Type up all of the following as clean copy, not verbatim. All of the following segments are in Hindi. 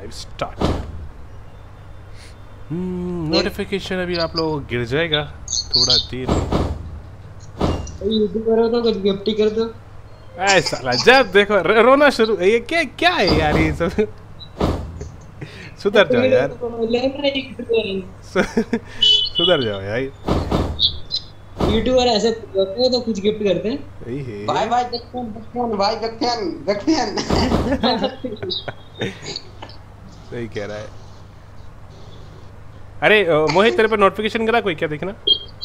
Live start. नोटिफिकेशन अभी आप लोगों को गिर जाएगा थोड़ा देर में। यूट्यूबर हो तो कुछ गिफ्ट ही कर दो। साला जब देखो रोना शुरू, ये क्या क्या है यार ये सब। सुधर जाओ यार। सुधर जाओ यार। यूट्यूबर ऐसे करते हैं तो कुछ गिफ्ट करते हैं। यही है भाई भाई जक्सन भाई जक्सन सही कह रहा है। अरे मोहित तेरे पे नोटिफिकेशन करा कोई क्या देखना?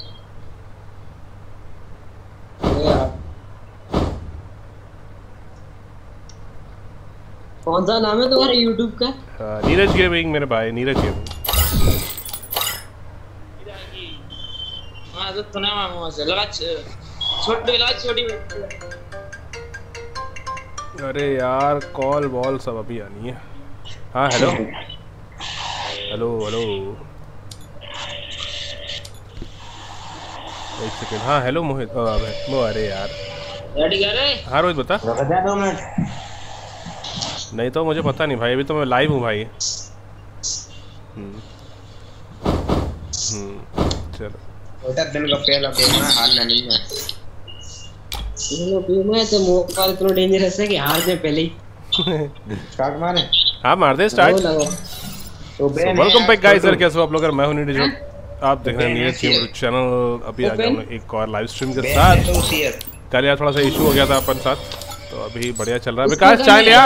कौन सा नाम है तुम्हारे यूट्यूब का? नीरज गेमिंग मेरे भाई, नीरज गेमिंग। हाँ तो सुना मामू से लगा छोटी। अरे यार कॉल वॉल सब अभी आनी है। हाँ हेलो हेलो हेलो एक सेकेंड। हाँ हेलो मोहित। वो अरे यार रेडी कर रहे? हाँ रोहित बता। रुक जा 2 मिनट। नहीं तो मुझे पता नहीं भाई, अभी तो मैं लाइव हूँ भाई। चलो बेटा दिन का पहला गेम है, हारना नहीं है। ये गेम है तो मौका इतना डेंजरस है कि हार जाए पहले ही। स्टार्ट मारे। हाँ मार दे स्टार्ट। तो वेलकम बैक गाइस, कैसे हो आप लोग? मैं हूँ नीरज, आप देख रहे हैं नीरज गेमिंग चैनल। अभी आ गया हम एक और लाइव स्ट्रीम के साथ। कल यार थोड़ा सा इशू हो गया था अपन साथ, तो अभी बढ़िया चल रहा है। विकास चाय लिया?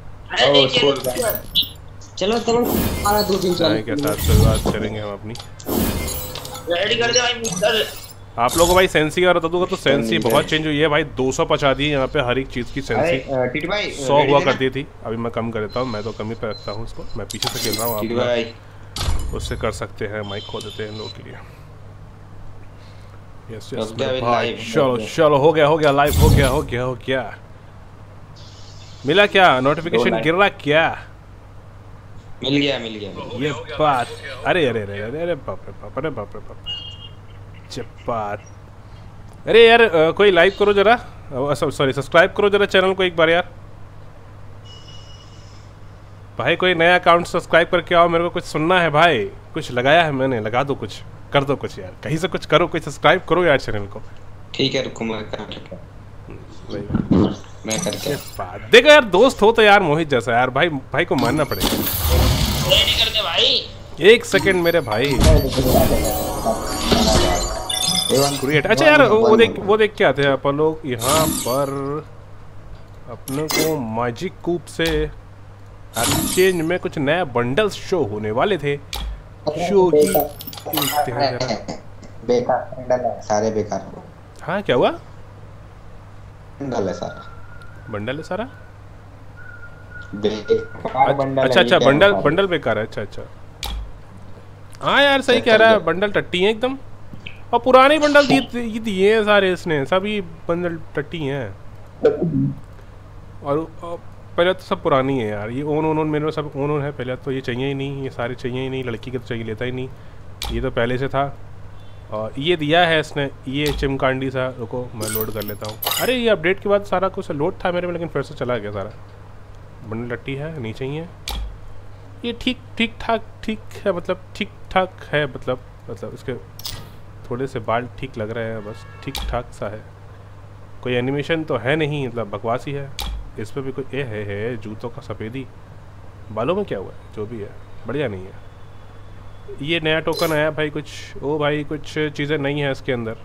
चलो तो हमारा 2-3 चाय के साथ शुरुआत करेंगे हम अपनी। रेडी कर दे भाई मिस्टर। आप लोगों को भाई सेंसी का बता दूंगा तो सेंसी बहुत चेंज हुई है भाई। 200 पहुंचा दी है यहाँ पे हर एक चीज़ की सेंसी। टिट भाई 100 हुआ करती थी, अभी मैं कम कर देता हूँ। मैं तो कम ही पे रखता हूँ इसको। मैं पीछे से खेल रहा हूँ, आप उससे कर सकते हैं। माइक खो देते हैं लोगों के लिए। यस यस भाई, चलो चलो हो गया लाइव हो गया। मिला क्या? नोटिफिकेशन गिर रहा क्या? मिल गया ये बात। अरे बाप रे बाप, अरे बाप रे बाप बात। अरे यार कोई लाइव करो जरा, सॉरी सब्सक्राइब करो जरा चैनल को एक बार यार। भाई कोई नया अकाउंट सब्सक्राइब करके आओ, मेरे को कुछ सुनना है भाई। कुछ लगाया है मैंने, लगा दो कुछ, कर दो कुछ यार, कहीं से कुछ करो, कोई सब्सक्राइब करो यार चैनल को। ठीक है रुको मैं करके बात देखो यार, दोस्त हो तो यार मोहित जैसा यार, भाई को मानना पड़ेगा। रेडी कर दे भाई। एक सेकंड मेरे भाई। क्रिएट, अच्छा यार वो देख के आते हैं अपन लोग यहाँ पर। अपने को मैजिक कूप से एक्सचेंज में कुछ नया बंडल शो होने वाले थे। शो की बेकार बंडल है, सारे बेकार। हाँ क्या हुआ? बंडल है सारा। बंडल है सारा? बंडल अच्छा बंडल बेकार है। अच्छा हाँ यार सही कह रहा है, बंडल टट्टी है एकदम। और पुराने बंडल दिए हैं सारे इसने, सभी बंडल टट्टी हैं। और पहले तो सब पुरानी है यार। ये ओन मेरे सब ओन है पहले तो। ये चाहिए ही नहीं, ये सारे चाहिए ही नहीं। लड़की के तो चाहिए, लेता ही नहीं। ये तो पहले से था। और ये दिया है इसने, ये चिमकांडी सा। रुको मैं लोड कर लेता हूँ। अरे ये अपडेट के बाद सारा कुछ लोड था मेरे में, लेकिन फिर से चला गया सारा। बंडल टट्टी है, नीचे ही है। ये ठीक ठाक है, मतलब ठीक ठाक है, मतलब इसके थोड़े से बाल ठीक लग रहे हैं, बस ठीक ठाक सा है। कोई एनिमेशन तो है नहीं, मतलब बकवास ही है। इस पर भी कोई है जूतों का सफ़ेदी। बालों में क्या हुआ है? जो भी है बढ़िया नहीं है। ये नया टोकन आया भाई कुछ। ओ भाई कुछ चीज़ें नई हैं इसके अंदर।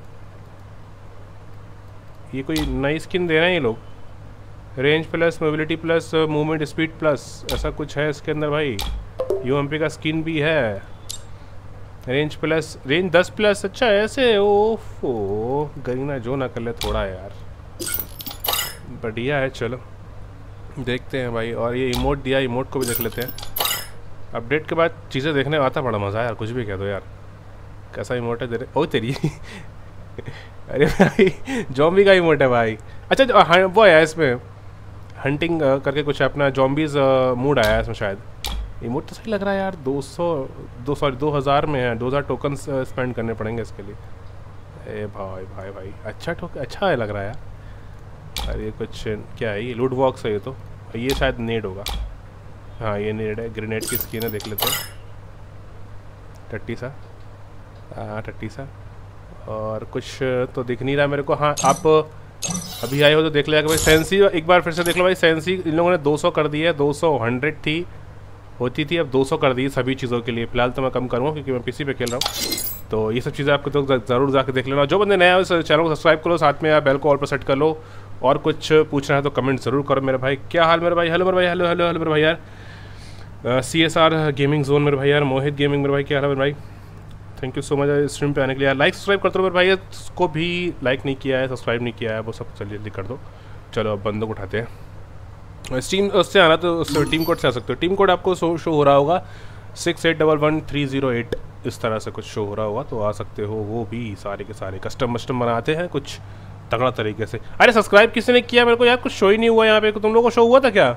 ये कोई नई स्किन दे रहे हैं ये लोग। Range plus, mobility plus, movement speed plus, ऐसा कुछ है इसके अंदर भाई। यूएमपी का स्किन भी है। Range plus, range 10 plus. अच्छा ऐसे। ओफो गरीना जो ना कर ले थोड़ा यार। बढ़िया है, चलो देखते हैं भाई। और ये इमोट दिया, इमोट को भी देख लेते हैं। अपडेट के बाद चीज़ें देखने में आता बड़ा मज़ा है यार। कुछ भी कह दो यार। कैसा इमोट है तेरे? ओ तेरी अरे भाई जॉम्बी का इमोट है भाई। अच्छा हाँ वो आया इसमें, हंटिंग करके कुछ अपना जॉम्बीज मूड आया है इसमें शायद। इमोट तो सही लग रहा है यार। 2000 में है। 2000 टोकन स्पेंड करने पड़ेंगे इसके लिए। ए भाई अच्छा अच्छा लग रहा है यार। अरे कुछ क्या है ये? लूट बॉक्स है ये तो। ये शायद नेड होगा। हाँ ये नेड है, ग्रेनेड की स्किन है, देख लेते हैं। टट्टी सा, हाँ टट्टी सा, और कुछ तो दिख नहीं रहा मेरे को। हाँ आप अभी आए हो तो देख लिया कि भाई सेंसी एक बार फिर से देख लो भाई। सेंसी इन लोगों ने 200 कर दी है, 200 100 थी होती थी, अब 200 कर दी सभी चीज़ों के लिए। फिलहाल तो मैं कम करूँगा क्योंकि मैं पीसी पे खेल रहा हूँ। तो ये सब चीज़ें आपको तो ज़रूर जाकर देख लेना। जो बंदे नया है उस चैनल को सब्सक्राइब करो, साथ में आप बेल को ऑल पर सेट कर लो। और कुछ पूछना है तो कमेंट ज़रूर करो मेरे भाई। क्या हाल मेरे भाई? हेलो मेरे भाई, हेलो हेलो हेलो मेरे भाई यार। CSR गेमिंग जोन मेरे भाई यार, मोहित गेमिंग मेरे भाई, क्या हाल है मेरे भाई? Thank you so much stream पे आने के लिए यार। लाइक सब्सक्राइब करते रहो मेरे भाई, इसको भी लाइक नहीं किया है, सब्सक्राइब नहीं किया है, वो सब जल्दी जल्दी कर दो। चलो अब बंदों को उठाते हैं। स्ट्रीम उससे आना तो उस टीम कोड से आ सकते हो। टीम कोड आपको शो हो रहा होगा 68111308, इस तरह से कुछ शो हो रहा होगा, तो आ सकते हो। वो भी सारे के सारे कस्टम वस्टम बनाते हैं कुछ तगड़ा तरीके से। अरे सब्सक्राइब किसी ने किया मेरे को यार? कुछ शो ही नहीं हुआ यहाँ पे। तुम लोगों को शो हुआ था क्या?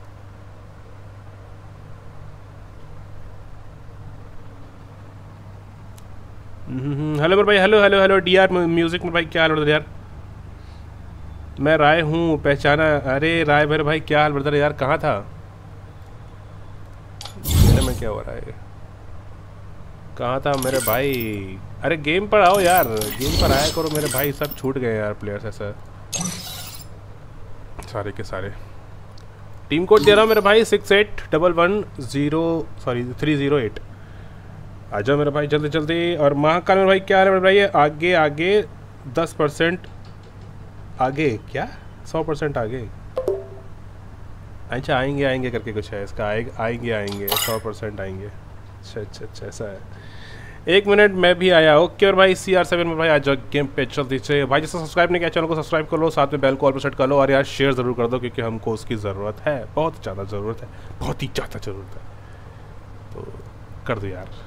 हेलो मेरे भाई, hello hello hello DR music मेरे भाई, क्या हाल ब्रदर यार? मैं राय हूँ, पहचाना? अरे राय मेरे भाई, क्या हाल ब्रदर यार? कहाँ था? मेरे में क्या हो रहा है? कहाँ था मेरे भाई? अरे गेम पर आओ यार, गेम पर आया करो मेरे भाई। सब छूट गए यार प्लेयर्स ऐसा सारे के सारे। टीम कोड दे रहा हूँ मेरे भाई 68110308। आ जाओ मेरे भाई जल्दी जल्दी। और महाकाल मेरे भाई, क्या है मेरे भाई? आगे आगे 10% आगे, क्या 100% आगे? अच्छा आएंगे आएंगे करके कुछ है इसका। आएंगे आएंगे 100% आएंगे। अच्छा अच्छा अच्छा ऐसा है। 1 मिनट मैं भी आया। ओके और भाई CR7 में भाई आ जाओ गेम पे जल्दी से भाई। जिससे सब्सक्राइब नहीं किया चैनल को सब्सक्राइब कर लो, साथ में बेल को ऑल पर सेट कर लो। और यार शेयर ज़रूर कर दो क्योंकि हमको उसकी ज़रूरत है, बहुत ज़्यादा ज़रूरत है, बहुत ही ज़्यादा ज़रूरत है। तो कर दो यार।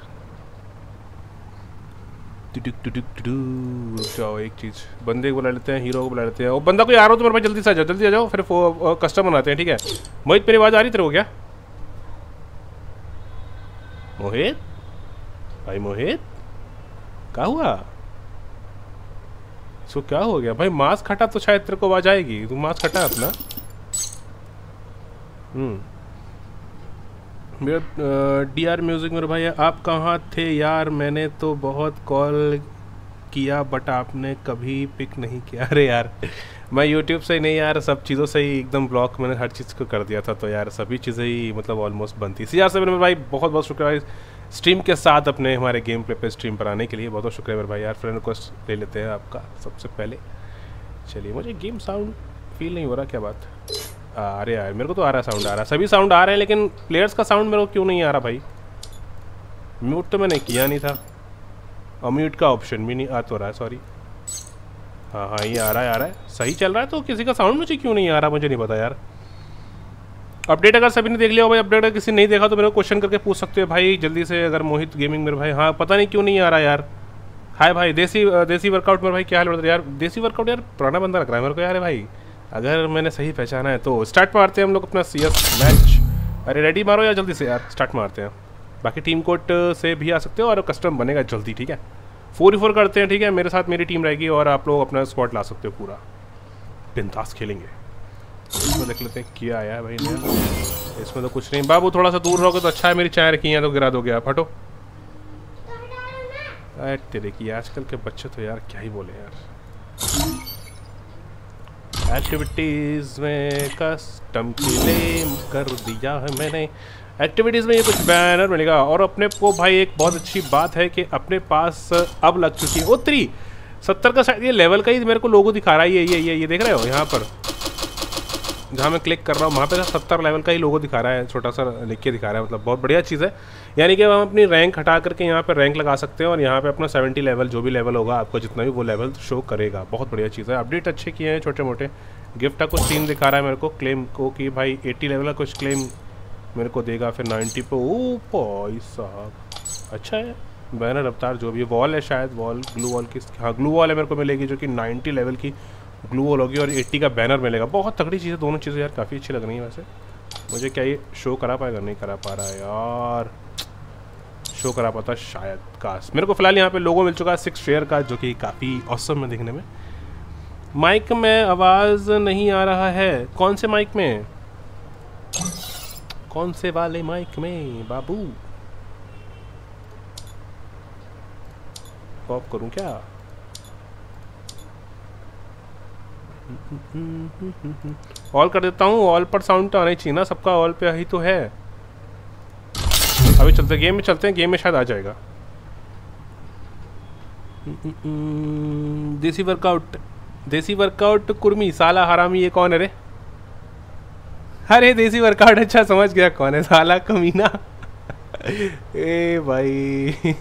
रुक जाओ एक चीज़, बंदे को बुला लेते हैं, हीरो को बुला लेते हैं। और बंदा कोई आ रहा हो तो मेरे भाई जल्दी से आ जाओ, जल्दी आ जाओ, फिर कस्टम बनाते हैं, ठीक है? मोहित मेरी आवाज़ आ रही तेरे को क्या? मोहित भाई, मोहित क्या हुआ? इसको क्या हो गया भाई? मास्क हटा तो शायद तेरे को आवाज़ आएगी। तू मास्क हटा अपना। मेरा DR म्यूज़िक मेरे भाई, आप कहाँ थे यार? मैंने तो बहुत कॉल किया बट आपने कभी पिक नहीं किया। अरे यार मैं YouTube से ही नहीं यार, सब चीज़ों से ही एकदम ब्लॉक मैंने हर चीज़ को कर दिया था, तो यार सभी चीज़ें ही मतलब ऑलमोस्ट बनती। CR7 मेरे भाई बहुत बहुत शुक्रिया भाई स्ट्रीम के साथ अपने हमारे गेम प्ले पे स्ट्रीम पर आने के लिए। बहुत बहुत शुक्रिया मेरे भाई यार। फ्रेंड रिक्वेस्ट ले लेते हैं आपका सबसे पहले। चलिए, मुझे गेम साउंड फील नहीं हो रहा, क्या बात? अरे यार मेरे को तो आ रहा, साउंड आ रहा, सभी साउंड आ रहे हैं, लेकिन प्लेयर्स का साउंड मेरे को क्यों नहीं आ रहा भाई? म्यूट तो मैंने किया नहीं था, और म्यूट का ऑप्शन भी नहीं आ तो रहा है, सॉरी। हाँ हाँ ये आ रहा है, सही चल रहा है। तो किसी का साउंड मुझे क्यों नहीं आ रहा, मुझे नहीं पता यार। अपडेट अगर सभी ने देख लिया हो भाई, अपडेट अगर किसी नहीं देखा तो मेरे को क्वेश्चन करके पूछ सकते हो भाई जल्दी से। अगर मोहित गेमिंग मेरे भाई, हाँ पता नहीं क्यों नहीं आ रहा यार। हाय भाई देसी वर्कआउट मेरे भाई, क्या हाल है यार? देसी वर्कआउट यार पुराना बंदा लग रहा है मेरे को यार भाई, अगर मैंने सही पहचाना है तो। स्टार्ट मारते हैं हम लोग अपना CS मैच। अरे रेडी मारो यार जल्दी से यार, स्टार्ट मारते हैं। बाकी टीम कोड से भी आ सकते हो और कस्टम बनेगा जल्दी, ठीक है? 4v4 करते हैं, ठीक है? मेरे साथ मेरी टीम रहेगी और आप लोग अपना स्क्वाड ला सकते हो, पूरा बिंदास खेलेंगे। इसमें देख लेते हैं क्या आया है भाई नया। इसमें तो कुछ नहीं बाबू, थोड़ा सा दूर रहोगे तो अच्छा है। मेरी चाय रखी है तो गिरा दोगे आप, हटो। अरे तेरे की आजकल के बच्चे तो यार क्या ही बोले यार। एक्टिविटीज़ में कस्टम क्लेम कर दिया है मैंने। एक्टिविटीज़ में ये कुछ बैनर मिलेगा। और अपने को भाई एक बहुत अच्छी बात है कि अपने पास अब लग चुकी है वो 70 का शायद ये लेवल का ही मेरे को लोगो दिखा रहा है। ये देख रहे हो यहाँ पर, जहाँ मैं क्लिक कर रहा हूँ वहाँ पे 70 लेवल का ही लोगो दिखा रहा है, छोटा सा लिख के दिखा रहा है। मतलब बहुत बढ़िया चीज़ है। यानी कि हम अपनी रैंक हटा करके यहाँ पे रैंक लगा सकते हैं और यहाँ पे अपना 70 लेवल, जो भी लेवल होगा आपको जितना भी, वो लेवल शो करेगा। बहुत बढ़िया चीज़ है। अपडेट अच्छे किए हैं छोटे मोटे। गिफ्ट का कुछ सीन दिखा रहा है मेरे को क्लेम को कि भाई 80 लेवल का कुछ क्लेम मेरे को देगा, फिर 90 पे। ओ भाई साहब अच्छा है। बैनर अवतार जो भी वॉल है, शायद वॉल, ग्लू वॉल की, हाँ ग्लू वॉल है मेरे को मिलेगी, जो कि 90 लेवल की ग्लू वॉल होगी और 80 का बैनर मिलेगा। बहुत तगड़ी चीज़ है, दोनों चीज़ें यार काफ़ी अच्छी लग रही हैं। वैसे मुझे क्या ये शो करा पाएगा? नहीं करा पा रहा है यार, शो करा पाता शायद। काश मेरे को फिलहाल यहाँ पे लोगो मिल चुका है 6 शेयर का, जो कि काफ़ी ऑसम है दिखने में। माइक में आवाज़ नहीं आ रहा है। कौन से माइक में? कौन से वाले माइक में बाबू? ऑफ करूं क्या? ऑल कर देता हूँ। ऑल पर साउंड तो आना ही चाहिए ना सबका। ऑल पे ही तो है। अभी चलते गेम में, चलते हैं गेम में, शायद आ जाएगा। देसी वर्कआउट, देसी वर्कआउट कुर्मी साला हरामी। ये कौन है रे? अरे देसी वर्कआउट, अच्छा समझ गया कौन है, साला कमीना। ए भाई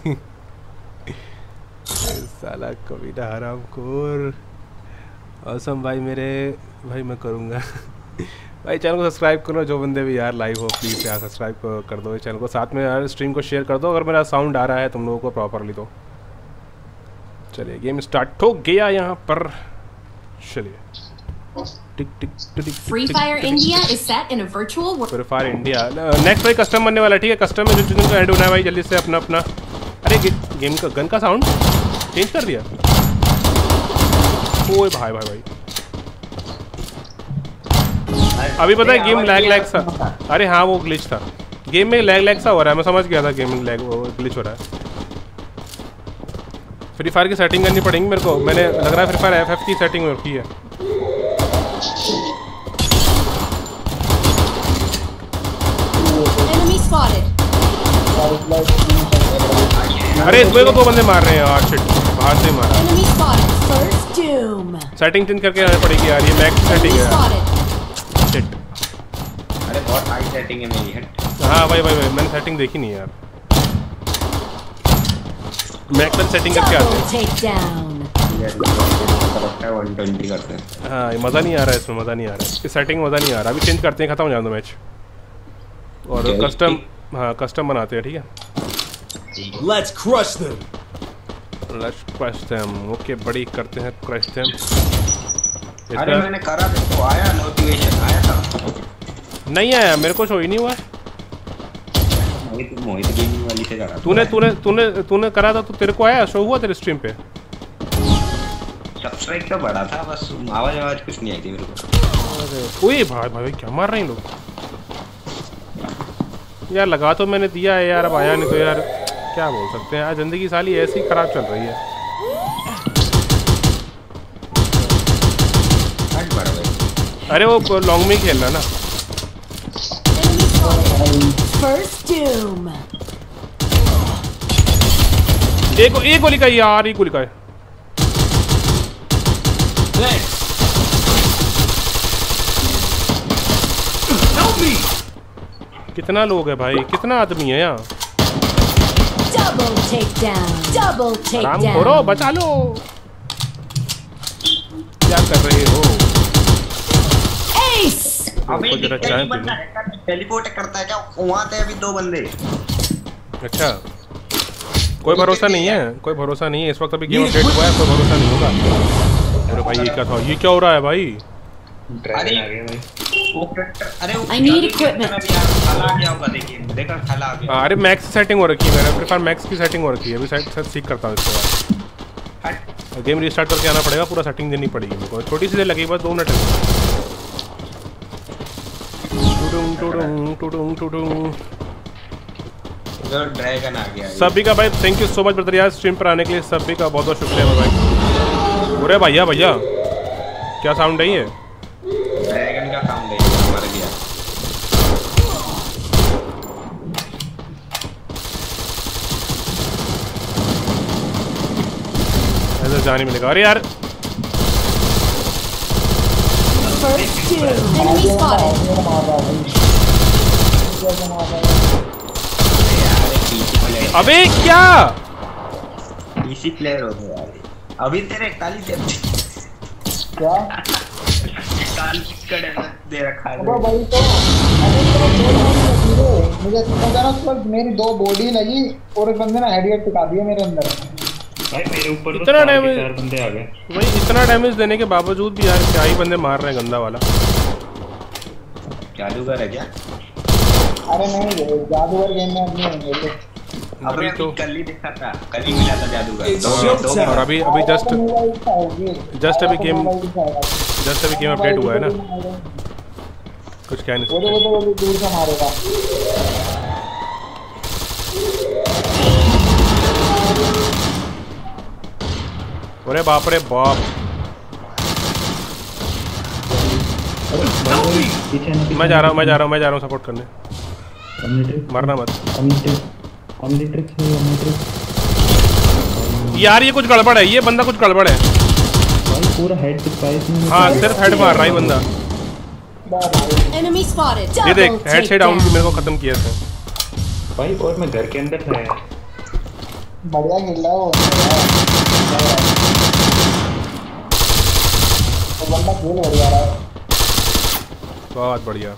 साला कमीना हरामखोर। औसम भाई मेरे भाई, मैं करूँगा। भाई चैनल को सब्सक्राइब करो, जो बंदे भी यार लाइव हो प्लीज़ यार सब्सक्राइब कर दो चैनल को। साथ में यार स्ट्रीम को शेयर कर दो अगर मेरा साउंड आ रहा है तुम लोगों को प्रॉपरली तो। चलिए गेम स्टार्ट हो गया यहाँ पर। चलिए tick tick tick. Free Fire India is set in a virtual world. Free fire India next भाई कस्टम बनने वाला है, ठीक है? कस्टम में जो जिनको ऐड होना है भाई जल्दी से अपना अपना। अरे गेम का गन का साउंड चेंज कर दिया। ओए भाई भाई भाई, अभी पता है गेम लैग सा। अरे हाँ वो ग्लिच था गेम में, लैग सा हो रहा है। मैं समझ गया था गेमिंग लैग, वो ग्लिच हो रहा है। फ्री फायर की सेटिंग करनी पड़ेगी मेरे को। मैंने लग रहा है फ्री फायर एफएफ की सेटिंग में रखी है। Enemy spotted. अरे इसमें को दो बंदे मार रहे हैं यार। शिट, बाहर से मारा। Enemy spotted. First doom. Setting change करके आनी पड़ेगी यार, ये मैक्स सेटिंग है। Spotted. शिट। अरे बहुत हाई सेटिंग है मेरी। हट। हाँ भाई भाई भाई, मैंने सेटिंग देखी नहीं यार। मैक्स पर सेटिंग करके आते Double हैं। takedown. यार 120 करते हैं। हाँ, ये मज़ा नहीं आ रहा है इसमें, मज़ा नहीं आ रहा है इसकी सेटिंग, मज़ा नहीं आ रहा। अभी चेंज करते हैं, खत्म हो जाए दो मैच और Okay. कस्टम। हाँ कस्टम बनाते हैं, ठीक है? Let's crush them. Let's crush them. Okay बड़ी करते हैं क्रश देम। अरे मैंने करा देखो, आया नोटिफिकेशन आया था। नहीं आया मेरे को, शो ही नहीं हुआ। मोहित गेमिंग वाली से करा। तूने तूने तूने तूने करा था तो तेरे को आया, शो हुआ तेरे स्ट्रीम पे? सब्सक्राइब तो बड़ा था, बस आवाज कुछ नहीं आई थी मेरे को। ओए भाई भाई क्या मार रहे हैं लोग यार। लगा तो मैंने दिया है यार, अब आया नहीं तो यार क्या बोल सकते हैं। यार जिंदगी साली ऐसी खराब चल रही है। अरे वो लॉन्ग में खेलना ना। Enemy spotted. First doom. एक गोली का यार, एक गोली का है। Thanks. Help me. कितना लोग है भाई, कितना आदमी है यहाँ? Double takedown. Double आराम करो, takedown. बचा लो। क्या कर रहे हो? Ace. अबे जरा चाय पी लो। टेलीपोर्ट करता है क्या? वहां थे अभी दो बंदे। अच्छा कोई भरोसा नहीं है, कोई भरोसा नहीं है इस वक्त। अभी गेम अपडेट हुआ है, कोई भरोसा नहीं होगा। अरे भाई ये क्या था? ये क्या हो रहा है भाई? अरे आ गए भाई। अरे I need equipment. खाला आ गया होगा, देखिए देखा खाला आ गया। अरे मैक्स सेटिंग हो रखी है मेरे, प्रीफर मैक्स की सेटिंग हो रखी है। अभी सेट सीख करता हूँ इसके बाद। हट। गेम रिस्टार्ट करके आना पड़ेगा, पूरा सेटिंग देनी पड़ेगी मेरे को। छोटी सी देर लगेगी, बस 2 मिनट लगेंगे। टुडुंग टुडुंग टुडुंग टुडुंग। ड्रैगन आ गया। सभी का भाई thank you so much brother यार, स्ट्रीम पर आने के लिए सभी का बहुत बहुत शुक्रिया भाई। अरे भैया भैया क्या साउंड है ये? ड्रैगन का साउंड है, मर गया। ऐसे जाने मिलेगा। अरे यार First doom. Enemy spotted. अबे क्या पीसी प्लेयर हो गया यार। अभी तेरे 41 क्या? 41 का डैमेज दे रखा है। अब भाई तो अरे तो मुझे समझ आ रहा है, मेरी 2 बॉडी लगी और एक बंदे ने हेडशॉट टिका दिया मेरे अंदर। भाई मेरे ऊपर तो इतना डैमेज, 4 बंदे आ गए। भाई इतना डैमेज देने के बावजूद भी यार क्या ही बंदे मार रहे हैं गंदा वाला। जादूगर है क्या? अरे नहीं जादूगर गेम में नहीं होंगे। अबे तो कल ही देखा था, कल ही मिला था जादूगर। और अभी जस्ट अभी गेम अपडेट हुआ है ना। कुछ कह नहीं वो सकते। तो दूर से मारेगा। अरे बाप रे बाप। मैं जा रहा हूँ सपोर्ट करने। मरना मत यार, ये कुछ गड़बड़ है, ये बंदा कुछ गड़बड़ है। पूरा हेड हाँ सिर्फ हेड मार रहा है बंदा। Enemy spotted. ये देख Double हेड से डाउन takedown. मेरे को खत्म किया था। भाई और मैं घर के अंदर था यार। बढ़िया खेल रहा है वो बंदा, खेल बढ़िया रहा है। बहुत बढ़िया।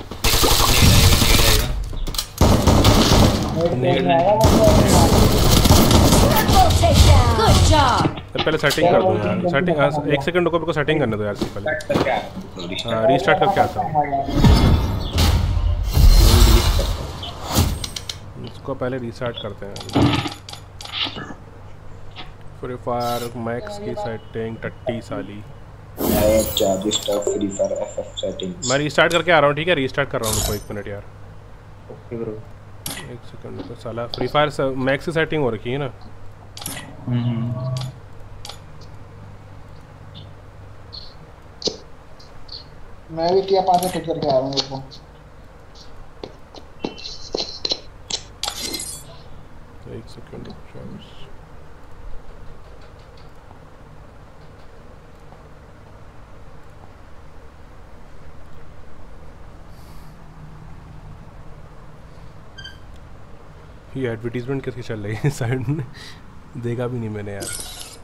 Double takedown. Good job. तो पहले सेटिंग कर दो यार, सेटिंग 1 सेकंड रुको, मेरे को सेटिंग करने दो यार इससे पहले। स्टार्ट करके आ रहा हूँ। हाँ रीस्टार्ट करके आता हूँ। इसको पहले रीस्टार्ट करते हैं। फ्री फायर मैक्स की सेटिंग टट्टी साली। Free fire FF settings. मैं रीस्टार्ट करके आ रहा हूँ, ठीक है? रीस्टार्ट कर रहा हूँ, रुको 1 मिनट यार। Okay bro. 1 सेकंड रुको साला, फ्री फायर मैक्स की सेटिंग हो रखी है ना। मैं भी किया 5 फिट करके आ रहा हूँ उसको। एक सेकंड रुक जाओ। ये एडवर्टीजमेंट किसकी चल रही है साइड में? देखा भी नहीं मैंने यार।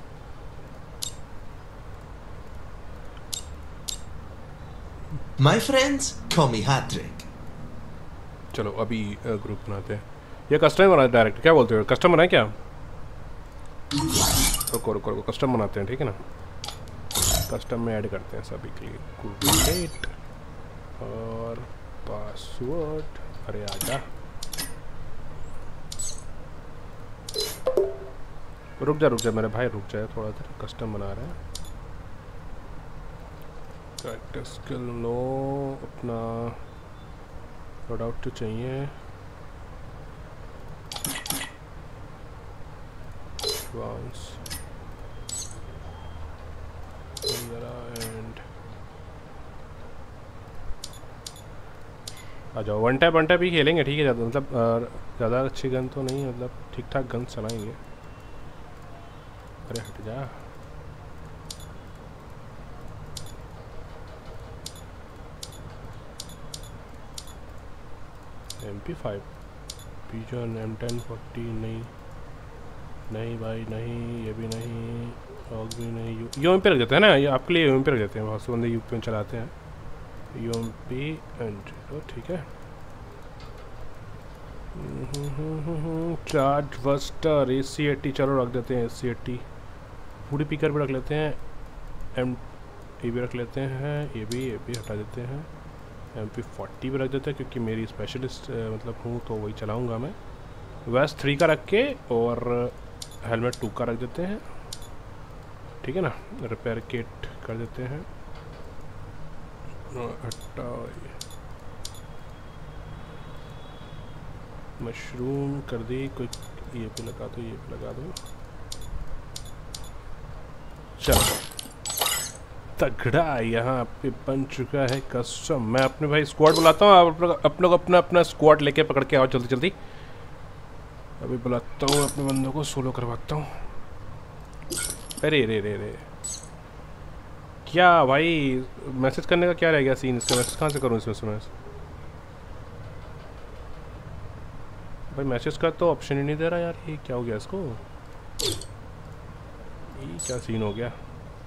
My friends call me Hat-Trick. चलो अभी ग्रुप बनाते हैं। ये कस्टम बना डायरेक्ट, क्या बोलते हो? कस्टम बनाए क्या? रुको रुको रुको, कस्टम बनाते हैं, ठीक है ना? कस्टम में ऐड करते हैं सभी के लिए गूगल डेट और पासवर्ड। अरे आजा, रुक जा मेरे भाई, रुक जाए थोड़ा देर। कस्टम बना रहे हैं। कैरेक्टर स्किल लो, अपना प्रोडक्ट चाहिए एडवांस एंड आ जाओ। वन टैप ही खेलेंगे, ठीक है? ज़्यादा मतलब ज़्यादा अच्छी गन तो नहीं, मतलब ठीक ठाक गन चलाएंगे। अरे हट जा। MP5 पिजन M1040 नहीं भाई, नहीं ये भी नहीं, ऑग भी नहीं। यूएम पे रख देते हैं ना, ये आपके लिए यूएम पे रख देते हैं। बहुत से बंदे यूएम पे चलाते हैं। यूएम पे एंड ठीक है। चार्ज बस्टर AC80 चलो रख देते हैं। AC80 फूडी पिकर भी रख लेते हैं। ये भी रख लेते हैं। ये भी हटा देते हैं। MP40 भी रख देते हैं क्योंकि मेरी स्पेशलिस्ट मतलब हूँ तो वही चलाऊँगा मैं। वेस्ट 3 का रख के और हेलमेट 2 का रख देते हैं, ठीक है ना? रिपेयर किट कर देते हैं। हटाओ मशरूम कर दी, कोई ये पे लगा दो, ये पे लगा दो। चलो तगड़ा यहाँ पे बन चुका है कस्टम। मैं अपने भाई स्क्वाड बुलाता हूँ, आप लोग अपना स्क्वाड लेके पकड़ के आओ जल्दी जल्दी। अभी बुलाता हूँ अपने बंदों को, सोलो करवाता हूँ। अरे रे रे रे क्या भाई, मैसेज करने का क्या रह गया सीन? इसका मैसेज कहाँ से करूँ इसमें? भाई मैसेज का तो ऑप्शन ही नहीं दे रहा यार। ये क्या हो गया इसको? ये क्या सीन हो गया?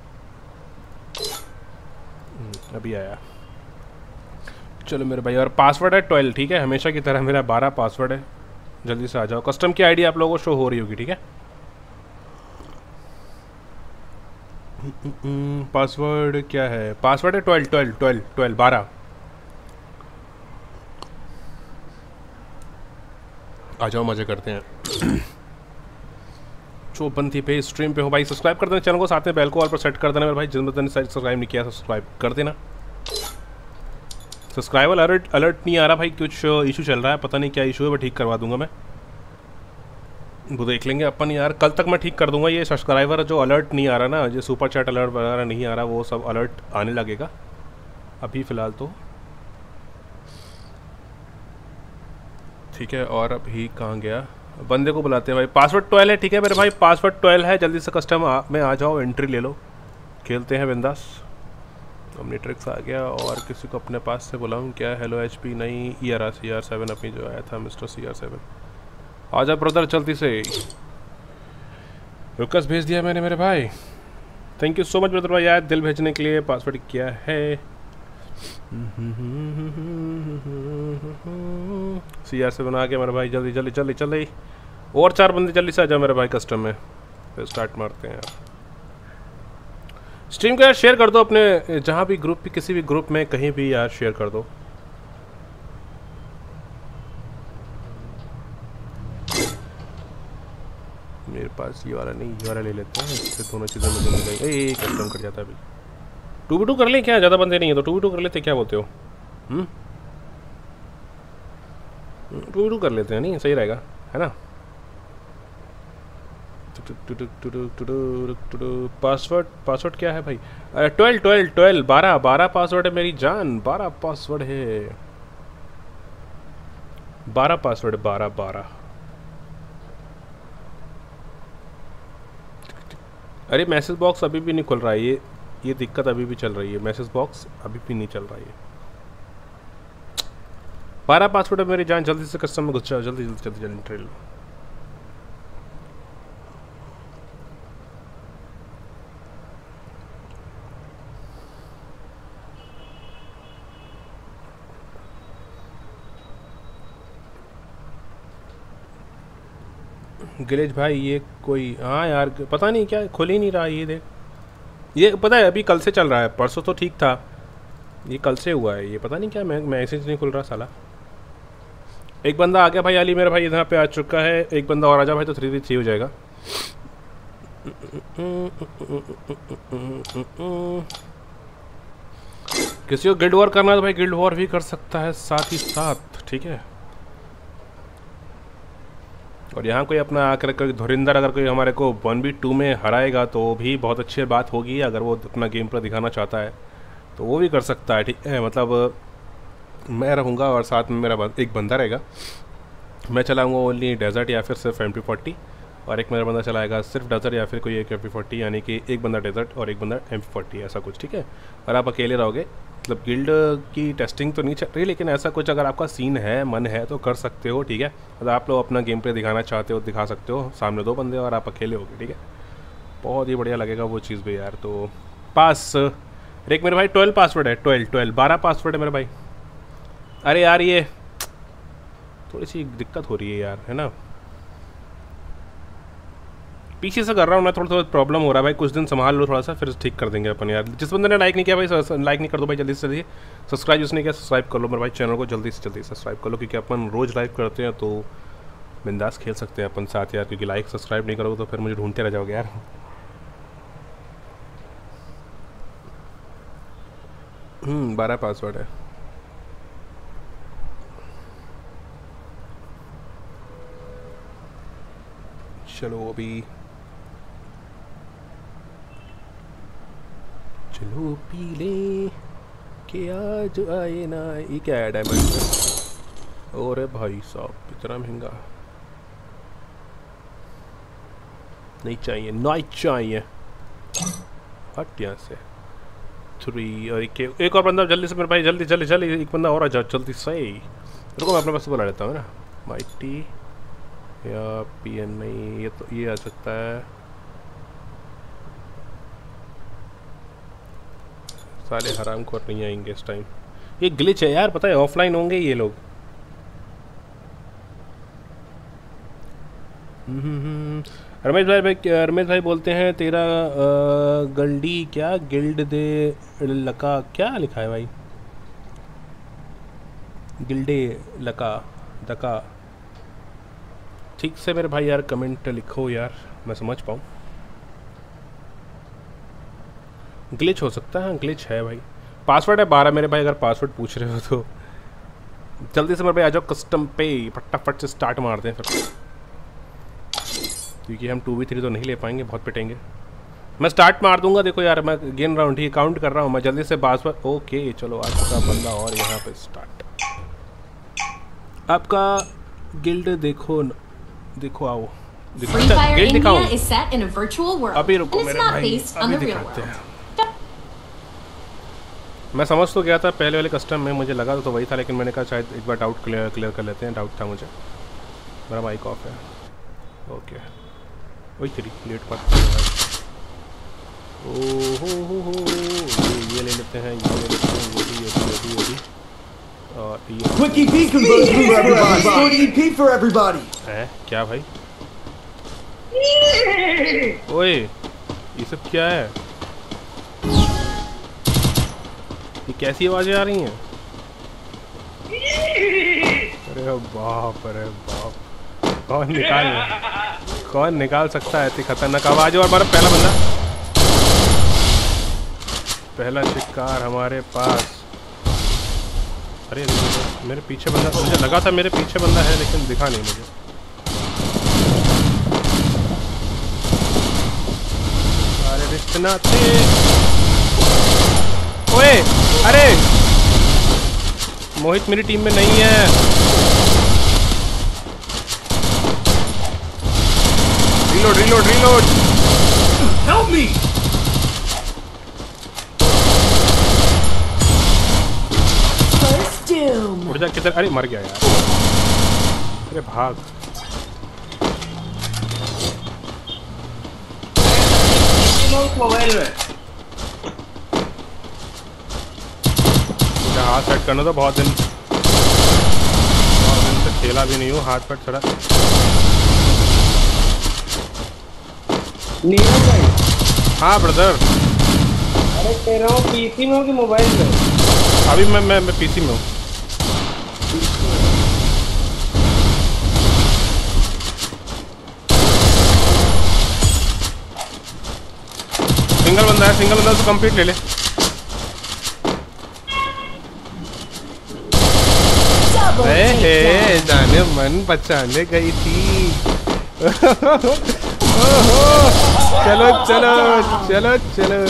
अभी आया। चलो मेरे भाई, और पासवर्ड है 12, ठीक है? हमेशा की तरह मेरा 12 पासवर्ड है। जल्दी से आ जाओ। कस्टम की आईडी आप लोगों को शो हो रही होगी, ठीक है? पासवर्ड क्या है? पासवर्ड है 12 आ जाओ, मजे करते हैं। चौपंथी पे स्ट्रीम पे हो भाई, सब्सक्राइब कर देना चैनल को, साथ में बेल को ऑल पर सेट कर देना मेरे भाई। जिन बंदे ने सब्सक्राइब नहीं किया सब्सक्राइब कर देना। सब्सक्राइबर अलर्ट नहीं आ रहा भाई, कुछ इशू चल रहा है, पता नहीं क्या इशू है, बट ठीक करवा दूंगा मैं, वो देख लेंगे अपन यार। कल तक मैं ठीक कर दूंगा। ये सब्सक्राइबर जो अलर्ट नहीं आ रहा ना, जो सुपर चैट अलर्ट वगैरह नहीं आ रहा, वो सब अलर्ट आने लगेगा अभी फ़िलहाल तो, ठीक है। और अभी कहाँ गया, बंदे को बुलाते हैं भाई। पासवर्ड 12 है, ठीक है मेरे भाई, पासवर्ड 12 है, जल्दी से कस्टम में आ जाओ, एंट्री ले लो, खेलते हैं बिंदास। omnitrix आ गया, और किसी को अपने पास से बुलाऊँ क्या? हेलो HP नहीं, CR7 अपनी जो आया था, मिस्टर CR7 आजा ब्रदर जल्दी से। रिक्वेस्ट भेज दिया मैंने मेरे भाई, thank you so much brother भाई यार, दिल भेजने के लिए। पासवर्ड क्या है? CR7 आ गया मेरे भाई, जल्दी जल्दी जल्दी जल्दी, और 4 बंदे जल्दी से आ जाओ मेरे भाई कस्टम में, फिर स्टार्ट मारते हैं यार। स्ट्रीम को यार शेयर कर दो अपने जहाँ भी ग्रुप, किसी भी ग्रुप में कहीं भी यार शेयर कर दो। मेरे पास ये वाला नहीं, ये वाला ले लेते हैं, इससे दोनों चीज़ें मुझे मिल जाएंगी। कस्टम कर जाता है अभी। 2v2 कर लें क्या? ज़्यादा बंदे नहीं है तो 2v2 कर लेते, क्या बोलते हो? 2v2 कर लेते हैं, नहीं सही रहेगा, है ना? पासवर्ड क्या है भाई? 12 पासवर्ड है मेरी जान, 12 पासवर्ड है, 12 पासवर्ड, 12। अरे मैसेज बॉक्स अभी भी नहीं खुल रहा है, ये दिक्कत अभी भी चल रही है, मैसेज बॉक्स अभी भी नहीं चल रहा है। 12 पासवर्ड है मेरी जान, जल्दी से कस्टम में घुस जाओ, जल्दी जल्दी जल्दी जल्दी ट्रेल। गिलेज भाई ये कोई, हाँ यार पता नहीं क्या खुल ही नहीं रहा, ये देख, ये पता है अभी कल से चल रहा है, परसों तो ठीक था, ये कल से हुआ है, ये पता नहीं क्या मैसेज नहीं खुल रहा साला। एक बंदा आ गया भाई, अली मेरा भाई यहाँ पे आ चुका है, एक बंदा और आ जा भाई तो 3v3 हो जाएगा। किसी को गिल्ड वॉर करना है तो भाई गिल्ड वॉर भी कर सकता है साथ ही साथ, ठीक है। और यहाँ कोई अपना आकर कोई धुरिंदर अगर कोई हमारे को 1v2 में हराएगा तो भी बहुत अच्छी बात होगी, अगर वो अपना गेम पर दिखाना चाहता है तो वो भी कर सकता है, ठीक है। मतलब मैं रहूँगा और साथ में मेरा एक बंदा रहेगा, मैं चलाऊँगा ओनली डेजर्ट या फिर सिर्फ MP40, और एक मेरा बंदा चलाएगा सिर्फ डेजर्ट या फिर कोई एक MP40, यानी कि एक बंदा डेजर्ट और एक बंदा MP40, ऐसा कुछ, ठीक है। और आप अकेले रहोगे, मतलब गिल्ड की टेस्टिंग तो नहीं चल रही, लेकिन ऐसा कुछ अगर आपका सीन है, मन है तो कर सकते हो, ठीक है। अगर आप लोग अपना गेम प्ले दिखाना चाहते हो दिखा सकते हो, सामने 2 बंदे और आप अकेले होगे, ठीक है। बहुत ही बढ़िया लगेगा वो चीज़ भी यार। तो पास एक मेरे भाई 12 पासवर्ड है, 12 पासवर्ड है मेरे भाई। अरे यार ये थोड़ी सी दिक्कत हो रही है यार, है ना, पीछे से कर रहा हूँ मैं, थोड़ा प्रॉब्लम हो रहा है भाई, कुछ दिन संभाल लो थोड़ा सा, फिर ठीक कर देंगे अपन यार। जिस बंदे ने लाइक नहीं किया भाई लाइक नहीं कर दो भाई, जल्दी से जल्दी। सब्सक्राइब जिसने किया सब्सक्राइब कर लो मेरे भाई, चैनल को जल्दी से जल्दी सब्सक्राइब कर लो, क्योंकि अपन रोज़ लाइव करते हैं तो बिंदास खेल सकते हैं अपन साथ यार, क्योंकि लाइक सब्सक्राइब नहीं करोगे तो फिर मुझे ढूंढते रह जाओगे यार। हम्म, 12 पासवर्ड है। चलो अभी चलो पी ले के आज आए ना, ये क्या है डायमंड? और भाई साहब इतना महंगा नहीं चाहिए, नहीं चाहिए, हट यहाँ से। 3 और एक और बंदा जल्दी से मेरे भाई, जल्दी जल्दी जल्दी, एक बंदा और आ जाओ जल्दी से। रुको मैं अपने पास बुला लेता हूँ ना, माइटी या PN नहीं, ये तो ये आ सकता है। साले हराम खोर नहीं आएंगे इस टाइम, ये ग्लिच है यार, पता है ऑफलाइन होंगे ये लोग। रमेश भाई बोलते हैं तेरा गल्डी क्या गिल्ड दे लका, क्या लिखा है भाई? गिल्डे लका दका, ठीक से मेरे भाई यार कमेंट लिखो यार, मैं समझ पाऊँ। ग्लिच हो सकता है, ग्लिच है भाई। पासवर्ड है 12 मेरे भाई, अगर पासवर्ड पूछ रहे हो तो जल्दी से मेरे भाई आ जाओ कस्टम पे, फटाफट से स्टार्ट मारते हैं फिर, क्योंकि हम 2v3 तो नहीं ले पाएंगे, बहुत पिटेंगे। मैं स्टार्ट मार दूंगा, देखो यार मैं गेन राउंड ही काउंट कर रहा हूँ मैं, जल्दी से पासवर्ड। ओके चलो आ चुका बंदा और यहाँ पे स्टार्ट। आपका गिल्ड देखो देखो, आओ Free Fire गिल्ड India दिखाऊं। is set in a virtual world, अभी and रुको it's मेरे not भाई, based on अभी the real दिखाते world. हैं। मैं समझ तो गया था पहले वाले कस्टम में, मुझे लगा तो वही था, लेकिन मैंने कहा शायद एक बार डाउट क्लियर कर लेते हैं। डाउट था मुझे, मेरा माइक ऑफ है। ओके वही तेरी लेट पर हो ये ले लेते हैं, ये ले लेते हैं, ये भी और ये Quick EP conversion for everybody. Good EP for everybody. है क्या भाई? ओए ये सब क्या है? ये कैसी आवाजें आ रही हैं? अरे बाप रे बाप, कौन निकाल सकता है इतनी खतरनाक आवाज? और हमारा पहला बंदा, पहला शिकार हमारे पास। अरे मेरे पीछे बंदा, मुझे लगा था मेरे पीछे बंदा है लेकिन दिखा नहीं मुझे। अरे रिश्ते नाते, ओए अरे मोहित मेरी टीम में नहीं है। Reload Help me. First Doom. उड़ जा किधर? अरे मर गया यार, अरे भाग। मोबाइल में हाथ सेट करना तो बहुत दिन से खेला भी नहीं हूँ, हाथ पैर थोड़ा। नीरज भाई, हाँ ब्रदर। अरे कह रहा हूँ पीसी में हो कि मोबाइल में? अभी मैं पीसी में हूँ। सिंगल बंदा तो कंप्लीट ले ले। जाने मन बचाने गई थी। चलो चलो चलो चलो।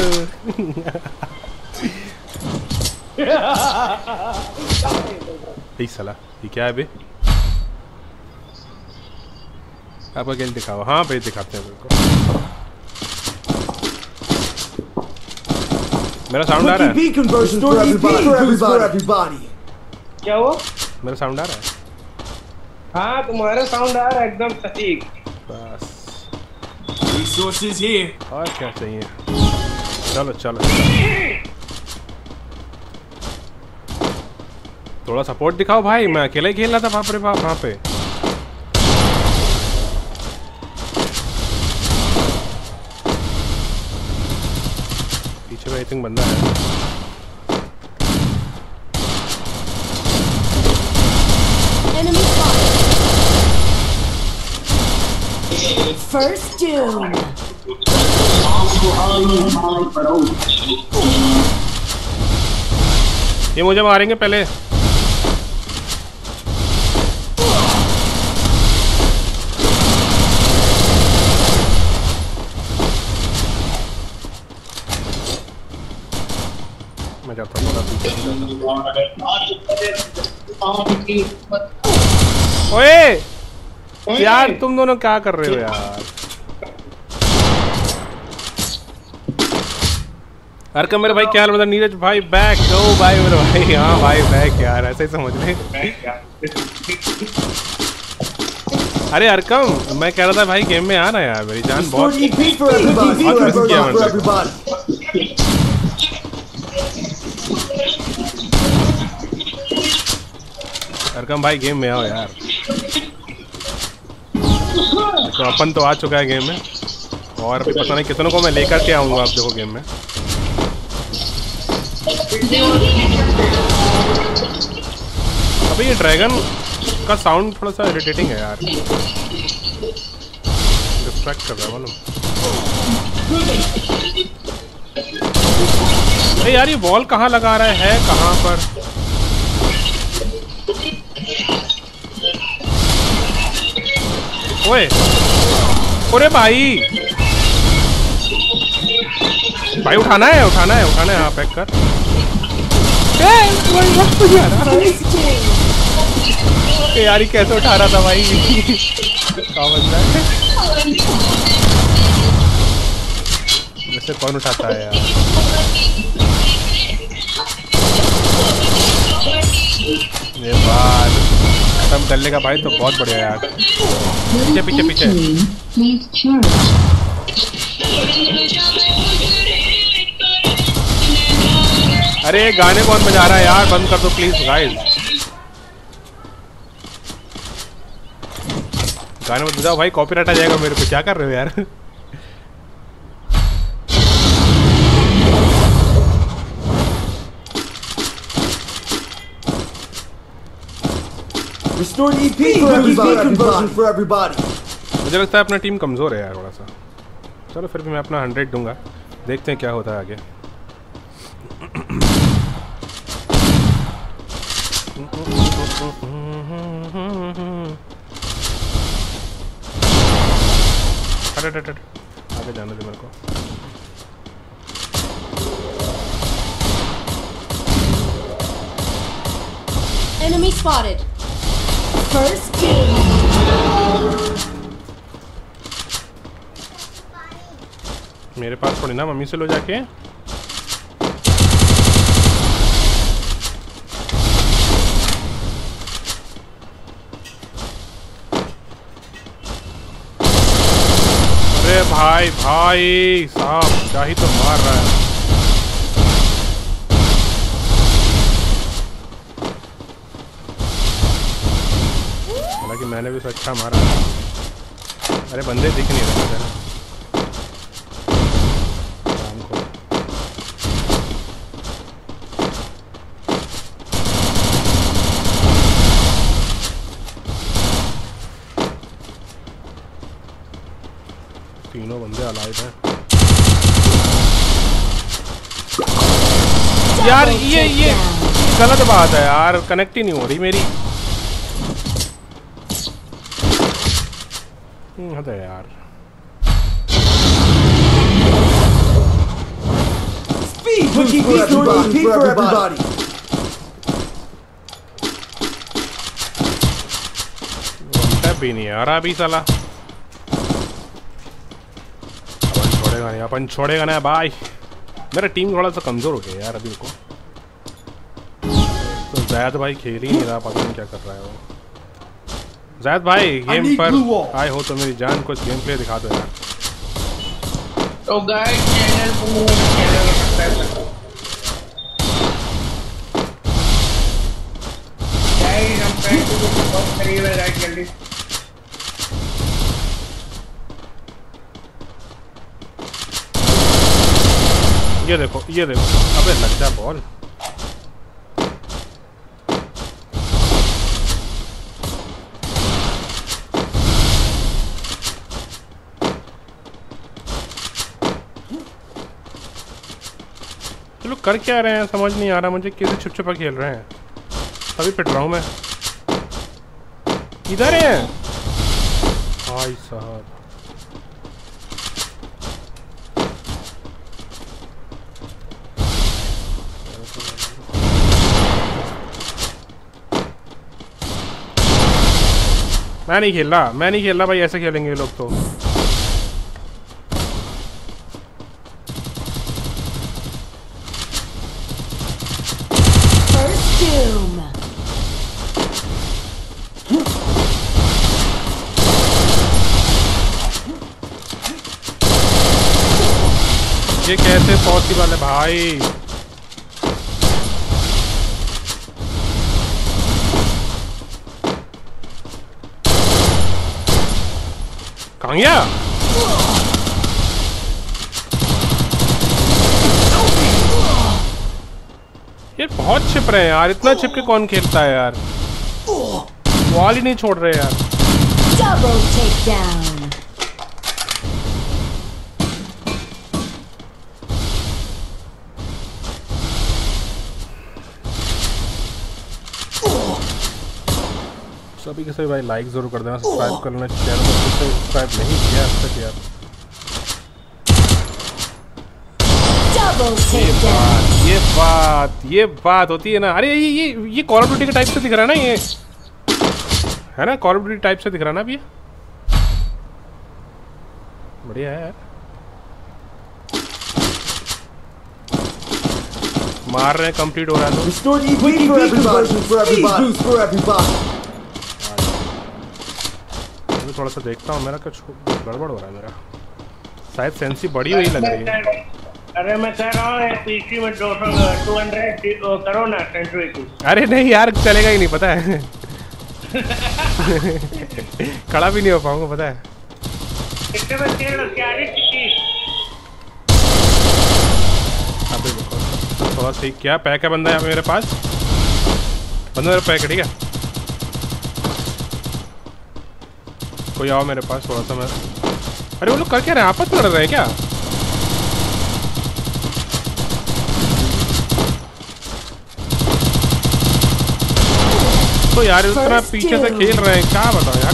साला ये क्या है बे? आपका गेल दिखाओ। हाँ भाई दिखाते हैं बिल्कुल। मेरा साउंड आ रहा है? EP conversion for everybody. क्या हुआ? मेरा साउंड आ रहा है? हाँ तुम्हारा साउंड आ रहा है एकदम सटीक। बस Resources here. और क्या चाहिए? चलो चलो थोड़ा सपोर्ट दिखाओ भाई, मैं अकेला ही खेल रहा था बाप रे बाप वहाँ पे। पीछे में आई थिंक बंदा है। Enemy spotted. First Doom. ये मुझे मारेंगे पहले। मैं जाता हूँ थोड़ा पीछे जाता हूँ। ओए यार तुम दोनों क्या कर रहे हो यार? अरकम मेरे भाई क्या हाल बता? नीरज भाई बैक। ओ भाई मेरे भाई, हाँ भाई बैक यार, ऐसे ही समझ ले। अरे अरकम मैं कह रहा था भाई गेम में आना यार, मेरी जान बहुत मिस किया मैंने। अरकम भाई गेम में आओ यार। तो अपन तो आ चुका है गेम में, और अभी पता नहीं कितनों को मैं लेकर के आऊंगा आप देखो गेम में। अभी ये ड्रैगन का साउंड थोड़ा सा इरिटेटिंग है यार, डिस्ट्रैक्ट कर रहा है मालूम। अरे यार ये वॉल कहाँ लगा रहा है कहाँ पर? ओए अरे भाई भाई उठाना है हाँ पैक कर। यार कैसे उठा रहा था भाई? क्या बंदा है वैसे, कौन उठाता है यार? ये बात खत्म कर लेगा भाई तो बहुत बढ़िया यार। पीछे पीछे पीछे। अरे गाने कौन बजा रहा है यार? बंद कर दो प्लीज गाइस। गाने मत बजाओ भाई, कॉपीराइट आ जाएगा मेरे को। क्या कर रहे हो यार? Restore EP for everybody. मुझे लगता है अपना टीम कमजोर है यार थोड़ा सा। चलो फिर भी मैं अपना 100 दूंगा, देखते हैं क्या होता है आगे। आगे जाने दे मेरे को। Enemy spotted. First kill. मेरे पास थोड़ी ना, मम्मी से लो जाके। अरे भाई भाई साहब क्या ही तो मार रहा है। हालांकि मैंने भी तो अच्छा मारा। अरे बंदे दिख नहीं रहे थे। तीनों बंदे अलाइव हैं यार। ये गलत बात है यार, कनेक्ट ही नहीं हो रही मेरी। हद है यार। Speed for everybody. भी नहीं है यार अभी साला। अपन छोड़ेगा ना भाई। मेरा टीम थोड़ा सा कमजोर हो गया यार अभी को। तो ज़ैद भाई खेल ही नहीं रहा, पता नहीं क्या कर रहा है वो। ज़ैद भाई गेम पर आए हो तो मेरी जान कुछ गेम प्ले दिखा दो यार। तो गाइस चैनल को सब्सक्राइब करो गाइस। हम फ्रेंड को बहुत करीब है गाइस, जल्दी ये देखो अबे लग जा बॉल। चलो कर क्या रहे हैं समझ नहीं आ रहा मुझे। किसी छुप छुपा खेल रहे हैं, तभी पिट रहा हूं मैं। इधर है भाई साहब। मैं नहीं खेल रहा भाई, ऐसे खेलेंगे ये लोग तो। First doom. ये कैसे पॉसिबल है भाई? कहाँ गया? ये बहुत छिप रहे हैं यार। इतना छिप के कौन खेलता है यार? वॉल ही नहीं छोड़ रहे यार। Double takedown. सभी के सभी भाई लाइक जरूर कर देना, सब्सक्राइब कर लेना चैनल को, सब्सक्राइब नहीं किया अब तक यार। ये बात होती है ना। अरे ये कॉल ऑफ ड्यूटी के टाइप से दिख रहा है ना, ये है ना कॉल ऑफ ड्यूटी टाइप से दिख रहा है ना अभी। बढ़िया है यार, मार रहे हैं, कंप्लीट हो रहा है तो Restore EP for everybody. Speed boost for everybody. मैं थोड़ा सा देखता हूँ, मेरा कुछ गड़बड़ हो रहा है, मेरा शायद सेंसी बड़ी हुई लग रही है। अरे मैं कह रहा हूँ पीसी में 200 करो ना सेंचुरी की। अरे नहीं यार, चलेगा ही नहीं, पता है खड़ा भी नहीं हो पाऊंगा, पता है। कितने बच्चे अबे देखो थोड़ा सही, क्या पैक है बंदा यहाँ पे मेरे पास, बंदा मेरा पैक है, ठीक है। कोई आओ मेरे पास थोड़ा सा। मैं अरे वो लोग कर क्या रहे हैं, आपस में लड़ रहे हैं क्या? तो यार इस तरह पीछे से खेल रहे हैं, क्या बताओ यार।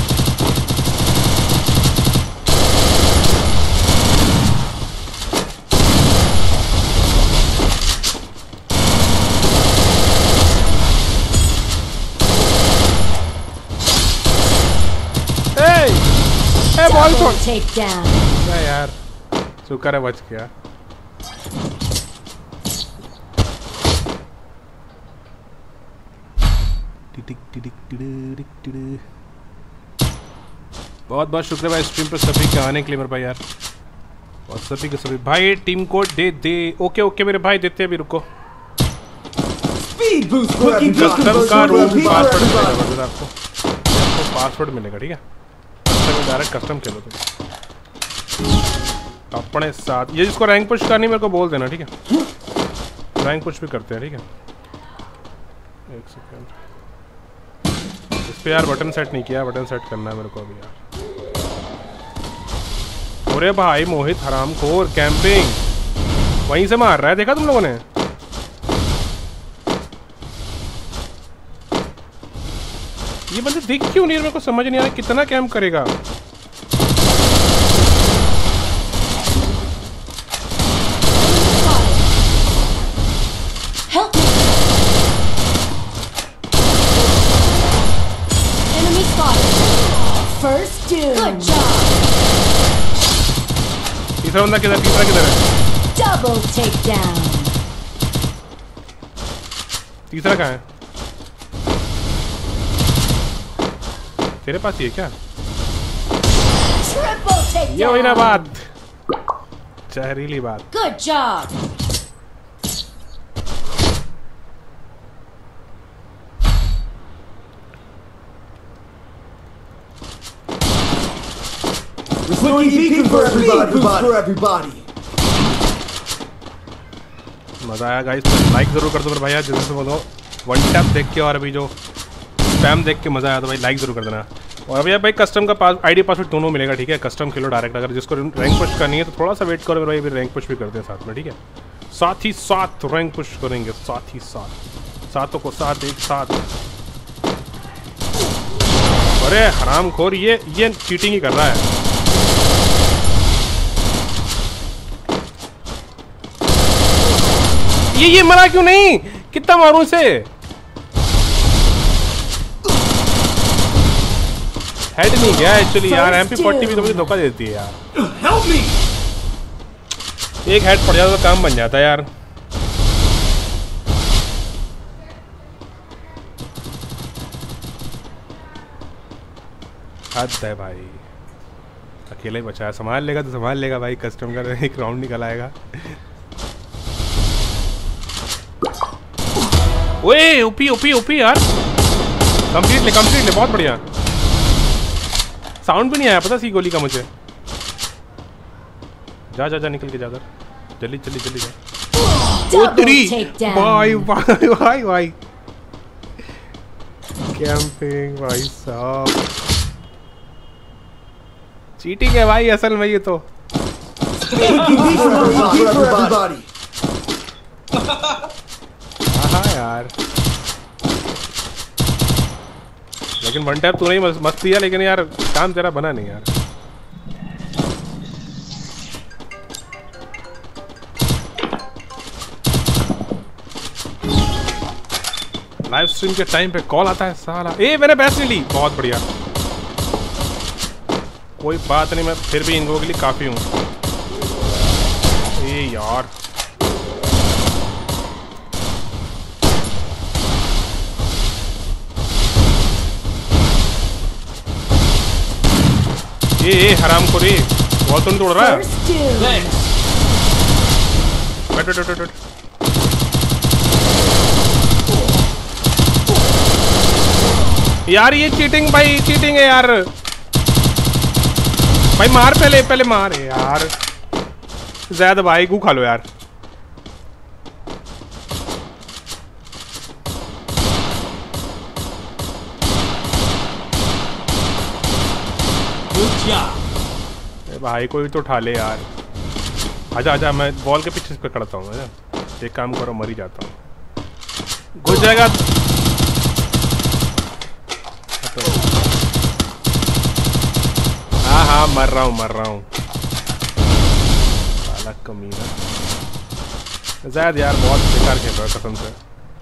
बॉल छोड़ यार, शुक्र है बच गया। बहुत बहुत शुक्रिया भाई स्ट्रीम पर सभी के आने के लिए मेरे भाई यार, और सभी के सभी भाई टीम कोड दे दे। ओके ओके मेरे भाई देते हैं अभी, रुको। कस्टम का रूम पासवर्ड मिलेगा आपको, पासवर्ड मिलेगा, ठीक है। डायरेक्ट कस्टम खेलो तुम अपने साथ। ये जिसको रैंक पुश करनी मेरे को बोल देना, ठीक है। रैंक पुश भी करते हैं, ठीक है। एक सेकंड, इस पे यार बटन सेट नहीं किया, बटन सेट करना है मेरे को अभी यार। अरे भाई मोहित हरामखोर कैंपिंग वहीं से मार रहा है, देखा तुम लोगों ने? ये बंदे दिख क्यों नहीं, मेरे को समझ नहीं आ रहा कितना कैंप करेगा। तीसरा बंदा किधर, तीसरा किधर है? Double takedown. तीसरा कहाँ है? तेरे पास ये क्या? ये वही ना बात, जहरीली बात। Good job. Restore EP for everybody. मजा आया गाइस, लाइक जरूर कर दो मेरे भैया, जल्दी से बोलो। वन टैप देख के और अभी जो स्पैम देख के मजा आया तो भाई लाइक जरूर कर देना। और अभी भाई कस्टम का आईडी पासवर्ड दोनों मिलेगा, ठीक है। कस्टम खेलो डायरेक्ट, अगर जिसको रैंक पुश करनी है तो थोड़ा सा वेट करो मेरे भाई, रैंक पुश भी करते हैं साथ में, ठीक है। साथ ही साथ रैंक पुश करेंगे, साथ ही साथ, सातों को साथ एक साथ। अरे हरामखोर, ये चीटिंग ही कर रहा है। ये मरा क्यों नहीं? कितना मारूं इसे? हेड नहीं गया एक्चुअली यार। MP40 भी तो मुझे धोखा देती है यार। एक हेड पड़ जाता तो काम बन जाता है यार। हद है भाई, अकेले ही बचा है। संभाल लेगा तो संभाल लेगा भाई, कस्टम का एक राउंड निकल आएगा। ओए ओपी ओपी ओपी यार, कंप्लीट ले बहुत बढ़िया। साउंड भी नहीं आया पता सी गोली का मुझे। जा जा जा निकल के जा उधर, जल्दी जल्दी जल्दी जा। ओ तेरी भाई भाई भाई भाई, कैंपिंग भाई साहब, चीटिंग है भाई असल में ये तो। हाँ यार लेकिन वन टैप तूने ही मस्त दिया, लेकिन यार काम तेरा बना नहीं यार। लाइव स्ट्रीम के टाइम पे कॉल आता है साला। मैंने बैस नहीं ली, बहुत बढ़िया। कोई बात नहीं, मैं फिर भी इनको के लिए काफी हूँ। यार हराम को रे, बहुत तो नहीं तोड़ रहा है। बैठ। यार ये चीटिंग भाई, चीटिंग है यार। भाई मार, पहले मार यार। ज़ैद भाई गू खा लो यार। भाई कोई तो उठा ले यार। आजा, मैं बॉल के पीछे पे खड़ता हूँ। एक काम करो, मर ही जाता हूँ। घुस जाएगा। हाँ मर रहा हूँ। साला कमीना ज़ैद यार, बहुत बेकार खेल रहा है कसम से।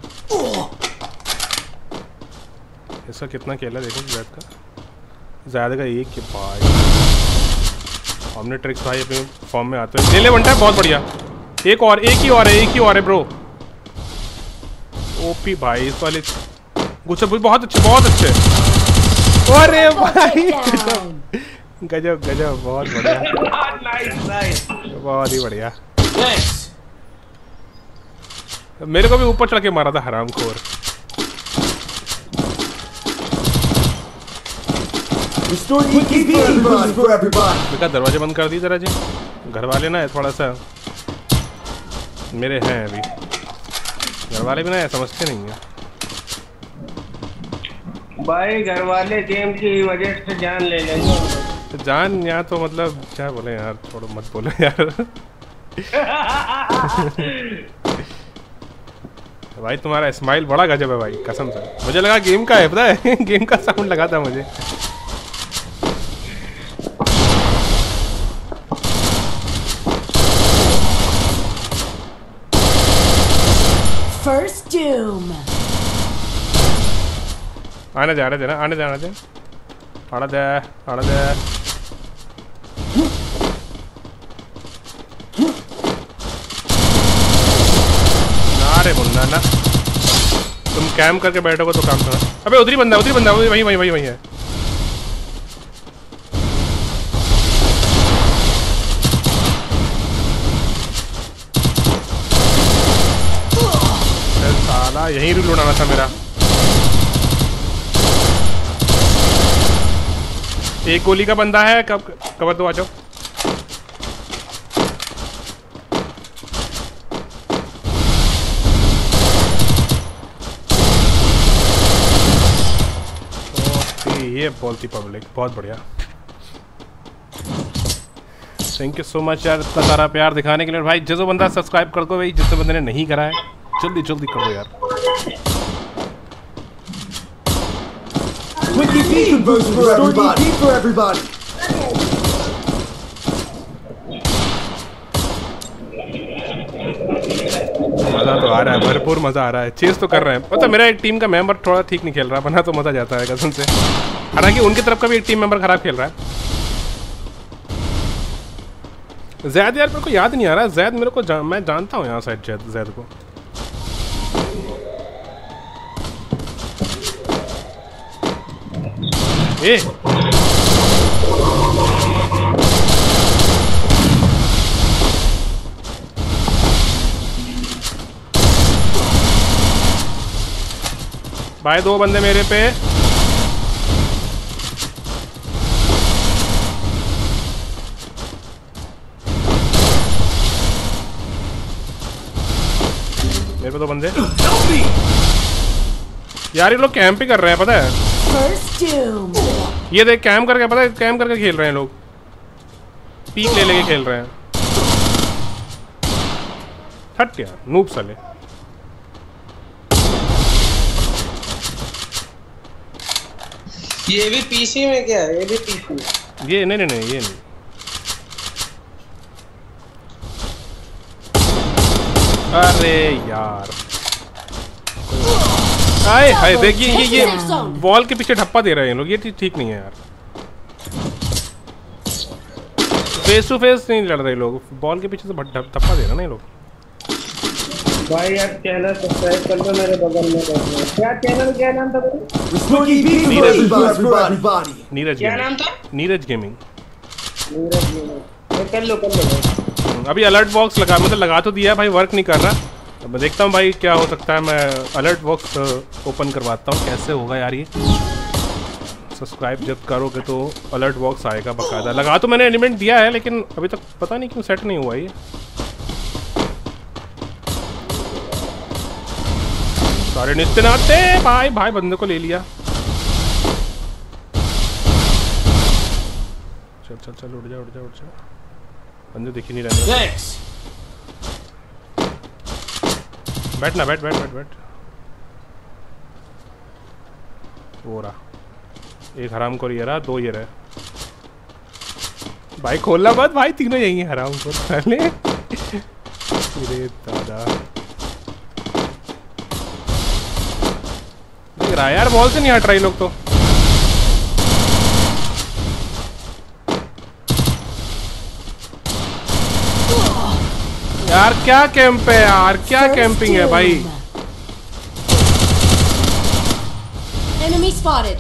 इसका कितना खेला देखो ज़ैद का। ज़्यादा का एक के भाई। हमने ट्रिक्स भाई अपने फॉर्म में आते हैं। ले वन टैप, बहुत बढ़िया। एक ही और है ब्रो। ओपी भाई इस वाले गुच्छे बहुत अच्छे। अरे भाई गजब, बहुत बढ़िया। बहुत ही बढ़िया। मेरे को भी ऊपर चढ़ के मारा था हरामखोर। बेटा दरवाजे बंद कर दी जरा जी। घर वाले ना थोड़ा सा मेरे हैं अभी। घर वाले भी ना समझते नहीं है भाई। घर वाले गेम की वजह से जान ले लेंगे। तो जान यहाँ तो मतलब क्या बोले यार, छोड़ो मत बोलो यार। भाई तुम्हारा स्माइल बड़ा गजब है भाई, कसम से। मुझे लगा गेम का है, पता है। गेम का साउंड लगा था मुझे। First doom. आने दे। आने दे। नारे मुन्ना ना, तुम कैम करके बैठोगे तो काम था। अबे उधर ही बंदा वही है। साला यहीं रिलोड आना था मेरा। एक गोली का बंदा है, कवर दो, आ जाओ। ये बोलती पब्लिक, बहुत बढ़िया। थैंक यू सो मच यार, इतना सारा प्यार दिखाने के लिए। भाई जो बंदा सब्सक्राइब कर दो भाई, जिस बंदे ने नहीं करा है जल्दी कर दो यार। Wiki Pika boost for everybody. मजा तो आ रहा है, भरपूर मजा आ रहा है। चेस तो कर रहे हैं। पता मेरा एक टीम का मेंबर थोड़ा ठीक नहीं खेल रहा, बना तो मजा जाता है कसम से। हालांकि उनकी तरफ का भी एक टीम मेंबर खराब खेल रहा है। ज़ैद यार मेरे को याद नहीं आ रहा। ज़ैद मेरे को मैं जानता हूँ यहाँ साइड ज़ैद को। भाई दो बंदे मेरे पे। मेरे पे दो बंदे यार। ये लोग कैंप ही कर रहे हैं, पता है। ये देख कैंप करके, पता है कैंप करके खेल रहे हैं लोग। पीक ले लेके खेल रहे हैं। हट यार नूब साले। ये भी पीसी में क्या है? ये भी पीसी में? ये नहीं नहीं नहीं, ये नहीं। अरे यार, हाय हाय, देखिए ये वॉल के पीछे ढप्पा दे रहे हैं लोग, ये ठीक नहीं है यार। फेस टू फेस नहीं लड़ रहे लोग, बॉल के पीछे से धप्पा दे रहे हैं ना ये लोग। भाई यार चैनल सब्सक्राइब कर लो, मेरे बगल में बैठो। क्या चैनल, क्या नाम था भाई? नीरज, क्या नाम था? नीरज गेमिंग। नीरज गेमिंग, कर लो भाई। अभी अलर्ट बॉक्स लगा, मतलब लगा तो दिया भाई, वर्क नहीं कर रहा। अब मैं देखता हूँ भाई क्या हो सकता है। मैं अलर्ट बॉक्स ओपन करवाता हूँ, कैसे होगा यार ये। सब्सक्राइब जब करोगे तो अलर्ट बॉक्स आएगा बकायदा। लगा तो मैंने एलिमेंट दिया है, लेकिन अभी तक पता नहीं क्यों सेट नहीं हुआ ये। सारे निस्ते नाते भाई, भाई बंदे को ले लिया। चल चल चल, उड़ जा उड़ जा उड़ जा, बंदे दिख ही नहीं रहे। बैठ ना, बैठ बैठ बैठ बैठ। वो रहा एक हराम को, ये रहा दो, ये रहे भाई। खोलना मत भाई, तीनों यही है हराम को पहले। अरे दादा, दिख रहा है यार, बॉल से नहीं हट रही लोग तो। यार क्या कैंप है यार, क्या कैंपिंग है भाई। Enemy spotted.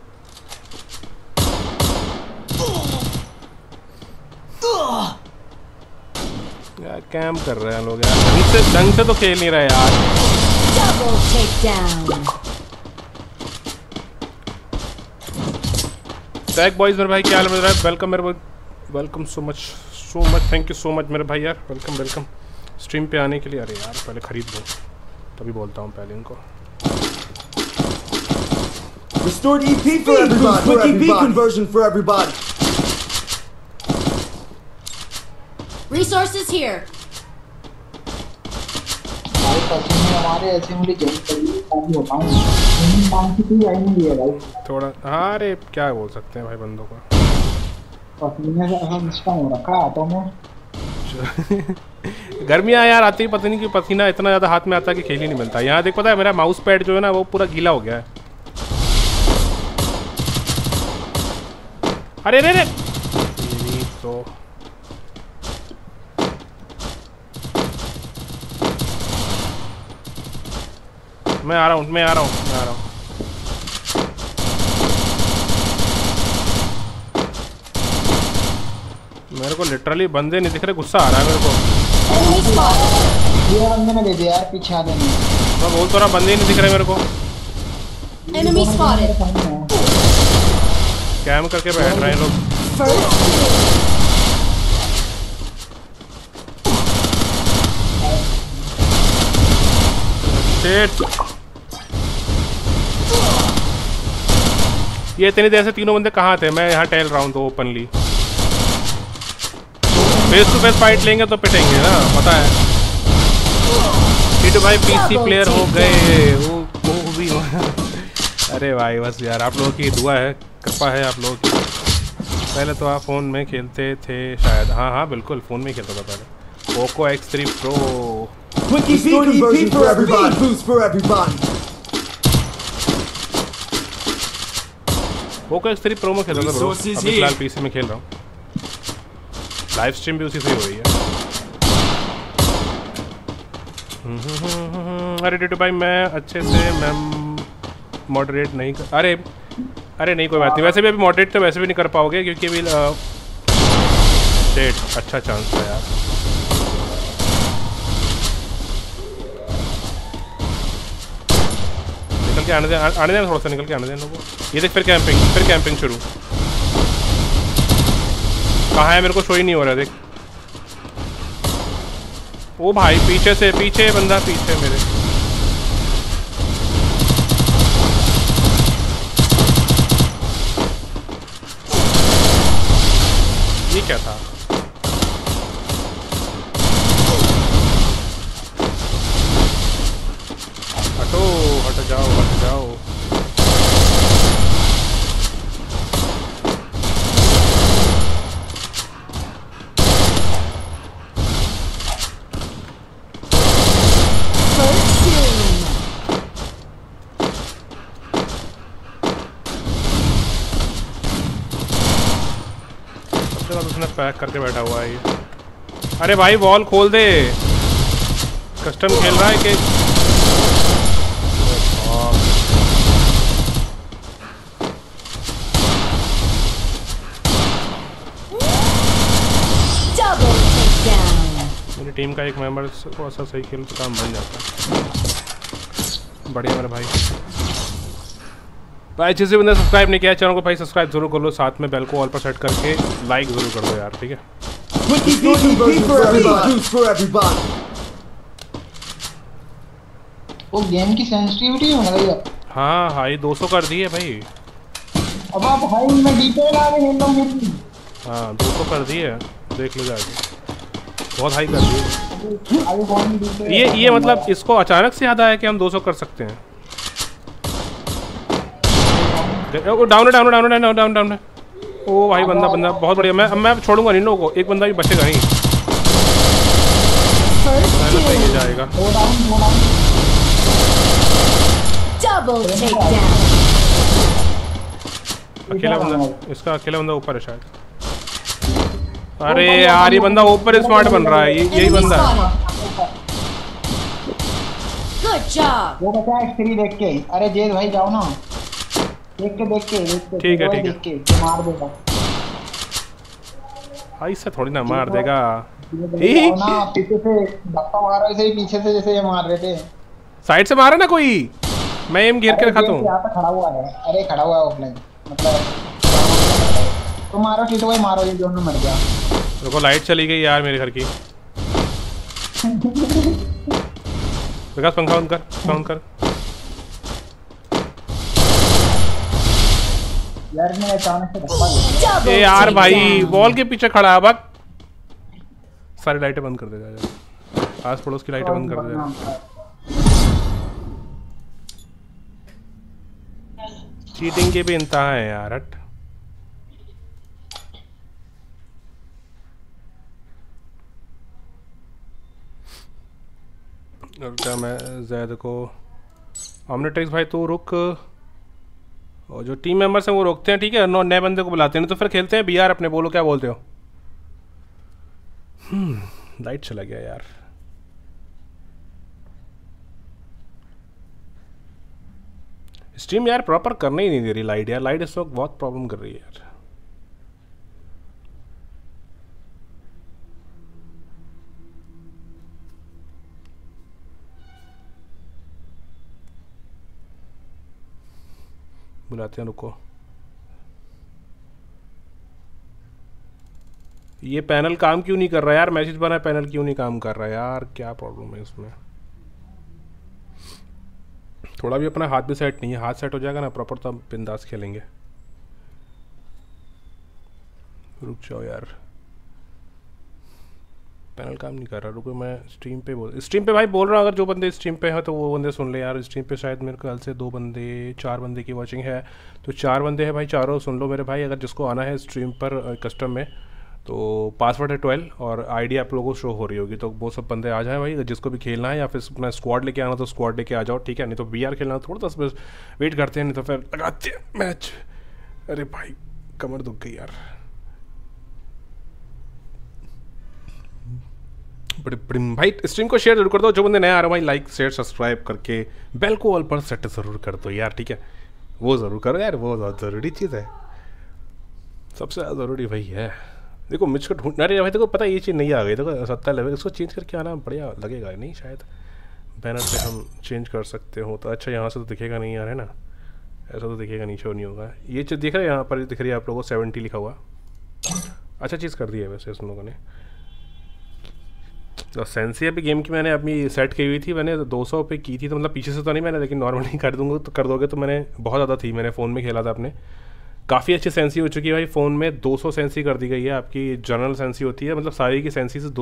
यार कैंप कर रहे हैं लोग यार, ढंग से तो खेल नहीं रहे यार। Double takedown. टैग बॉयज मेरे भाई, क्या हाल है मेरे भाई? वेलकम मेरे भाई, welcome so much thank you so much मेरे भाई यार। वेलकम वेलकम स्ट्रीम पे आने के लिए। अरे यार पहले खरीद लो, तभी बोलता हूँ पहले इनको। Restored EP for everybody. Quick EP conversion for everybody. Resources here. भाई पसंद है हमारे ऐसे मुझे गेम चाहिए, काफी होता है। इन काम की कोई आई नहीं है भाई। थोड़ा हाँ, अरे क्या बोल सकते हैं भाई बंदों को। पसीने से हम सिस्टम हो रखा है हाथों में। गर्मियाँ यार आती ही पता नहीं कि पसीना इतना ज़्यादा हाथ में आता है कि खेल ही नहीं मिलता। यहाँ देख, पता है मेरा माउस पैड जो है ना वो पूरा गीला हो गया है। अरे रे रे, तो मैं आ रहा हूँ। मेरे को लिटरली बंदे नहीं दिख रहे, गुस्सा आ रहा है मेरे को। ये बंदे ने दे दिया यार, पीछे आ देने। मैं बोल तो रहा, बंदे ही नहीं दिख रहे मेरे को। Enemy spotted. कैम करके बैठ रहे हैं लोग। ये इतनी देर से तीनों बंदे कहाँ थे? मैं यहाँ टहल रहा हूँ तो openly. Face to face fight लेंगे तो पिटेंगे ना, पता है। टीटू भाई पीसी प्लेयर हो गए, वो भी अरे भाई बस यार, आप लोगों की दुआ है, कृपा है आप लोगों की। पहले तो आप फ़ोन में खेलते थे शायद। हाँ हाँ बिल्कुल, फ़ोन में खेलता था पहले। Poco X3 Pro। Quick EP conversion for everybody. Boost for everybody. Poco X3 Pro में खेलता था ब्रो, अभी फिलहाल पीसी में खेल रहा हूँ। लाइव स्ट्रीम भी उसी से ही हो रही है। अरे टिटू भाई मैं अच्छे से मॉडरेट नहीं कर, अरे नहीं कोई बात नहीं। वैसे भी अभी मॉडरेट तो वैसे भी नहीं कर पाओगे, क्योंकि अभी डेट अच्छा चांस है यार। निकल के आने देना थोड़ा सा, निकल के आने देना लोगों को। ये देख फिर कैंपिंग शुरू। कहाँ है मेरे को शो ही नहीं हो रहा, देख। ओ भाई पीछे बंदा, पीछे मेरे। ये क्या था? हट जाओ। जगह तो उसने पैक करके बैठा हुआ है ये। अरे भाई वॉल खोल दे, कस्टम खेल रहा है कि मेरी टीम का एक मेंबर को ऐसा सही खेल तो काम बन जाता है। बढ़िया मेरे भाई। भाई जिस भी बंदा सब्सक्राइब नहीं किया चैनल को भाई सब्सक्राइब जरूर कर लो, साथ में बेल को ऑल पर सेट करके लाइक जरूर कर दो यार, ठीक है। वो गेम की सेंसिटिविटी है मतलब। हाँ हाई 200 कर दी है भाई। अब आप भाई मैं डिटेल आ गई एकदम मेरी। हाँ 200 कर दी है, देख लो जाके, बहुत हाई कर दी है। ये मतलब इसको अचानक से याद आया कि हम 200 कर सकते हैं। Down down down down down down. ओ भाई बंदा बंदा बहुत बढ़िया। मैं छोड़ूंगा नहीं लोगों को, एक बंदा भी बचेगा नहीं। ये जाएगा अकेला बंदा, इसका अकेला बंदा ऊपर है शायद। अरे यार ये बंदा ऊपर स्मार्ट बन रहा है, यही बंदा है। वो बचा एक्सट्री देख के। अरे जेद भाई जाओ ना, देख के ठीक है मार देगा। ऐसा थोड़ी ना मार देगा। पीछे से धक्का मारो ऐसे ही, पीछे से जैसे ये मार रहे थे। साइड से मारा ना कोई, मैं एम गिर के रखा हूं। यहां पे खड़ा हुआ है। अरे खड़ा हुआ है ऑफलाइन मतलब। तो मारो टीटू भाई मारो, ये दोनों मर गया। देखो लाइट चली गई यार मेरे घर की। विकास पंखा बंद कर, साउंड कर। यार मैं अचानक से धक्का दिया। ए यार भाई वॉल के पीछे खड़ा है, बक सारी लाइटें बंद कर देगा यार, आस पड़ोस की लाइटें बंद कर देगा। चीटिंग के भी इंतहा है यार। हट और क्या मैं ज़ैद को ऑमनेट्रिक्स भाई तो रुक, और जो टीम मेंबर्स हैं वो रोकते हैं, ठीक है, नए बंदे को बुलाते हैं, तो फिर खेलते हैं बीआर अपने। बोलो क्या बोलते हो? लाइट चला गया यार। स्ट्रीम यार प्रॉपर करने ही नहीं दे रही लाइट यार, लाइट इस वक्त बहुत प्रॉब्लम कर रही है यार। बुलाते हैं, रुको। ये पैनल काम क्यों नहीं कर रहा यार? मैसेज बना है, पैनल क्यों नहीं काम कर रहा यार? क्या प्रॉब्लम है इसमें? थोड़ा भी अपना हाथ भी सेट नहीं है, हाथ सेट हो जाएगा ना प्रॉपर तो हम बिंदास खेलेंगे। रुक जाओ यार, पैनल काम नहीं कर रहा। रुको मैं स्ट्रीम पे भाई बोल रहा हूँ, अगर जो बंदे स्ट्रीम पे हैं तो वो बंदे सुन ले यार। स्ट्रीम पे शायद मेरे ख्याल से 4 बंदे की वॉचिंग है, तो 4 बंदे हैं भाई, चारों सुन लो मेरे भाई। अगर जिसको आना है स्ट्रीम पर कस्टम में तो पासवर्ड है 12 और आईडी आप लोगों को शो हो रही होगी, तो वो सब बंदे आ जाएं भाई। जिसको भी खेलना है या फिर अपना स्क्वाड लेके आना तो स्क्वाड लेके आ जाओ, ठीक है। नहीं तो बीआर खेलना थोड़ा सा वेट करते हैं, नहीं तो फिर लगाते हैं मैच। अरे भाई कमर दुख गई यार। बड़े भाई स्ट्रीम को शेयर जरूर कर दो, जो बंदे नए आ रहे हो भाई लाइक शेयर सब्सक्राइब करके बेल को ऑल पर सेट जरूर कर दो यार, ठीक है। वो ज़रूर करो यार, वो बहुत ज़रूरी चीज़ है, सबसे ज़्यादा ज़रूरी वही है। देखो मिच को ढूंढ, अरे भाई देखो पता है ये चीज़ नहीं आ गई, देखो 70 लेवल, इसको चेंज करके आना बढ़िया लगेगा नहीं? शायद बैनर पे हम चेंज कर सकते हो तो अच्छा। यहाँ से तो दिखेगा नहीं यार, है ना? ऐसा तो दिखेगा नहीं, शो नहीं होगा। ये चीज़ दिख रहा है यहाँ पर, दिख रही है आप लोगों को 70 लिखा हुआ। अच्छा चीज़ कर दी है वैसे उन लोगों ने। तो सेंसी अभी गेम की मैंने अपनी सेट की हुई थी, मैंने 200 पे की थी, तो मतलब पीछे से तो नहीं मैंने, लेकिन नॉर्मली कर दूंगा तो कर दोगे तो मैंने बहुत ज़्यादा थी, मैंने फ़ोन में खेला था अपने। काफ़ी अच्छी सेंसी हो चुकी है भाई, फ़ोन में 200 सेंसी कर दी गई है आपकी। जनरल सेंसी होती है, मतलब सारी की सेंसी से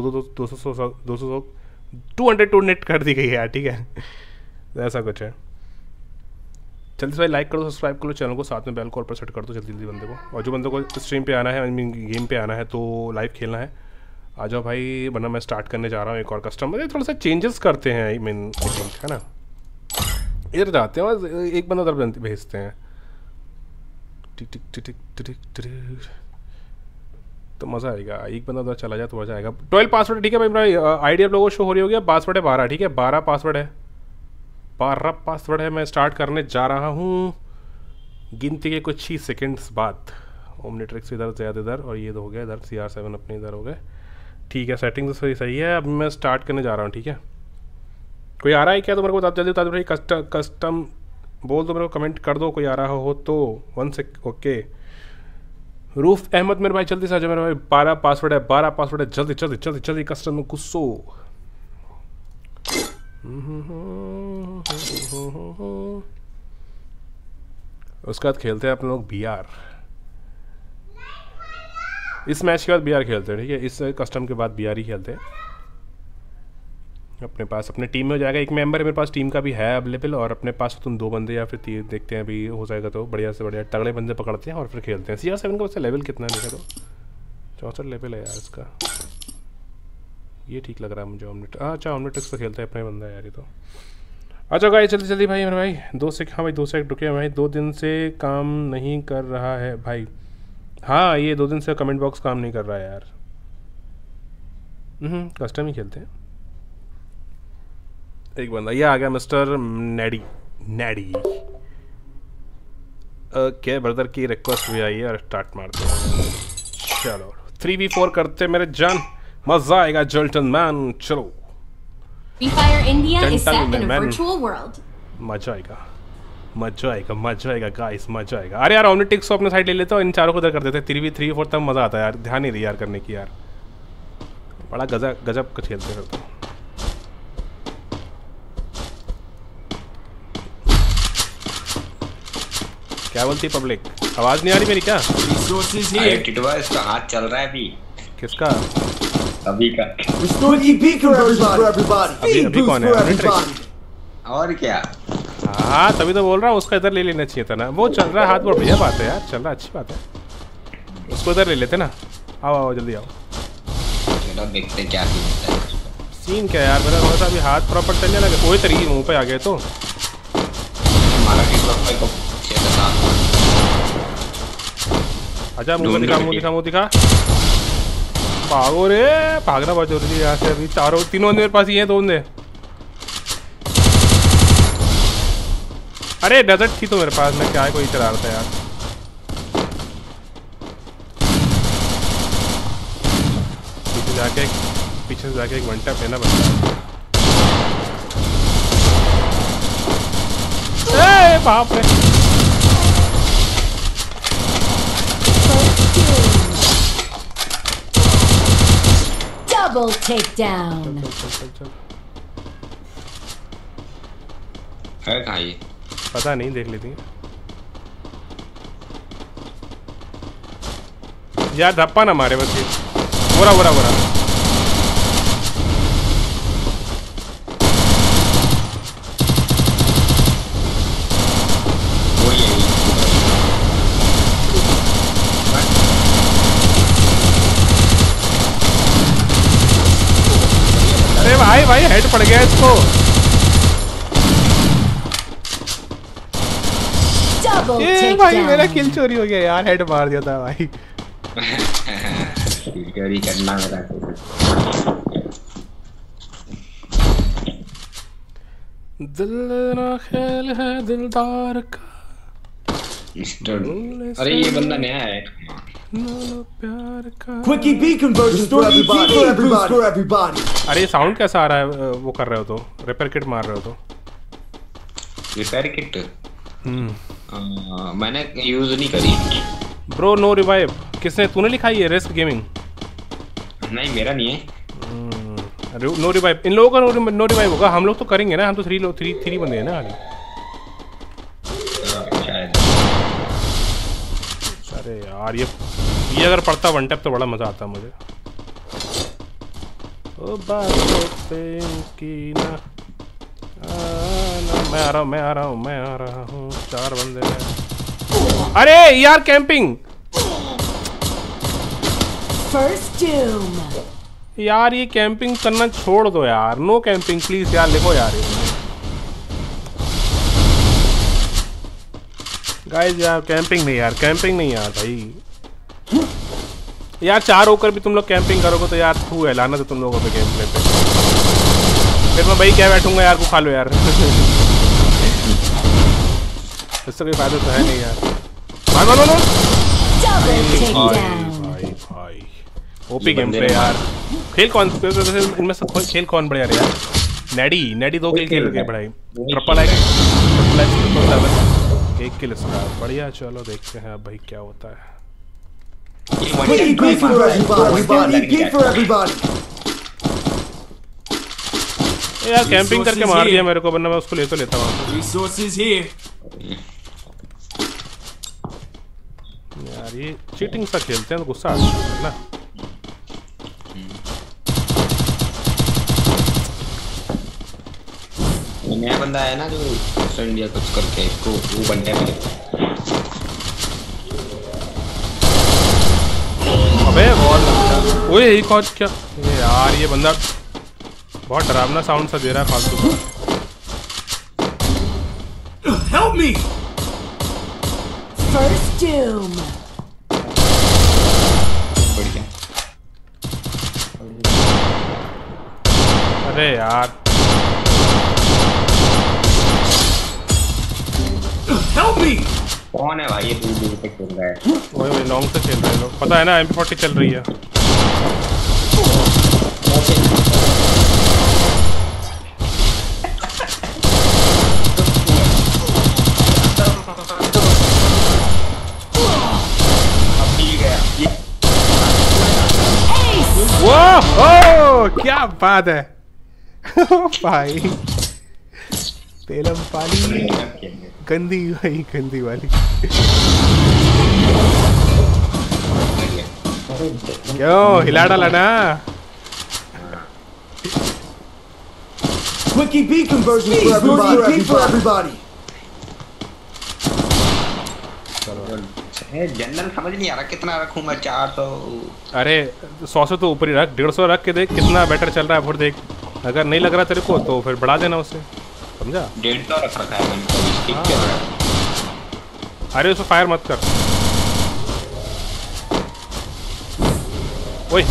200 नेट कर दी गई है यार, ठीक है। ऐसा कुछ है। जल्दी से भाई लाइक कर दो, सब्सक्राइब कर लो चैनल को, साथ में बेल को पर सेट कर दो जल्दी जल्दी बंदे को। और जो बंदे को स्ट्रीम पे आना है, आई मीन गेम पे आना है, तो लाइव खेलना है, आ जाओ भाई, वरना मैं स्टार्ट करने जा रहा हूँ एक और कस्टमर। थोड़ा सा चेंजेस करते हैं, आई मीन है ना। इधर जाते हैं और एक बंदा उधर भेजते हैं। टिक टिक टिक टिक टिक टिक। तो मज़ा आएगा। एक बंदा उधर चला जाए तो मज़ा आएगा। 12 पासवर्ड ठीक है भाई, मेरा आईडी आप लोगों को शो हो रही होगी। पासवर्ड है 12, ठीक है 12 पासवर्ड है, 12 पासवर्ड है। मैं स्टार्ट करने जा रहा हूँ गिनती के कुछ ही सेकंड्स बाद। ओमनीट्रिक्स इधर ज़्यादा इधर, और ये हो गया इधर, CR7 अपने इधर हो गए, ठीक है। सेटिंग तो सही है। अब मैं स्टार्ट करने जा रहा हूँ, ठीक है। कोई आ रहा है क्या तो मेरे को जल्दी बता दो भाई। कस्टम बोल दो मेरे को, कमेंट कर दो कोई आ रहा हो तो। 1 सेक, ओके। रूफ अहमद मेरे भाई जल्दी से आ जाओ मेरे भाई। 12 पासवर्ड है, 12 पासवर्ड है, जल्दी जल्दी जल्दी जल्दी कस्टम में घुसो। उसके बाद खेलते हैं अपने लोग BR। इस मैच के बाद BR खेलते हैं, ठीक है। इस कस्टम के बाद BR ही खेलते हैं। अपने पास अपने टीम में हो जाएगा। एक मेंबर मेरे पास टीम का भी है अवेलेबल, और अपने पास तुम 2 बंदे या फिर 3 देखते हैं अभी हो जाएगा तो बढ़िया से बढ़िया तगड़े बंदे पकड़ते हैं और फिर खेलते हैं। CR7 का वैसे लेवल कितना है देखे तो 64 लेवल है यार इसका। ये ठीक लग रहा है मुझे। अच्छा ओमनीट्रिक्स तो खेलते हैं अपने बंदा यार ये तो। अच्छा गाइस जल्दी जल्दी भाई मेरे भाई 2 सेकंड। हाँ भाई 2 सेकंड रुके भाई, 2 दिन से काम नहीं कर रहा है भाई। हाँ ये 2 दिन से कमेंट बॉक्स काम नहीं कर रहा है यार। कस्टम ही खेलते हैं। एक बंदा ये आ गया, मिस्टर नैडी। ओके ब्रदर की रिक्वेस्ट भी आई है और स्टार्ट मारते हैं। चलो 3v4 करते मेरे जान, मजा आएगा जेंटलमैन। चलो Free Fire India is set in a virtual world. मजा आएगा मजा आएगा मजा आएगा गाइस, मजा आएगा। अरे यार ओमनीट्रिक्स को अपने साइड ले लेते हो, इन चारों को उधर कर देते। 3v3 तब मजा आता है यार। ध्यान नहीं दिया यार करने की यार, बड़ा गजब का खेलते फिर तो। क्या बोलती है पब्लिक? आवाज नहीं आ रही मेरी क्या? अरे टिटवा इसका हाथ चल रहा है अभी। किसका? अभी का। EP conversion for everybody. अभी कौन है? और क्या? हाँ तभी तो बोल रहा हूँ, उसका इधर ले लेना चाहिए था ना। वो चल रहा है हाथ, बहुत बढ़िया बात है यार, चल रहा है अच्छी बात है। उसको इधर ले लेते ना। आओ आओ जल्दी आओ। चलो देखते क्या सीन है। सीन क्या यार, मेरा थोड़ा सा अभी हाथ प्रॉपर चलने लगे। कोई तरीके मुंह पे आ गए तो हमारा टिटवा को अच्छा मुंह दिखा। भागो रे, भागना बहुत जरूरी है यहाँ से। अभी तीनों बंदे मेरे पास ही हैं, 2 बंदे। अरे डेजर्ट थी तो मेरे पास, मैं क्या है कोई चला रहा था यार। पीछे से जाके एक 1 टैप लेना पड़ता है। बाप रे Double takedown. है कहाँ ये? पता नहीं, देख लेती यार। धप्पा ना मारे बस ये। बोरा अरे भाई हेड पड़ गया इसको। ये भाई मेरा किल चोरी हो गया यार, हेड मार दिया था भाई। चोरी करना मेरा दिल ना ख्याल है दिलदार का। अरे ये बंदा नया है। Quick EP conversion for everybody. अरे साउंड कैसा आ रहा है? वो कर रहे हो तो रिपेयर किट मार रहे हो तो? रिपेयर किट मैंने यूज नहीं करी ब्रो। नो रिवाइव किसने? तूने लिखा है ये रिस्क गेमिंग? नहीं मेरा नहीं है। नो रिवाइव इन लोगों का नो रिवाइव होगा। हम लोग तो करेंगे ना, हम तो 3 बंदे हैं ना खाली। अरे यार ये अगर पड़ता 1 टैप तो बड़ा मजा आता मुझे। ओ बातों पे की ना मैं आ रहा हूँ 4 बंदे हैं। अरे यार कैंपिंग First doom. यार ये कैंपिंग करना छोड़ दो यार। नो कैंपिंग प्लीज यार, लिखो यार गाइस यार। कैंपिंग नहीं यार भाई। यार 4 होकर भी तुम लोग कैंपिंग करोगे तो यार तू है लाना तो तुम लोगों पे गेम प्ले पे। फिर मैं भाई क्या बैठूंगा यार, को खा लो यार। इससे कोई फायदा तो है नहीं यार। मार मार मार भाई ओपी गेम प्ले यार। खेल कौन इनमें से खेल कौन बढ़िया रहा यार? नेडी 2 किल खेल के बढ़ाई। ट्रिपल एक्स 7 1 किल इसका बढ़िया। चलो देखते हैं अब भाई क्या होता है। Quickie peek for everybody. यार कैंपिंग करके मार दिया मेरे को, वरना मैं उसको ले तो लेता वहां से। Resources here. यार ये चीटिंग सा खेलते हैं तो गुस्सा आता है ना। नया बंदा है ना जो इंडिया कुछ करके इसको वो बनने में। अबे बॉल ओए एक और क्या ये यार, ये बंदा बहुत डरावना साउंड सा दे रहा है फालतू का। Help me. First doom. बढ़िया। अरे यार Help me. कौन है भाई ये दूर दूर तक खेल रहा है? वही लॉन्ग से खेल रहे हैं लोग, पता है ना MP40 चल रही है। वो क्या बात है भाई, तेलम पानी गंदी भाई, गंदी वाली। क्यों हिला डाला ना? Quickie peek conversion for everybody. General समझ नहीं आ रहा कितना रखूं मैं। 400। अरे 100 से तो ऊपर ही रख, 150 रख के देख कितना बेटर चल रहा है। फिर देख अगर नहीं लग रहा तेरे को तो फिर बढ़ा देना उसे, समझा? 150 रख रखा है मैंने। ठीक है। अरे उसको फायर मत कर। ओए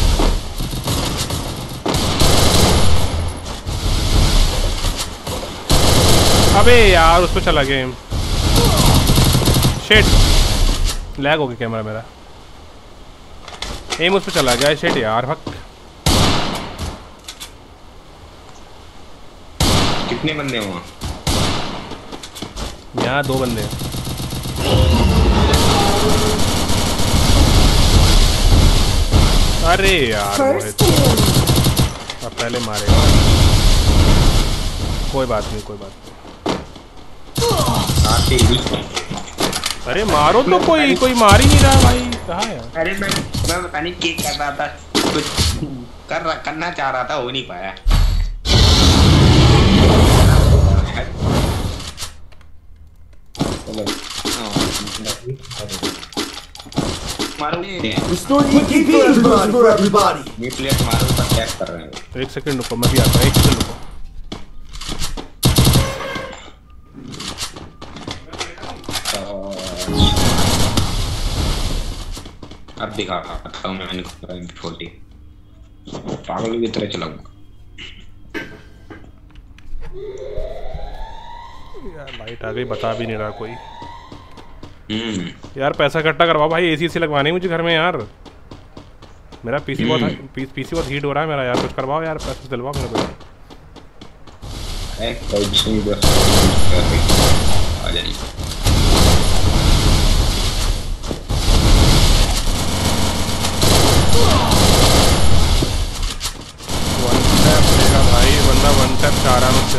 अबे यार उस पे चला गेम। शिट लैग हो गया कैमरा मेरा। एम उस पे चला गया। शिट यार हक। कितने बंदे हुआ? यहाँ 2 बंदे हैं। अरे यार मोहित अब पहले मारे। कोई बात नहीं, कोई बात नहीं। अरे मारो तो, कोई मार ही नहीं रहा भाई। कहाँ है? अरे मैं पता नहीं क्या कर रहा था, कुछ करना चाह रहा था, हो नहीं पाया। मारो Restore quickie peek for everybody. ये प्लेयर तुम्हारे ऊपर अटैक कर रहे हैं। 1 सेकंड रुको, मैं भी आता हूँ। 1 सेकंड रुको। अब दिखाता हूँ मैं MP40 पागलों की तरह चलाऊंगा। यार लाइट आ गई, बता भी नहीं रहा कोई। यार पैसा इकट्ठा करवाओ भाई, AC लगवानी मुझे घर में यार। मेरा पीसी बहुत हीट हो रहा है मेरा यार। कुछ करवाओ यार, पैसे दिलवाओ मेरे को। आ जाइए। भाई बंदा 1 टैप चाह रहा मुझसे।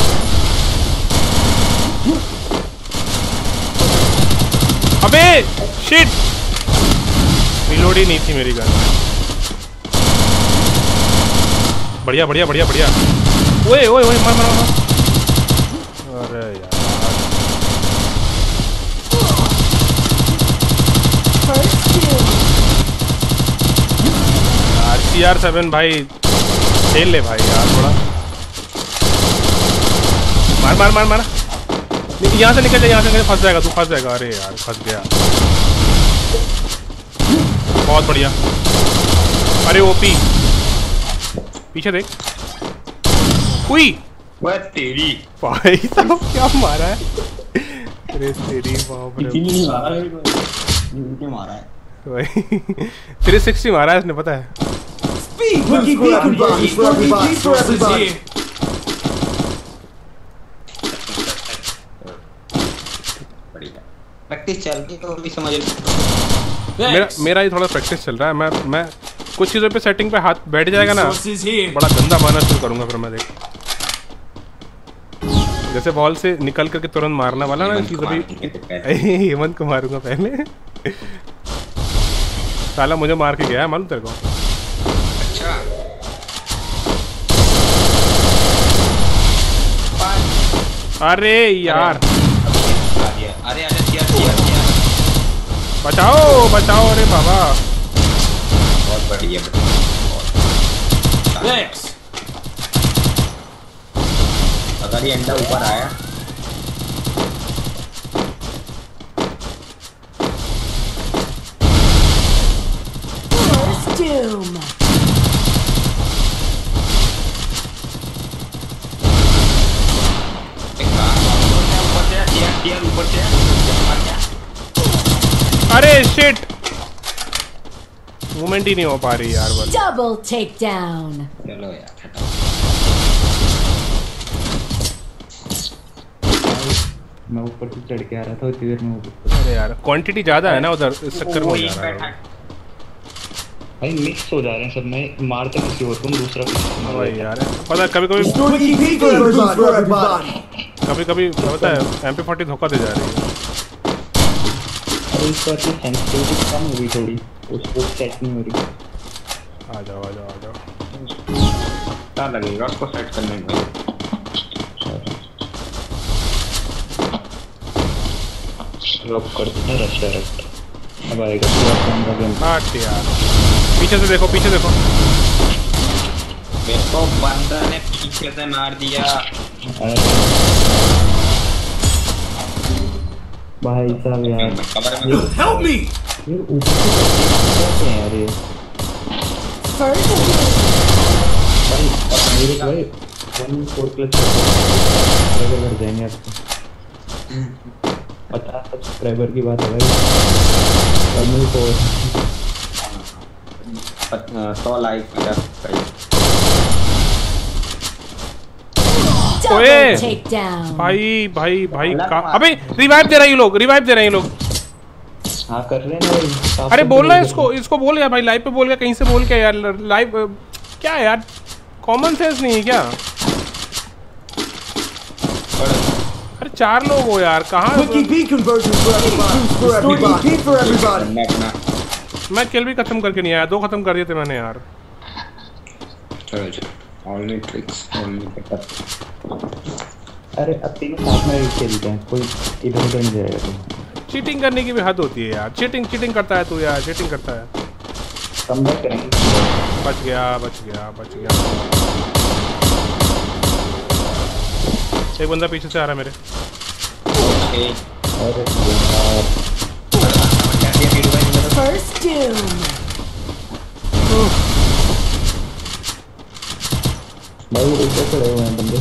अबे शिट, रिलोड ही नहीं थी मेरी गन। बढ़िया बढ़िया बढ़िया बढ़िया। ओए ओए ओए मार मार मार। अरे यार CR7 भाई खेल ले भाई यार थोड़ा। मार मार मार मार। यहाँ से निकल जा, यहाँ से निकल, फंस जाएगा तू, फंस जाएगा। अरे यार फंस गया। बहुत बढ़िया। अरे ओपी पीछे देख। हुई वह तेरी भाई साहब क्या मारा है। अरे तेरी बाप रे। इतनी मारा मेरे को, इनके मारा है भाई 360 मारा है इसने, पता है। Quickie bee conversion for everybody. Practice चल रही तो भी समझ मेरा ही थोड़ा प्रैक्टिस चल रहा है। मैं कुछ चीज़ों पे सेटिंग पे हाथ बैठ जाएगा ना, बड़ा गंदा मारना शुरू करूंगा फिर मैं। देख जैसे बॉल से निकल करके तुरंत मारना वाला ना चीज़, अभी हेमंत को मारूंगा पहले। साला मुझे मार के गया है, मालूम तेरे को। अच्छा अरे यार अरे अरे बचाओ बचाओ। अरे बाबा बहुत बढ़िया। अगर ये अंडा ऊपर आया Doom. अरे शिट, मूवमेंट ही नहीं हो पा रही यार बस। Double takedown. चलो यार मैं ऊपर से चढ़ के आ रहा था उतनी देर में ऊपर। अरे यार क्वांटिटी ज्यादा है ना उधर, इस चक्कर में हो जा रहा है भाई। मिक्स हो जा रहे हैं सब। मैं मारता किसी और को, दूसरा भाई यार। पता है कभी कभी पता है MP40 धोखा दे जा रही है। अरे इस बार की सेंसिटिविटी कम हो गई थोड़ी, उसको सेट नहीं हो रही। आ जाओ आ जाओ आ जाओ। क्या लगेगा उसको सेट करने में? ड्रॉप करते हैं रश डायरेक्ट। अब आएगा पूरा फोन का गेम। हट यार, पीछे से देखो, पीछे देखो। मेरे को बंदा ने पीछे से मार दिया। भाई साहब यार Help me! ये ऊपर से यार ये भाई 1-4 क्लच कर देंगे आपको। 50 सब्सक्राइबर की बात है भाई। 100 लाइक 50 ओए भाई भाई भाई का, अबे रिवाइव दे रहे हैं ये लोग, रिवाइव दे रहे हैं ये लोग। हाँ कर रहे हैं भाई। अरे बोल रहा है इसको बोल गया भाई, लाइव पे बोल गया, कहीं से बोल के यार। लाइव क्या है यार, कॉमन सेंस नहीं है क्या? अरे 4 लोग हो यार, कहाँ? Quickie bee conversion for everybody. मैं किल भी खत्म करके नहीं आया, 2 खत्म कर दिए थे मैंने यार। चलो चलो ऑनली ट्रिक्स ऑनली पता। अरे अब तीनों साथ में खेलते हैं, कोई इधर उधर नहीं जाएगा। चीटिंग करने की भी हद होती है यार। चीटिंग करता है तू यार, चीटिंग करता है। कम बैक करेंगे। बच गया। एक बंदा पीछे से आ रहा है मेरे। अरे First doom. भाई ऊपर खड़े हुए हैं बंदे।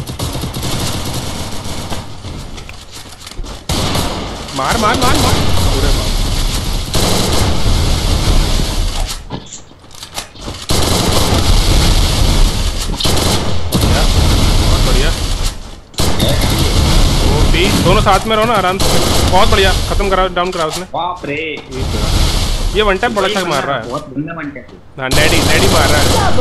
मार पूरे मार। बढ़िया। दोनों साथ में रहो ना आराम से। बहुत बढ़िया, खत्म करा, डाउन करा उसने। बाप रे, ये वन टैप बड़ा अच्छा मार रहा है। बहुत बंदा वन टैप। हाँ नेडी मार रहा है।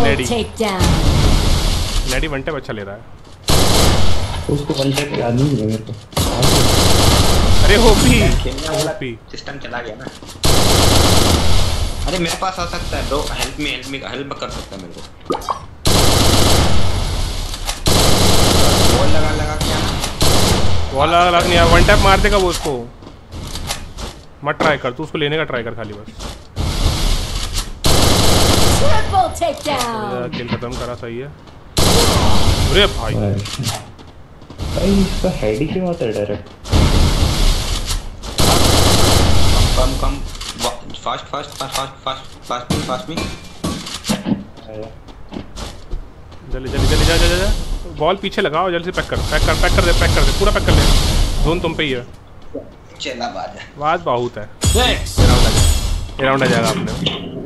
नेडी वन टैप अच्छा ले रहा है। उसको वन टैप याद नहीं है मेरे को। अरे ओपी सिस्टम चला गया ना। अरे मेरे पास आ सकता है ब्रो, हेल्प कर सकता है मेरे को। वॉल लगा के आना। वॉल लगा नहीं यार, वन टैप मार देगा वो उसको। मत ट्राई कर, तू उसको लेने का ट्राई कर खाली बस। किल खत्म करा, सही है। अरे भाई इसका हेड ही क्यों आता है डायरेक्ट? कम फास्ट में जल्दी जा। बॉल पीछे लगाओ, जल्दी से पैक कर दे, पूरा पैक कर दे। जोन तुम पे ही है। चला बात बहुत है। ये राउंड आ जाएगा आपने।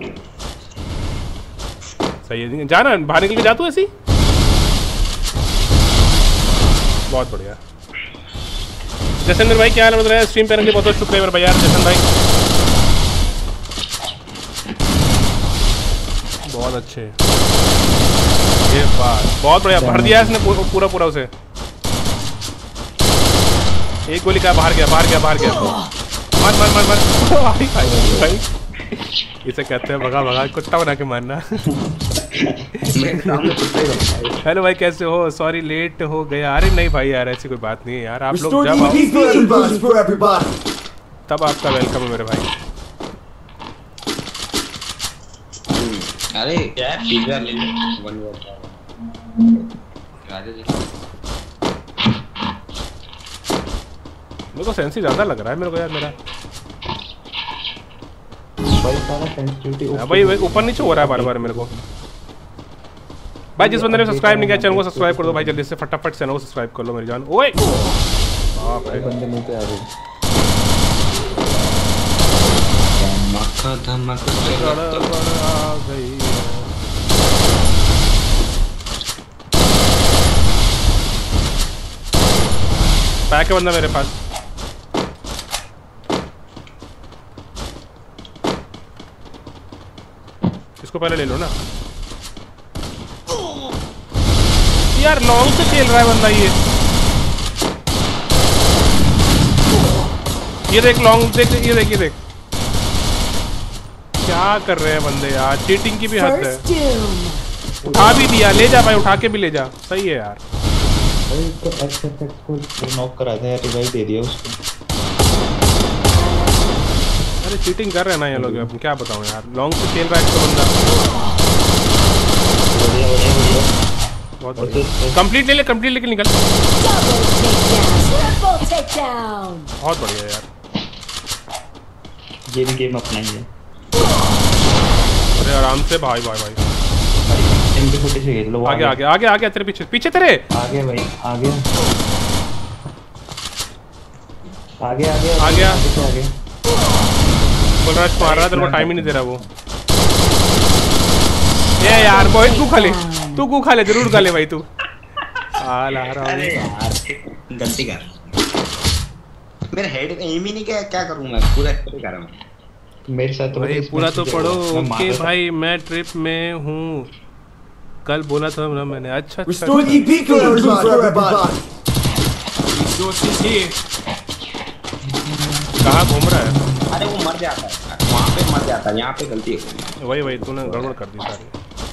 सही है, जाना बाहर निकल के जा तू ऐसी। बहुत बढ़िया। जसन मेरे भाई क्या हाल है? स्ट्रीम पे रहने के बहुत शुक्रिया मेरे भाई यार। जसन भाई बहुत अच्छे। ये बात बहुत बढ़िया, भर दिया इसने पूरा उसे। एक गोली का बाहर गया। मार भाई। इसे कहते हैं भगा कुत्ता बना के मारना। हेलो भाई, कैसे हो? सॉरी लेट हो गया। अरे नहीं भाई यार, ऐसी कोई बात नहीं है यार। आप लोग जब आओ तब आपका वेलकम है मेरे भाई। अरे क्या पिज्जा ले ले। मेरे को सेंसी ज्यादा लग रहा है मेरे को यार। मेरा भाई सारा सेंसिटिविटी भाई ऊपर नीचे हो रहा है बार मेरे को। भाई जिस बंदे ने सब्सक्राइब नहीं किया चैनल को सब्सक्राइब कर दो भाई, जल्दी से फटाफट चैनल को सब्सक्राइब कर लो मेरी जान। ओए भाई बंदे मुंह पे आ गए। आ गई। पैक है बंदा मेरे पास। इसको पहले ले लो ना यार। लॉन्ग से खेल रहा है बंदा ये देख लॉन्ग देख, ये देख क्या कर रहे हैं बंदे यार। चीटिंग की भी हद है। उठा भी दिया, ले जा भाई, उठा के भी ले जा। सही है यार। भाई इसको एक्स को नॉक करा था, रिवाइव दे दिया उसको। अरे चीटिंग कर रहे हैं ना ये लोग। अब क्या बताऊं यार, लॉन्ग से खेल रहा है तो बंदा। बहुत कंप्लीट ले ले, कंप्लीट लेके निकल। बहुत बढ़िया यार। ये भी गेम अपना ही है। अरे आराम से भाई। M240 से खेल लो। आगे तेरे पीछे तेरे आगे भाई आगे। बोल रहा मार रहा, तेरे को टाइम ही नहीं दे रहा वो। ये यार बॉय तू खा ले जरूर खा ले भाई तू। अरे यार गलती कर। मेरा हेड एम ही नहीं क्या करूं मैं। पूरा कर रहा हूं मेरे साथ तो भाई। पूरा तो पढ़ो। ओके भाई मैं ट्रिप में हूँ। कल बोला था ना मैंने। अच्छा कहाँ घूम रहा है? अरे वो मर जाता है वहाँ पे, मर जाता है यहाँ पे। गलती है वही तूने गड़बड़ कर दी सारी।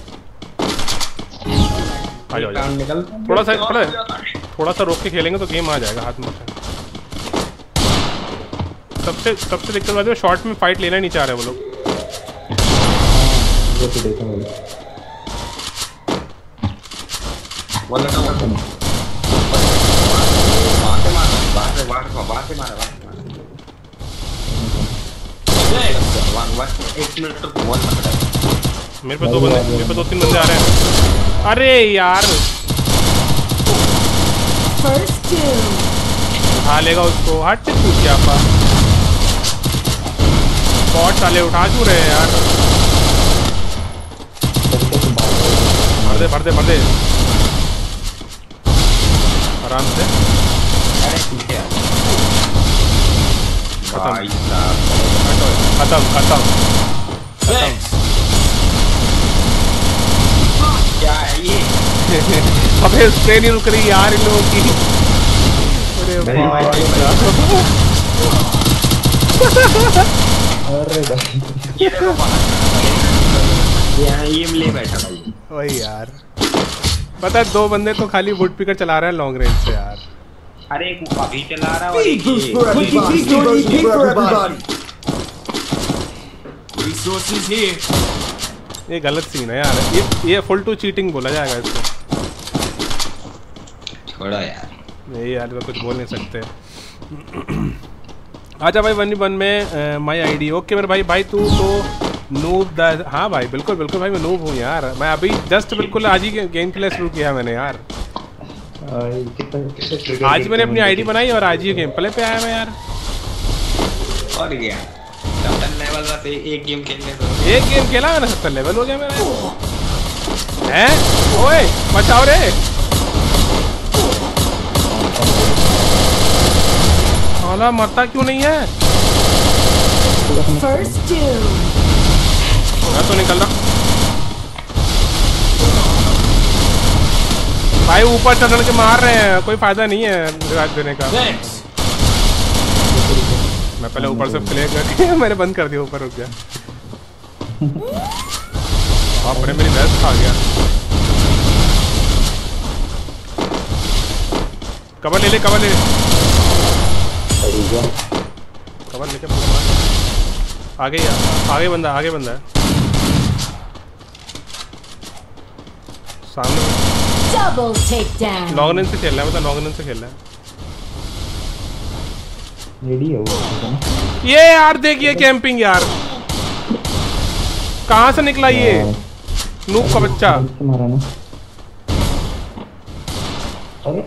आ जाओ थोड़ा सा रोक के खेलेंगे तो गेम आ जाएगा हाथ में। सबसे दिक्कत बात है शॉर्ट में फाइट लेना नहीं चाह रहे वो लोग। वो तो देखा मैंने। मेरे पे दो तीन बंदे आ रहे हैं। अरे यार उठा लेगा उसको। हट छूट गया आपा। बॉट साले उठा क्यों रहे हैं यार? भर दे आराम से। खत्म। क्या है ये? अबे स्प्रे नहीं रुक रही यार इन लोगों की। अरे भाई ये ले बैठा भाई। वही यार पता है 2 बंदे तो खाली वुड पिकर चला रहे हैं लॉन्ग रेंज से यार। अरे एक अभी चला रहा है और एक ये गलत सीन है यार। ये फुल टू चीटिंग बोला जाएगा इसको। छोड़ो यार। नहीं यार तो कुछ बोल नहीं सकते। आजा भाई 1v1 में माई आईडी। ओके मेरे भाई। भाई तू तो नूब द, हाँ भाई बिल्कुल बिल्कुल भाई मैं नूब हूँ यार। मैं अभी जस्ट बिल्कुल आज ही गेम प्ले शुरू किया मैंने यार। आज मैंने अपनी आईडी बनाई और आज ही गेम प्ले पे आया मैं यार। और क्या 70 लेवल से एक गेम खेलने दो। एक गेम खेला मैंने 70 लेवल हो गया मेरा। हैं ओए बचाओ रे। साला मरता क्यों नहीं है? First doom. मैं तो निकल रहा भाई। ऊपर चढ़ के मार रहे हैं, कोई फायदा नहीं है रिवाइव देने का। मैं पहले ऊपर से प्ले करके मैंने बंद कर दिया। ऊपर रुक गया। आपने मेरी बैस खा गया। कवर ले ले कवर ले ले। कवर लेके पूरा मार। आगे ही आगे बंदा है सामने। Double takedown. लॉन्ग रेंज से खेलना है, मतलब लॉन्ग रेंज से खेलना है। रेडी है वो। ये यार देखिए कैंपिंग यार, कहाँ से निकला ये नूब का बच्चा। मारा ना। अरे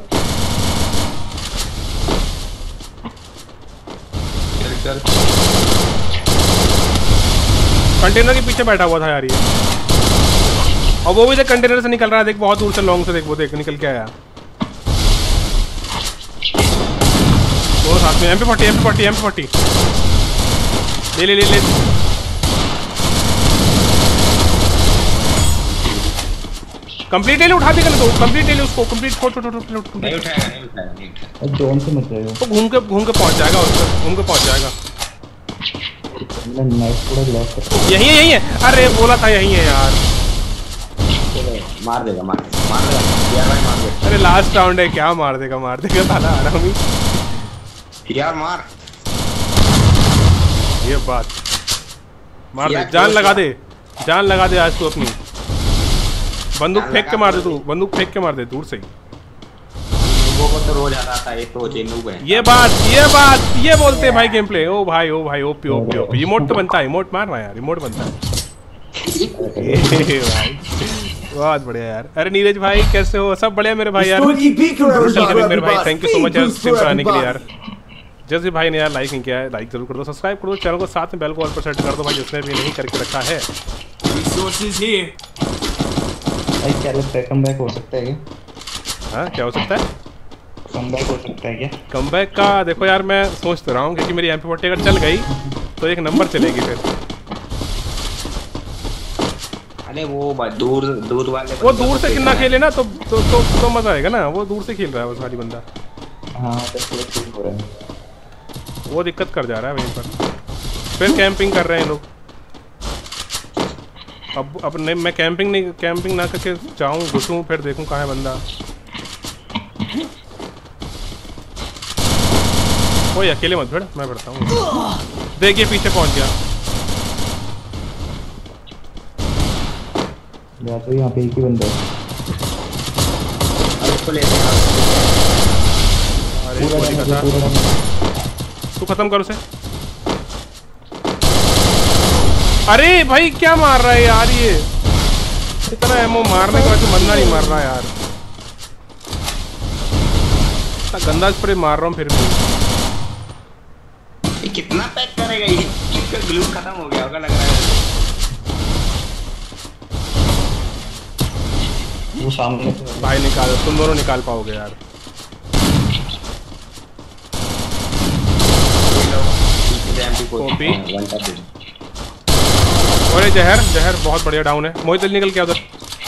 कंटेनर के पीछे बैठा हुआ था यार ये। और वो भी देख कंटेनर से निकल रहा है। देख बहुत दूर से लॉन्ग से देख, वो देख निकल के आया। दोनों साथ में। MP40 ले ले ले ले। कंप्लीट ले उठा देगा ना तो कंप्लीट ले उसको। कंप्लीट छोड़ नहीं उठाएगा। जोन से मत जाएगा। तो घूम के पहुंच जाएगा उसको। घूम के पहुंच जाएगा। नाइट पूरा ग्लास कर। यही है। अरे बोला था यही है यार। मार देगा यार भाई मार दे। अरे लास्ट राउंड है, क्या मार देगा साला आरामी यार मार। ये बात मार दे। जान लगा दे आज तू अपनी। बंदूक फेंक के मार दे तू। बंदूक फेंक के मार दे दूर से ही। वो तो रोज आता था ये तो जेनूब है। ये बात ये बोलते हैं भाई गेम प्ले। ओ भाई ओपी। इमोट तो बनता है। इमोट मारना यार, इमोट बनता है। भाई बहुत बढ़िया यार। अरे नीरज भाई कैसे हो? सब बढ़िया मेरे भाई यार। मेरे भाई थैंक यू सो मच यार स्ट्रीम पर आने के लिए यार। जैसे भाई ने यार लाइक नहीं किया है, लाइक जरूर कर दो, सब्सक्राइब कर दो चैनल को, साथ में बेल को ऑल पर सेट कर दो भाई जिसने भी नहीं करके रखा है। भाई क्या लगता है कमबैक हो सकता है क्या? हाँ क्या हो सकता है? कमबैक हो सकता है क्या? कमबैक का देखो यार मैं सोच तो रहा हूँ, क्योंकि मेरी MP40 अगर चल गई तो एक नंबर चलेगी फिर। अरे वो दूर वाले वो दूर से कितना खेले ना तो मजा आएगा ना। वो दूर से खेल रहा है वो सारी बंदा। हाँ हो रहा है। वो दिक्कत कर जा रहा है वहीं पर। फिर कैंपिंग कर रहे हैं लोग। अब नहीं मैं कैंपिंग ना करके जाऊँ घुसूँ फिर देखूँ कहाँ है बंदा। कोई अकेले मत भिड़, मैं भिड़ता हूँ। देखिए पीछे पहुँच गया। या तो यहाँ पे एक ही बंदा है। तू खत्म कर उसे। अरे भाई क्या मार रहा है यार ये। इतना एमओ मारने के बाद बंदा नहीं मार रहा यार। इतना गंदा स्प्रे मार रहा हूँ फिर भी। ये कितना पैक करेगा ये? इसका ग्लू खत्म हो गया होगा लग रहा है। वो सामने भाई निकालो, तुम दोनों निकाल पाओगे यार। और ये जहर बहुत बढ़िया डाउन है। मोहित जल्दी निकल के उधर।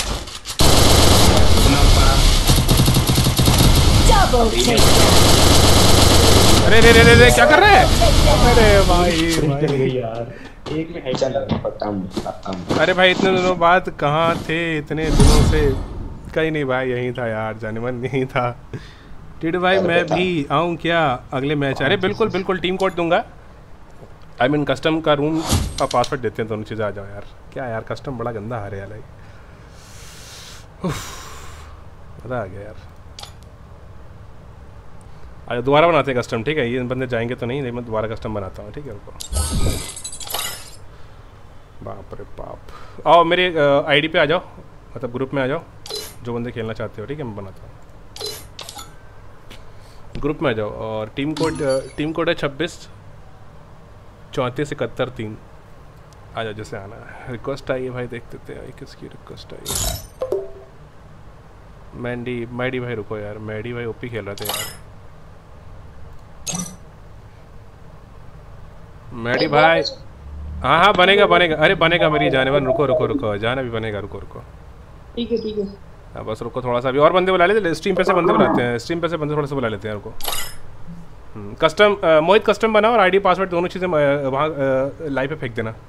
अरे रे रे रे क्या कर रहे हैं? अरे भाई यार एक में हेड चल रहा खत्म। अरे भाई इतने दिनों बाद कहाँ थे? इतने दिनों से कहीं नहीं भाई, यहीं था यार, जाने मन यहीं था। टिड भाई मैं भी आऊँ क्या अगले मैच? अरे बिल्कुल बिल्कुल टीम कोड दूंगा। आई मीन कस्टम का रूम का पासवर्ड देते हैं, दोनों चीज़ें आ जाओ यार। क्या यार कस्टम बड़ा गंदा हारे यार। मज़ा आ गया यार। अच्छा दोबारा बनाते हैं कस्टम, ठीक है। ये बंदे जाएंगे तो नहीं, मैं दोबारा कस्टम बनाता हूँ, ठीक है। उनको बाप रे बाप। आओ मेरे आईडी पे आ जाओ, मतलब ग्रुप में आ जाओ, जो बंदे खेलना चाहते हो, ठीक है। मैं बनाता हूँ, ग्रुप में आ जाओ। और टीम कोड है 26 34 71 3। आ जाओ जैसे आना है। रिक्वेस्ट आई है भाई, देख देते हैं किसकी रिक्वेस्ट आई है। मैडी भाई रुको यार, मैडी भाई ओपी खेल रहे थे यार। मैडी भाई हाँ बनेगा। अरे बनेगा मेरी जानवर, रुको जाना भी बनेगा, रुको। ठीक है। हाँ बस रुको थोड़ा सा, अभी और बंदे बुला लेते, स्ट्रीम पे से बंदे बुलाते हैं, स्ट्रीम पे से बंदे थोड़ा सा बुला लेते हैं रुको। कस्टम मोहित कस्टम बनाओ और आईडी पासवर्ड दोनों चीज़ें वहाँ लाइव पे फेंक देना,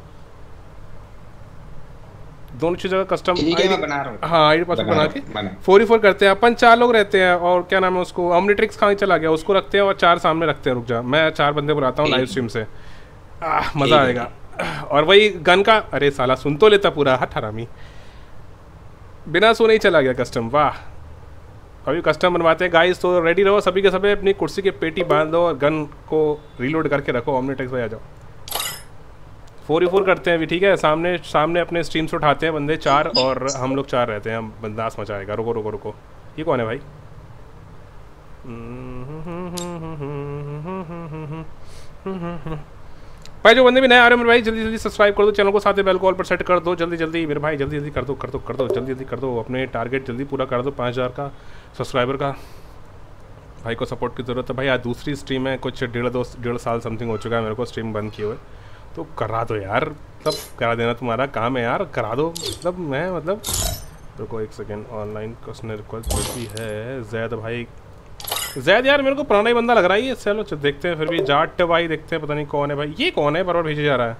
दोनों चीज़ों का कस्टम बना रहा हूँ। हाँ आईडी पासवर्ड बना के 4v4 करते हैं अपन। 4 लोग रहते हैं और क्या नाम है उसको, ऑमनिट्रिक्स कहाँ चला गया, उसको रखते हैं और 4 सामने रखते हैं। रुक जा, मैं 4 बंदे बुलाता हूँ लाइव स्ट्रीम से, मज़ा आएगा। और वही गन का, अरे साला सुन तो लेता पूरा, हट हरामी, बिना सुने ही चला गया कस्टम। वाह, अभी कस्टम बनवाते हैं गाइस, तो रेडी रहो सभी के सभी, अपनी कुर्सी की पेटी बांध दो और गन को रीलोड करके रखो। ऑमनिट्रिक्स भाई आ जाओ, 4v4 करते हैं अभी, ठीक है। सामने अपने स्ट्रीम से उठाते हैं बंदे 4 और हम लोग 4 रहते हैं, बंदास मचाएगा। रुको। ये कौन है भाई? भाई जो बंदे भी नए आ रहे हैं मेरे भाई, जल्दी सब्सक्राइब कर दो चैनल को, साथ ही बेल कॉल पर सेट कर दो जल्दी मेरे भाई, जल्दी कर दो जल्दी कर दो, अपने टारगेट जल्दी पूरा कर दो 5000 का सब्सक्राइबर का। भाई को सपोर्ट की ज़रूरत है भाई। आज दूसरी स्ट्रीम है, कुछ 1.5 साल समथिंग हो चुका है मेरे को स्ट्रीम बंद किए हुए, तो करा दो यार, मतलब करा देना तुम्हारा काम है यार, करा दो। मतलब रुको 1 सेकेंड, ऑनलाइन क्वेश्चन रिक्वेस्ट भी है। जैद यार मेरे को पुराना ही बंदा लग रहा है ये, चलो देखते हैं फिर भी। जाट भाई देखते हैं, पता नहीं कौन है भाई, ये कौन है बार भेजे जा रहा है।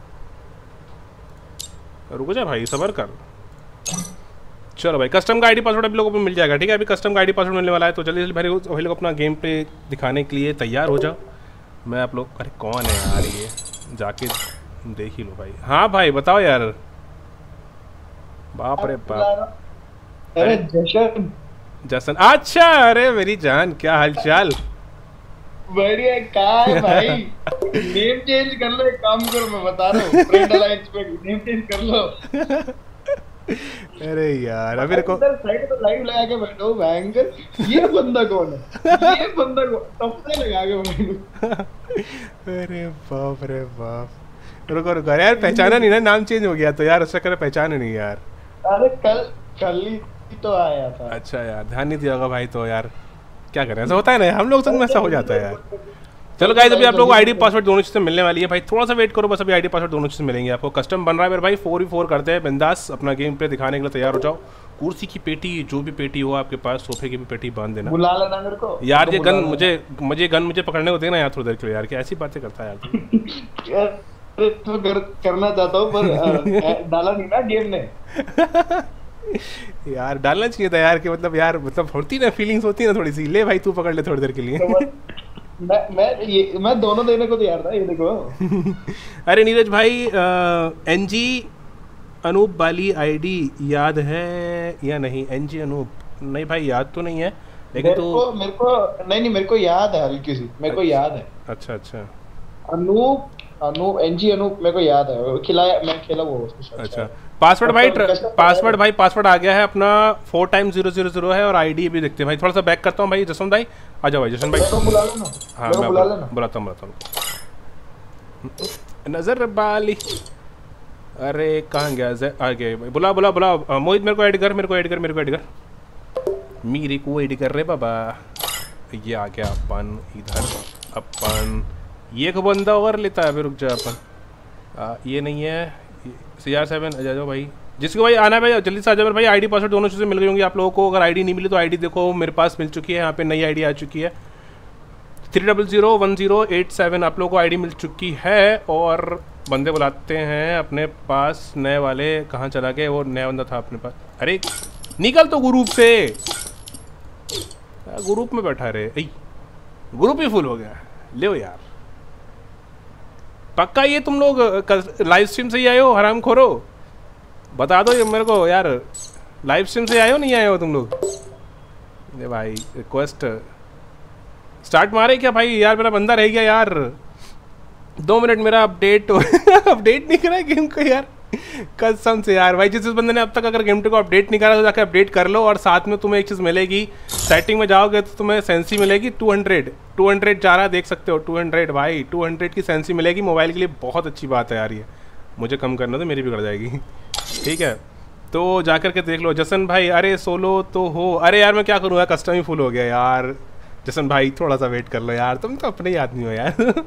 रुको जा भाई, सबर कर। चलो भाई कस्टम का आईडी पासवर्ड अभी लोगों को मिल जाएगा, ठीक है। अभी कस्टम का आईडी पासवर्ड मिलने वाला है, तो जल्दी भाई लोग अपना गेम प्ले दिखाने के लिए तैयार हो जाओ। मैं आप लोग, अरे कौन है यार ये, जाके देख ही लो भाई। हाँ भाई बताओ यार, बाप रे बाप। अरे जसन, अच्छा अरे मेरी जान, क्या हालचाल? बढ़िया, कहाँ है भाई? नेम चेंज कर लो, एक काम करो, मैं बता रहा हूँ, फ्रेंड अलाइंस पे नेम चेंज कर लो। अरे यार अभी देखो साइड पे लाइव लगा के बैठो भयंकर, ये बंदा कौन है, ये बंदा कौन, तब से लगा के बैठो। अरे बाप रे बाप, रुको यार, पहचाना नहीं ना, नाम चेंज हो गया तो यार, उसका पहचाने नहीं यार। अरे कल ही तो आया था। अच्छा यार, ध्यान नहीं दिया होगा भाई, तो यार क्या करें, ऐसा होता है ना हम लोग संग में, ऐसा हो जाता है यार। चलो गाइस, अभी आप लोगों को आईडी पासवर्ड दोनों चीज़ें मिलने वाली है भाई, थोड़ा सा वेट करो बस, अभी आईडी पासवर्ड दोनों चीज़ें मिलेंगे आपको। कस्टम बन रहा है मेरे भाई, 4v4 करते हैं बिंदास, अपना गेम प्ले दिखाने के लिए तैयार हो जाओ। कुर्सी की पेटी, जो भी पेटी हो आपके पास, सोफे की भी पेटी बांध देना, बुला लेना मेरे को यार। ये गन मुझे पकड़ने को देना यार थोड़ी देर के लिए यार, क्या ऐसी बातें करता है यार। तो करना चाहता हूँ पर डाला नहीं ना गेम ने। यार डालना चाहिए था यार, कि मतलब होती ना फीलिंग्स होती है ना थोड़ी सी, ले भाई तू पकड़ ले थोड़ी देर के लिए। मैं दोनों देने को तैयार था, ये देखो। अरे नीरज भाई, एनजी अनूप वाली आईडी याद है या नहीं? एनजी अनूप, नहीं भाई याद तो नहीं है, लेकिन तो मेरे को याद है, हल्की सी मेरे को याद है। अच्छा अनूप एनजी अनूप मेरे को याद है, खिलाया, मैं खेला वो उसके साथ। अच्छा पासवर्ड पासवर्ड आ गया है अपना, 4x000 है, और आईडी भी देखते हैं भाई। थोड़ा सा बैक करता हूँ भाई, जसवंत भाई आ जाओ भाई, जशन भाई बुला लेना। हाँ मैं बुलाता हूँ। नजर बाली, अरे कहाँ गया? आ गया भाई, बुला मोहित, मेरे को ऐड कर, मेरे को ऐड कर रे बाबा। ये आ गया अपन इधर, अपन ये को बंदा और लेता है, अभी रुक जा अपन। ये नहीं है CR7, आ जाओ भाई, जिसको भाई आना है भाई जल्दी से आ जाओ भाई। आईडी पासवर्ड दोनों चीज़ें मिल गई होंगी आप लोगों को। अगर आईडी नहीं मिली तो आईडी देखो मेरे पास मिल चुकी है, यहाँ पे नई आईडी आ चुकी है, 3001087 आप लोगों को आईडी मिल चुकी है। और बंदे बुलाते हैं अपने पास नए वाले, कहाँ चला गए वो नया बंदा था अपने पास? अरे निकल तो ग्रुप से, ग्रुप में बैठा रहे, ग्रुप ही फुल हो गया। ले यार पक्का ये तुम लोग लाइव स्ट्रीम से ही आए हो हराम खोरो? बता दो ये मेरे को यार, लाइव स्ट्रीम से आए हो नहीं आए हो तुम लोग? ये भाई रिक्वेस्ट स्टार्ट मारे क्या भाई यार, मेरा बंदा रह गया यार। 2 मिनट मेरा अपडेट अपडेट नहीं करा गेम को यार, कसम से यार भाई। जिस बंदे ने अब तक अगर गेम को अपडेट नहीं करा तो जाकर अपडेट कर लो। और साथ में तुम्हें एक चीज़ मिलेगी, सेटिंग में जाओगे तो तुम्हें सेंसी मिलेगी 200 जा रहा है, देख सकते हो 200 भाई, 200 की सेंसी मिलेगी मोबाइल के लिए। बहुत अच्छी बात है यार ये, मुझे कम करना तो मेरी बिगड़ जाएगी। ठीक है, तो जा कर के देख लो। जसन भाई अरे सोलो तो हो, अरे यार मैं क्या करूँ यार, कस्टम ही फुल हो गया यार। जसन भाई थोड़ा सा वेट कर लो यार, तुम तो अपने ही आदमी हो यार।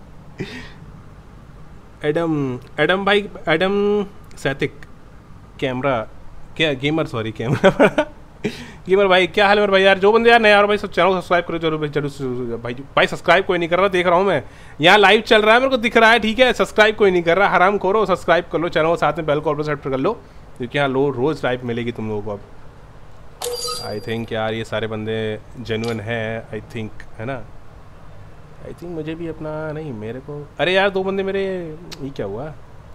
एडम भाई, एडम सैतिक कैमरा क्या गेमर, सॉरी कैमरा गेमर भाई क्या हाल है मेरे भाई यार। जो बंदे यार नया यार भाई सब चैनल सब्सक्राइब करो जरूर भाई। भाई सब्सक्राइब कोई नहीं कर रहा, देख रहा हूँ मैं यहाँ लाइव चल रहा है, मेरे को दिख रहा है। ठीक है, सब्सक्राइब कोई नहीं कर रहा, हराम खोरो। सब्सक्राइब कर लो चैनल को, साथ में बेल को ऑल पर सेट कर लो, क्योंकि यहाँ रोज़ लाइव मिलेगी तुम लोगों को। अब आई थिंक यार ये सारे बंदे जेन्युइन है, आई थिंक, है ना। आई थिंक मुझे भी अपना नहीं, मेरे को अरे यार 2 बंदे मेरे, ये क्या हुआ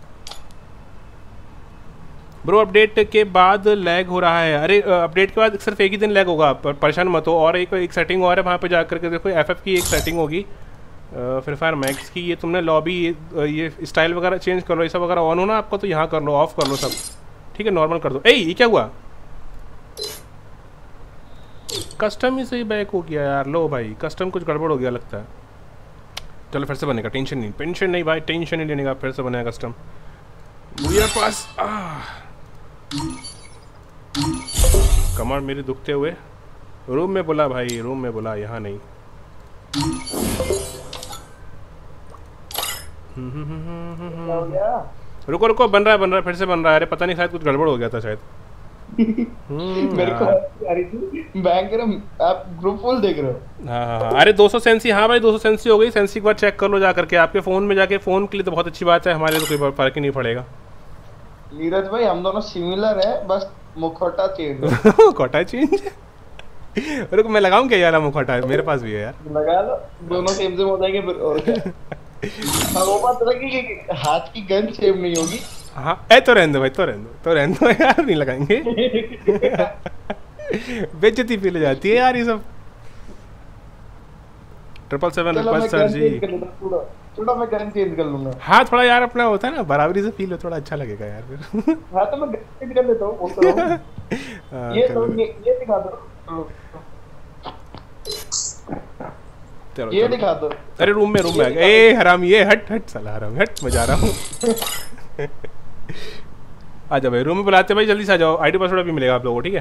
ब्रो। अपडेट के बाद लैग हो रहा है। अरे अपडेट के बाद सिर्फ एक ही दिन लैग होगा, परेशान मत हो। और एक सेटिंग और है, वहाँ पे जा करके देखो FF की एक सेटिंग होगी, फ्री फायर मैक्स की। ये तुमने लॉबी ये स्टाइल वगैरह चेंज कर लो, ये सब वगैरह ऑन हो ना आपका तो यहाँ कर लो, ऑफ कर लो सब। ठीक है, नॉर्मल कर दो। ये क्या हुआ, कस्टम ही सही बैक हो गया यार। लो भाई कस्टम कुछ गड़बड़ हो गया लगता है। चलो फिर से बनेगा, टेंशन नहीं भाई, टेंशन नहीं लेने का, फिर से बनेगा कस्टम मेरे पास। कमर मेरी दुखते हुए रूम में बोला भाई, रूम में बोला, यहाँ नहीं। रुको रुको, बन रहा है फिर से बन रहा है। अरे पता नहीं, शायद कुछ गड़बड़ हो गया था शायद। मेरे को आ रही थी बैंक आप ग्रुप फुल देख रहे हो। हाँ, अरे 200 सेंसी, हाँ भाई 200 सेंसी हो गई। सेंसी एक बार चेक कर लो जा करके, आपके फ़ोन में जाके। फ़ोन के लिए तो बहुत अच्छी बात है, हमारे तो कोई फर्क ही नहीं पड़ेगा। नीरज भाई हम दोनों सिमिलर है, बस मुखौटा चेंज। मुखौटा चेंज? रुक मैं लगाऊं क्या यार मुखौटा, मेरे पास भी है यार। लगा लो, दोनों सेम हो जाएंगे फिर। और क्या वो बात लगी कि हाथ की गन सेम नहीं होगी। हाँ तो रहने दो भाई, तो रहने दो यार, नहीं लगाएंगे। बेइज्जती फील हो जाती है यार ये सब। 777 सर जी, थोड़ा मैं गन चेंज कर लूंगा। हाँ थोड़ा यार अपना होता है ना, बराबरी से फील हो, थोड़ा अच्छा लगेगा यार फिर। हाँ तो मैं गन चेंज कर लेता हूँ, वो करो। ये दिखा दो, ये दिखा दो। अरे रूम में आ गया। ए हराम, ये हट साला हराम, हट मैं जा रहा हूँ। आ जाओ भाई, रूम में बुलाते भाई, जल्दी से आ जाओ। आईडी पासवर्ड भी मिलेगा आप लोगों को, ठीक है।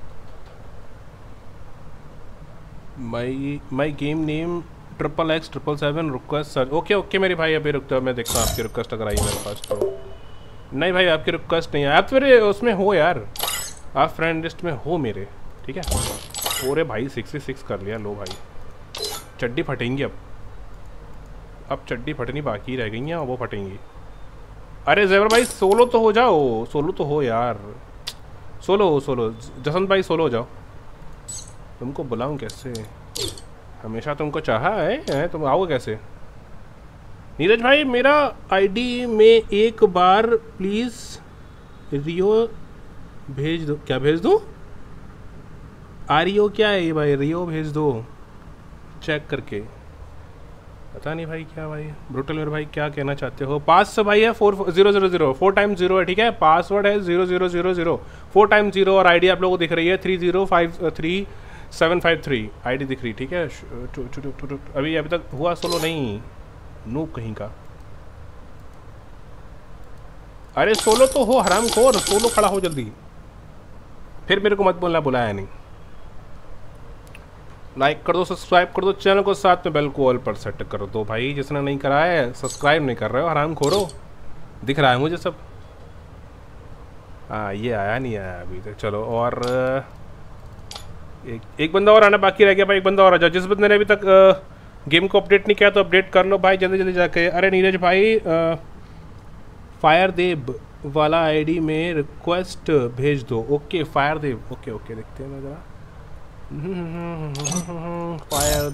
My game name XXX777 request sir. Okay मेरे भाई, अभी रुकते हो, मैं देखता हूँ आपकी रिक्वेस्ट अगर आई मेरे पास तो। नहीं भाई आपकी रिक्वेस्ट नहीं है, आप तो मेरे उसमें हो यार, आप फ्रेंड लिस्ट में हो मेरे, ठीक है। ओरे भाई 66 कर लिया। लो भाई चड्डी फटेंगी अब चड्डी फटनी बाकी रह गई हैं, और वो फटेंगी। अरे ज़ेवर भाई सोलो तो हो जाओ, सोलो तो हो यार, सोलो जसंत भाई सोलो हो जाओ। तुमको बुलाऊं कैसे, हमेशा तुमको चाहा है, तुम आओगे कैसे। नीरज भाई मेरा आईडी में एक बार प्लीज़ रियो भेज दो। क्या भेज दो, आरियो क्या है ये भाई, रियो भेज दो चेक करके। पता नहीं भाई क्या भाई, ब्रूटल मेरे भाई क्या कहना चाहते हो। पास से भाई है 4000, 4 टाइम्स 0 है, ठीक है। पासवर्ड है 0000, 4 टाइम्स 0, और आईडी आप लोगों को दिख रही है 3053 आईडी दिख रही, ठीक है। अभी तक हुआ सोलो नहीं, नूब कहीं का। अरे सोलो तो हो हराम खोर, सोलो खड़ा हो जल्दी, फिर मेरे को मत बोलना बुलाया नहीं। लाइक कर दो, सब्सक्राइब कर दो चैनल को, साथ में बेल को ऑल पर सेट कर दो भाई। जिसने नहीं करा है सब्सक्राइब नहीं कर रहे हो, हराम खोरो। दिख रहा है मुझे सब। हाँ ये आया नहीं आया अभी तक। चलो और एक बंदा और आना बाकी रह गया भाई, एक बंदा और आ जाओ। जिस बंदे ने अभी तक गेम को अपडेट नहीं किया तो अपडेट कर लो भाई जल्दी जाके। अरे नीरज भाई फायर देव वाला आईडी में रिक्वेस्ट भेज दो। ओके फायर देव, ओके देखते हैं जरा। फायर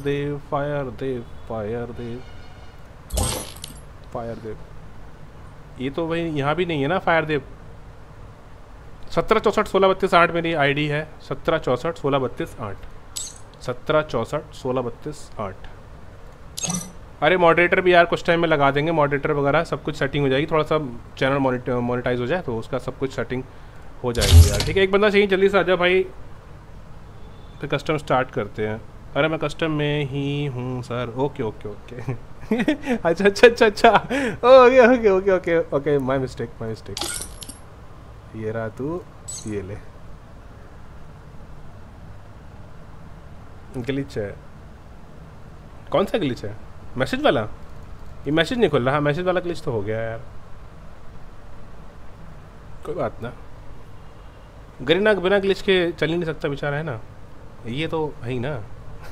देव ये तो भाई यहाँ भी नहीं है ना फायर देव। 17641632 8 मेरी आईडी है, 17641632 8। 17 64 16 32 8। अरे मॉडरेटर भी यार कुछ टाइम में लगा देंगे, मॉडरेटर वगैरह सब कुछ सेटिंग हो जाएगी, थोड़ा सा चैनल मोनेटाइज हो जाए तो उसका सब कुछ सेटिंग हो जाएगी यार। ठीक है, एक बंदा चाहिए, जल्दी से आजा भाई, फिर कस्टम स्टार्ट करते हैं। अरे मैं कस्टम में ही हूँ सर। ओके ओके ओके अच्छा अच्छा अच्छा अच्छा okay okay okay okay okay my mistake my mistake. ये रहा तू, ये ले। ग्लिच है, कौन सा ग्लिच है? मैसेज वाला? ये मैसेज नहीं खुल रहा। मैसेज वाला ग्लिच तो हो गया यार, कोई बात ना। गरीना बिना ग्लिच के चल ही नहीं सकता बेचारा, है ना, ये तो है ही ना।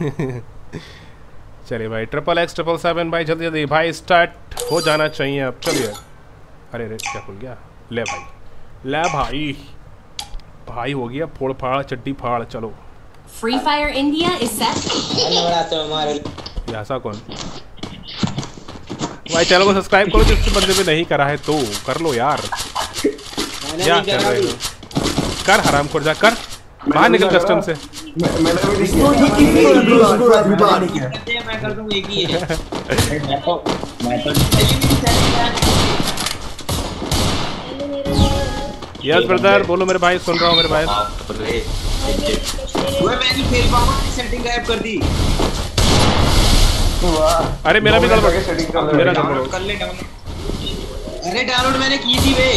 चलिए भाई, XXX777 भाई जल्दी जल्दी भाई स्टार्ट हो जाना चाहिए अब। चलिए, अरे अरे क्या खुल गया? ले भाई, ले भाई, भाई हो गया फोड़ फाड़ चड्डी फाड़। चलो, Free Fire India is set. ऐसा कौन भाई? चैनल को सब्सक्राइब करो जिस बंदे पे नहीं करा है तो कर लो यार। क्या कर रहे हो? कर हरामखोर, जा कर, बाहर निकल कस्टम से। मैं कर दूंगा, एक ही है। यस ब्रदर, बोलो मेरे भाई, सुन रहा हूँ मेरे भाई। मैं खेल पाऊंगा, सेटिंग गायब कर दी। अरे मेरा भी गड़बड़, मेरा डाउनलोड कर ले, डाउनलोड। अरे डाउनलोड मैंने की थी वे,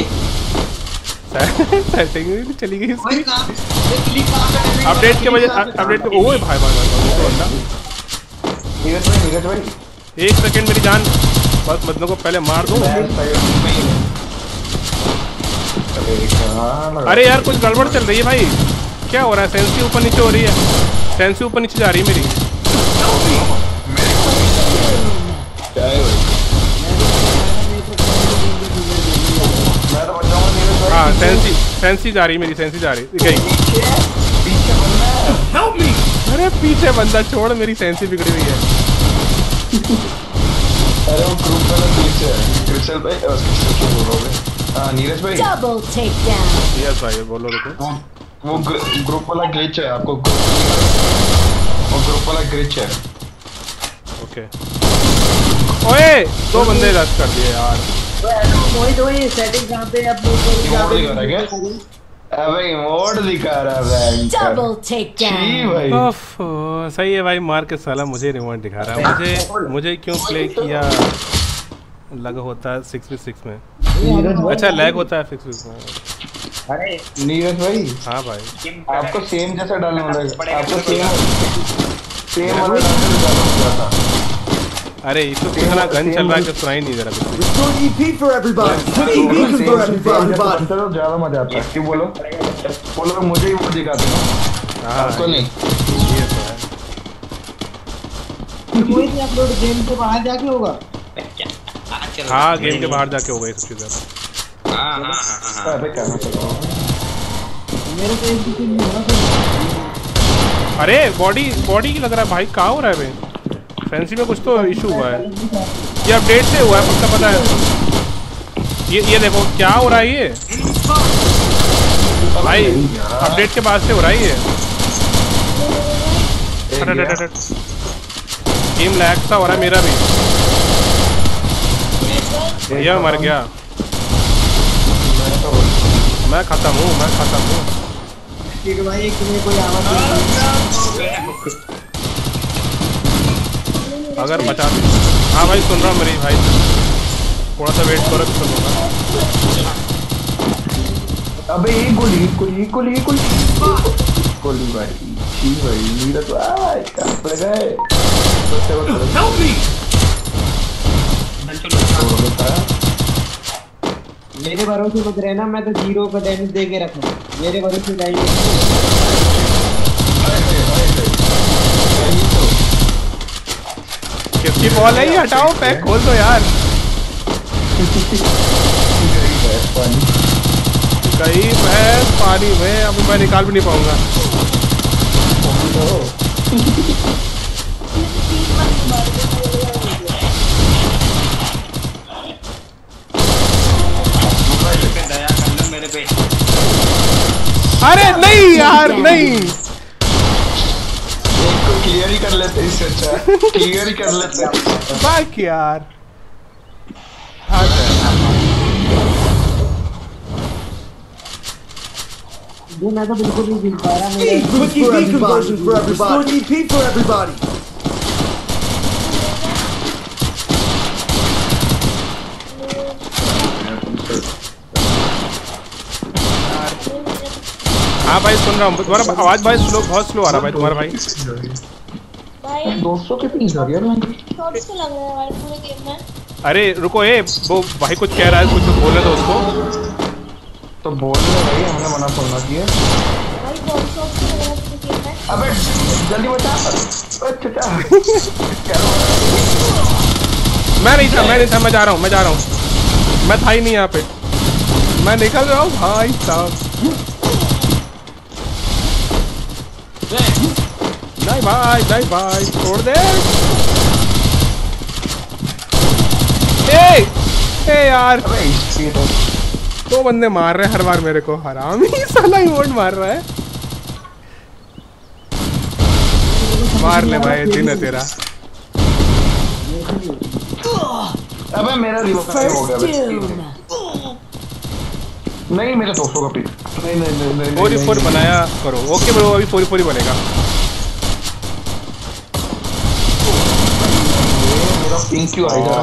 सेटिंग भी चली गई इसकी। अपडेट के वजह, अपडेट के, ओए भाई भाई भाई, एक सेकंड मेरी जान, बस बंदों को पहले मार दो। अरे यार कुछ गड़बड़ चल रही है भाई, क्या हो रहा है? सेंसी ऊपर नीचे हो रही है, सेंसी ऊपर नीचे जा रही है मेरी। हाँ सेंसी जा रही, मेरी सेंसी जा रही गई। अरे पीछे बंदा छोड़, मेरी सेंसी बिगड़ी हुई है। अरे वो ग्रुप वाला ग्लिच है, क्रिस्टल भाई, हाँ नीरज भाई। Double takedown. यस भाई बोलो, रुको। वो ग्रुप वाला ग्लिच है, आपको वो ग्रुप वाला ग्लिच है। ओके, ओए दो बंदे रश कर दिए यार। मोहित वही सेटिंग कहां पे अपलोड करूं? मोड दिखा रहा है क्या? अबे मोड दिखा रहा है। Double takedown. भाई ओफ, सही है भाई, मार के साला मुझे रिमोट दिखा रहा है। मुझे क्यों प्ले किया? लग होता है 6v6 में। अच्छा लैग होता है 6v6 में। अरे नीरज भाई। हाँ भाई, आपको सेम जैसा डालने वाला है, आपको सेम वाला डालने था। अरे ये तो कितना गन चल रहा है कि सुनाई नहीं दे रहा। चलो ज्यादा मजा आता है, क्यों बोलो बोलो, मुझे ही वो दिखाते हैं, आपको नहीं। ये तो है। मोहित अपलोड गेम के बाहर जाके होगा। हाँ गेम के बाहर जाके होगा ये सब चीजें। मेरे को एक चीज नहीं होगा। अरे बॉडी की लग रहा है भाई, कहाँ हो रहा है भाई? फैंसी में कुछ तो इशू हुआ है, ये अपडेट से हुआ है पक्का पता है। ये देखो क्या हो रहा है ये भाई, अपडेट के बाद से हो रहा है ये। गेम लैग सा हो रहा है मेरा भी। ये मर गया, मैं खत्म हूँ। ठीक है भाई, तुम्हें कोई आवाज अगर बचा, हाँ भाई सुन रहा हूँ मेरी भाई, थोड़ा सा वेट करो तो सुनूंगा। अबे एक गोली भाई, ठीक भाई, मेरा तो काम पड़ गए। मेरे भरोसे मत रहना, मैं तो 0 का डैमेज दे के रखा, मेरे भरोसे जाएंगे। किसकी बॉल है ये? हटाओ, पैक खोल दो यार। कहीं भैंस पानी में, अब मैं निकाल भी नहीं पाऊंगा। अरे नहीं यार, नहीं क्लियर ही कर लेते इससे अच्छा, क्लियर ही कर लेते। बाक यार ये मैं तो बिल्कुल नहीं गिन पा रहा। Quick EP conversion for everybody. EP for everybody. हाँ भाई सुन रहा हूँ तुम्हारा आवाज भाई स्लो, बहुत स्लो आ रहा भाई तुम्हारा भाई। 200 के पीस हो गया मैं। शॉट्स तो लग रहा है भाई पूरे गेम में। अरे रुको वो भाई कुछ कह रहा है, कुछ बोलने दो उसको। तो बोल रहे भाई, हमने मना करना किया भाई बहुत शॉट्स तो लग रहा है पूरे गेम में। अबे जल्दी बता। अच्छा मैं नहीं था मैं जा रहा हूँ मैं था ही नहीं यहाँ पे, मैं निकल रहा हूँ भाई साहब। नहीं भाई छोड़ दे। ए यार दो बंदे मार रहे हैं हर बार मेरे को, हरामी साला इमोट मार रहा है। मार ले भाई, दिन है तेरा। अबे मेरा रिवाइव हो गया। नहीं मेरा 200 का पीस नहीं 44 बनाया करो। ओके ब्रो, अभी 44 ही बनेगा। मेरा पिंक क्यों आएगा?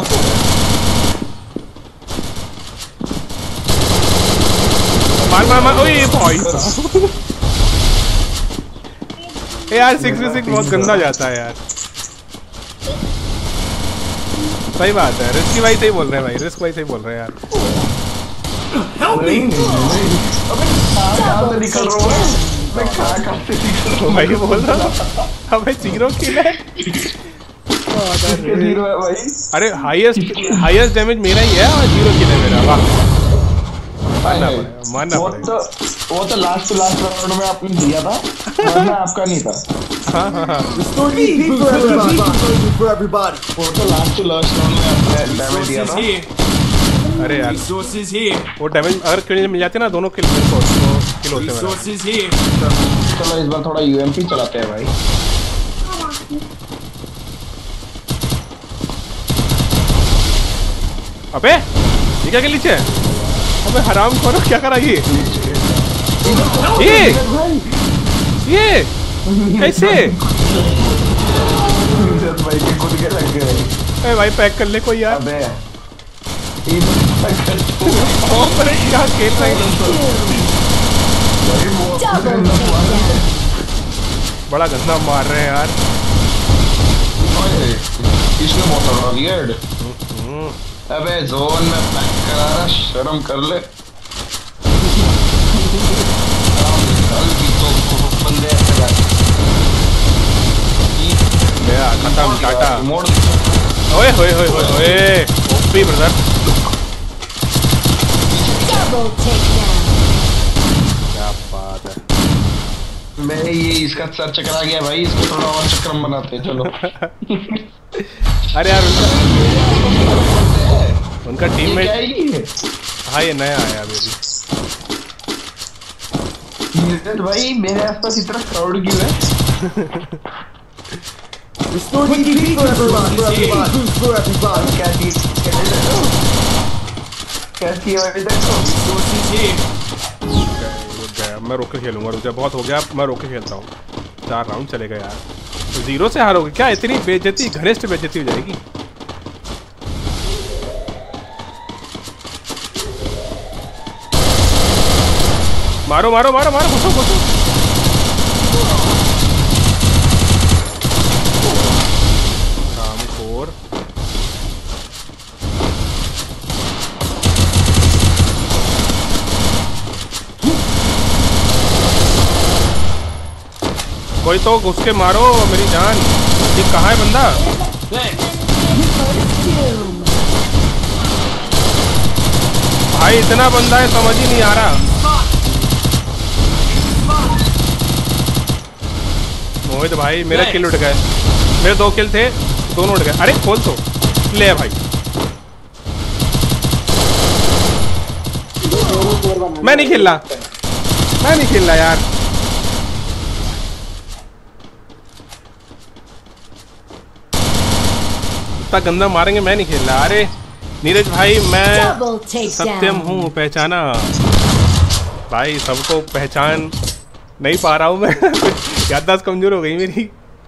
मार ओए भाई यार 66 बहुत गंदा जाता है यार। सही बात है, रिस्की भाई सही बोल रहे हैं भाई, रिस्क भाई सही बोल रहे हैं यार। अबे कहां से निकल रहा हूं मैं? कहां से निकल रहा हूं भाई बोल रहा हूं। अबे जीरो किल है। जीरो है भाई। अरे हाईएस्ट डैमेज मेरा ही है और जीरो किल है मेरा। वाह मानना पड़ेगा। वो तो लास्ट राउंड में आपने दिया था, वरना आपका नहीं था। हाँ Restore EP for everybody. वो तो लास्ट राउंड में आपने डैमेज दिया था। अरे यार वो डैमेज अगर किल मिल जाते ना दोनों किल मेरे को तो किल होते मेरा। चलो इस बार थोड़ा यूएमपी चलाते हैं भाई। अबे ये क्या के नीचे? अबे हराम खोरो, क्या करा ये कैसे? भाई के खुद के लग गए। अरे भाई पैक कर ले कोई यार। अबे क्या खेल रहे हैं? बड़ा गंदा मार रहे हैं यार। इसने बहुत वियर्ड। अबे जोन में पैक करा रहा, शर्म कर ले। बंदे खत्म टाटा। ओए ओपी ब्रदर। क्या बात है। मैं ये इसका सर चकरा गया भाई, इसको थोड़ा और चक्रम बनाते हैं। चलो अरे यार उनका टीममेट। हाँ ये नया आया अभी। भाई मेरे आसपास इतना क्राउड क्यों है? Restore EP for everybody. कैसी है अभी तक? मैं रोक के खेलूंगा, रुक जा, बहुत हो गया, मैं रोक के खेलता हूँ। 4 राउंड चलेगा यार। जीरो से हारोगे क्या? इतनी बेइज्जती, घनिष्ठ बेइज्जती हो जाएगी। मारो घुसो। रामखोर कोई तो घुस के मारो मेरी जान। ये कहाँ है बंदा? भाई इतना बंदा है, समझ ही नहीं आ रहा। मोहित भाई मेरा किल उठ गए, मेरे 2 किल थे, दोनों उठ गए। अरे खोल तो ले भाई। मैं नहीं खेल रहा यार। इतना गंदा मारेंगे, मैं नहीं खेल रहा। अरे नीरज भाई मैं सत्यम हूँ, पहचाना भाई, सबको पहचान नहीं पा रहा हूँ मैं। याददाश्त कमजोर हो गई मेरी।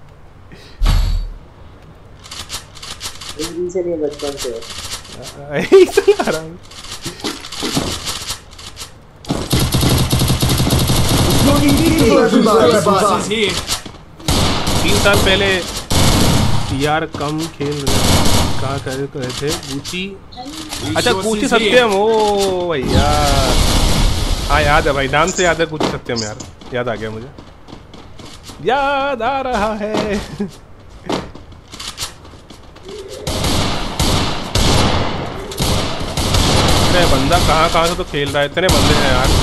से नहीं बचपन से चला रहा हूँ। 3 साल पहले यार कम खेल कहा कर रहे थे कूची। अच्छा कूची सत्यम, ओ भैया हाँ याद है भाई, नाम से याद है कूची सत्यम यार, याद आ गया मुझे, याद आ रहा है। अरे बंदा कहाँ से तो खेल रहा है, इतने बंदे हैं यार।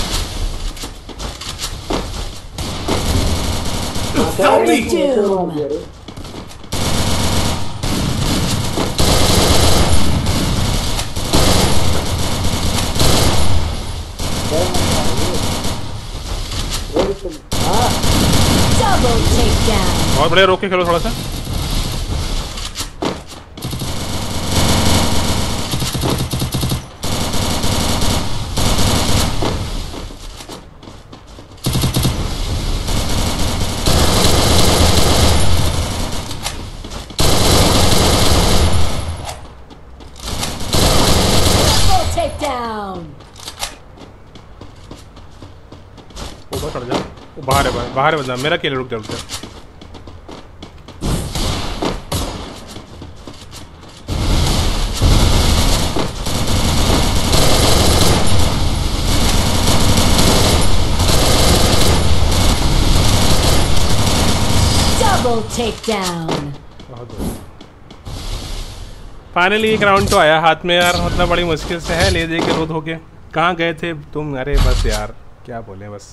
बहुत बढ़िया, रोक के खेलो थोड़ा सा। ऊपर चढ़ जा, बाहर है, बाहर है बंदा, मेरा खेल, रुक जा। फाइनली एक राउंड तो आया हाथ में यार, मतलब बड़ी मुश्किल से है, ले दे के रोध होके। कहाँ गए थे तुम? अरे बस यार क्या बोले, बस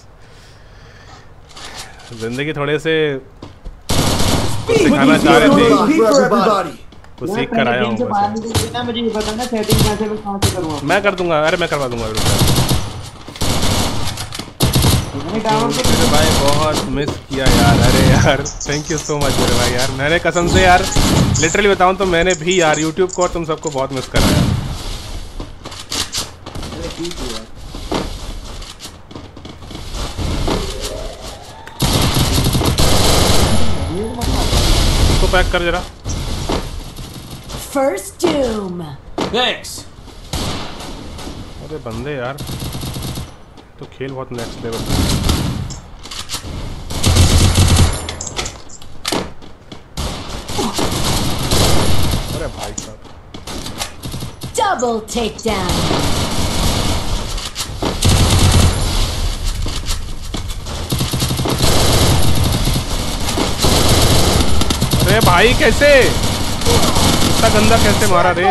जिंदगी थोड़े से कुछ सिखाना चाह रहे थे, कुछ सीख कर आया हूँ। मैं कर दूंगा, अरे मैं करवा दूंगा भाई, बहुत मिस किया यार। अरे यार थैंक यू सो मच मेरे भाई यार, मैंने कसम से यार लिटरली बताऊं तो मैंने भी यार यूट्यूब को और तुम सबको बहुत मिस करा यार। इसको पैक कर जरा। First doom. थैंक्स। अरे बंदे यार तो खेल बहुत नेक्स्ट लेवल। अरे भाई साहब, डबल टेक डाउन। अरे भाई कैसे, इतना गंदा कैसे मारा रे।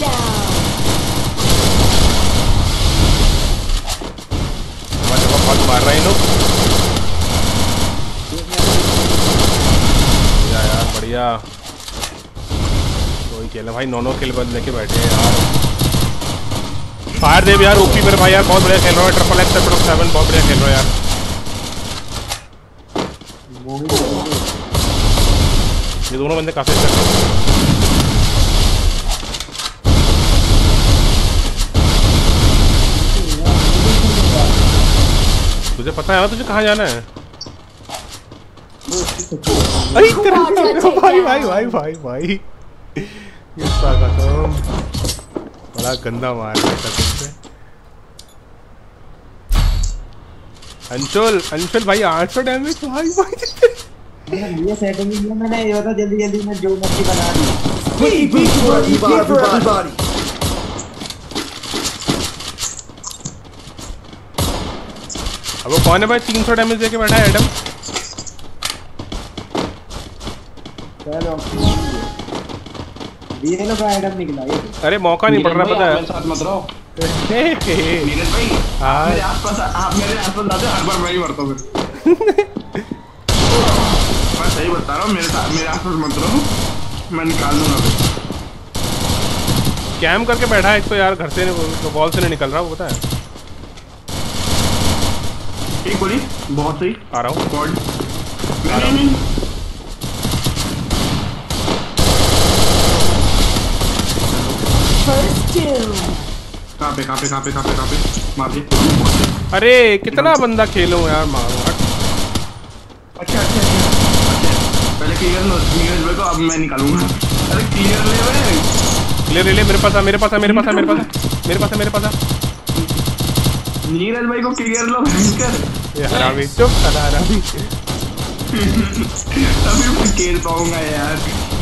बहुत मार रहा है लोग यार, बढ़िया। कोई खेल भाई, नौ किल बंद लेके बैठे हैं यार। फायर देव यार ओपी मेरे भाई यार, बहुत बढ़िया खेल रहा है। ट्रिपल एक्स ट्रिपल 7 बहुत बढ़िया खेल रहा है यार। ये दोनों बंदे काफी अच्छे हैं। तुझे पता है ना तुझे कहाँ जाना है? अरे भाई भाई भाई भाई भाई बड़ा गंदा मार रहा है तुमसे। अंशुल भाई 800 डैमेज भाई भाई। ये सेटिंग ही मैंने ये बता जल्दी जल्दी में जो मर्जी बना दी। अब वो कौन है भाई 300 डैमेज देके बैठा है एडम? चलो ये लो भाई एडम निकला ये। अरे मौका नहीं पड़ रहा पता है। मेरे साथ मत रहो नीरज भाई, हाँ मेरे आसपास आप मेरे आसपास आते हर बार मैं ही मरता हूँ फिर। मैं सही बता रहा हूँ, मेरे आसपास मत रहो, मैं निकाल दूंगा फिर। कैम करके बैठा है एक तो यार, घर से बॉल से नहीं निकल रहा वो पता है। ठीक बोली, बहुत सही। आ रहा हूँ गॉड नहीं कहाँ पे मार दे। अरे कितना बंदा खेलो यार, मारो। अच्छा पहले क्लियर लो नीरज भाई को, अब मैं निकालूंगा। अरे क्लियर ले भाई, क्लियर ले, मेरे पास आ नीरज भाई को क्लियर लो भयंकर। ये हरामी, चुप साला हरामी। अभी मैं खेल पाऊंगा यार।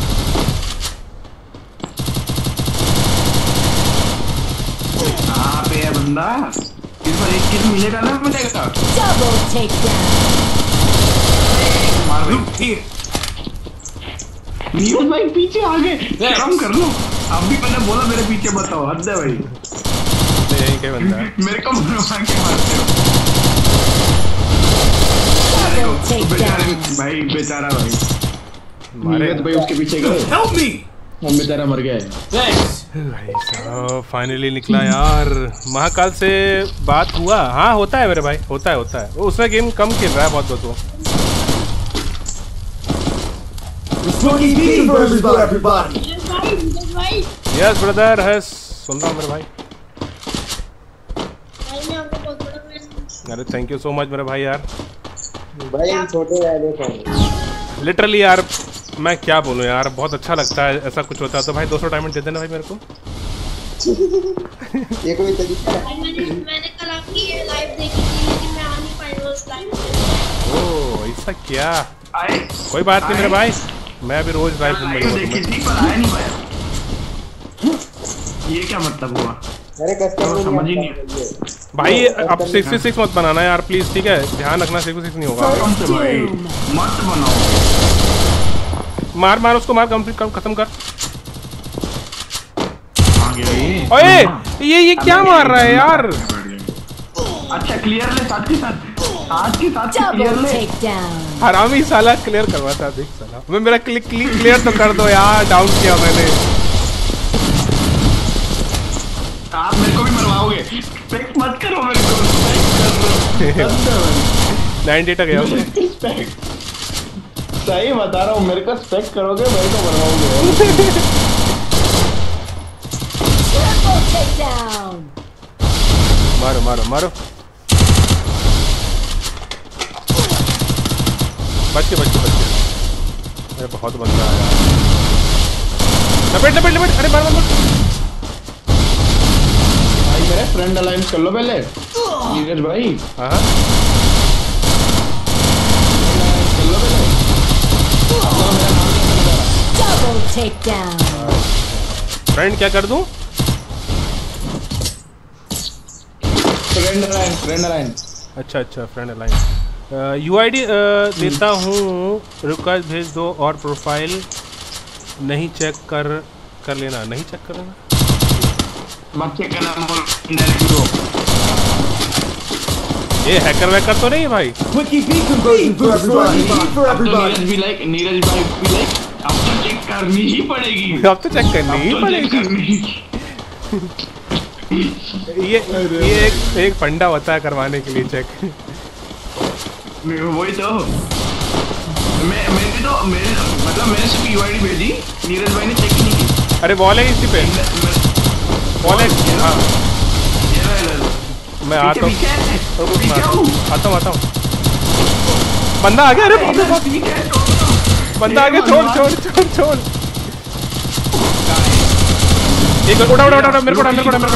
कहाँ पे है बंदा? इस बार एक किल मिलेगा ना, मिलेगा। Double takedown. मार भाई। नीरज भाई पीछे आ गए, शर्म कर लो। अभी मैंने बोला मेरे पीछे बताओ, हद है भाई। यही क्या बंदा है? मेरे को मरवा के मारते हो। भाई बेचारा भाई, नीरज भाई उसके पीछे गए। Help me! वो बेचारा मर गया है। भाई साहब फाइनली निकला यार। महाकाल से बात हुआ? हाँ होता है मेरे भाई, होता है। वो उसने गेम कम खेल रहा है बहुत वो। Smoky beacon version for everybody. Yes brother है, सुन रहा हूँ मेरे भाई। अरे थैंक यू सो मच मेरे भाई यार। भाई हम छोटे यार, देखो लिटरली यार मैं क्या बोलूं यार, बहुत अच्छा लगता है ऐसा कुछ होता है तो भाई 200 डायमंड दे देना भाई मेरे को। ये कोई तरीका है? मैंने कल आपकी लाइव देखी थी लेकिन मैं आ नहीं पाई उस लाइव में। ओह ऐसा क्या? कोई बात नहीं मेरे भाई, मैं अभी रोज लाइव देखी थी पर आया नहीं पाया। ये क्या मतलब हुआ? मेरे कस्टमर समझ ही नहीं भाई। अब 66 मत बनाना यार प्लीज, ठीक है? ध्यान रखना 66 नहीं होगा। मत बनाओ। मार उसको, मार कंप्लीट कर, खत्म कर। ओए ये क्या मार रहा है यार? अच्छा क्लियर ले, साथ के साथ क्लियर ले। हरामी साला क्लियर करवाता देख साला। मैं मेरा क्लियर तो कर दो यार, डाउन किया मैंने। आप मेरे को भी मरवाओगे? स्पेक्ट मत करो मेरे को, 90 तक गया। सही बता रहा हूँ, मेरे को स्पेक्ट करोगे मेरे को मरवाओगे। मारो। बच के। अरे बहुत बंदा है यार। लपेट। अरे मार। भाई मेरे फ्रेंड अलायंस कर लो पहले नीरज भाई। हाँ कर लो पहले। Double takedown. फ्रेंड क्या कर दूं? Friend alliance. अच्छा फ्रेंड अलायंस। यूआईडी देता हूँ, रिक्वेस्ट भेज दो और प्रोफाइल नहीं चेक कर लेना। नहीं चेक कर लेना मत चेक करना, इंडायरेक्ट दो। ये हैकर वैकर तो नहीं है भाई? Smoky beacon version for everybody. Neeraj भी लाइक अब तो चेक करनी ही पड़ेगी। अब तो चेक करनी ही पड़ेगी। ये एक फंडा होता है करवाने के लिए चेक। वही तो मैंने सिर्फ यूआईडी भेजी, नीरज भाई ने चेक ही नहीं की। अरे वॉल है इसी पे, वॉल है। हाँ मैं आता हूँ। बंदा आ गया। अरे बंदा आ गया। छोड़। एक उड़ा मेरे को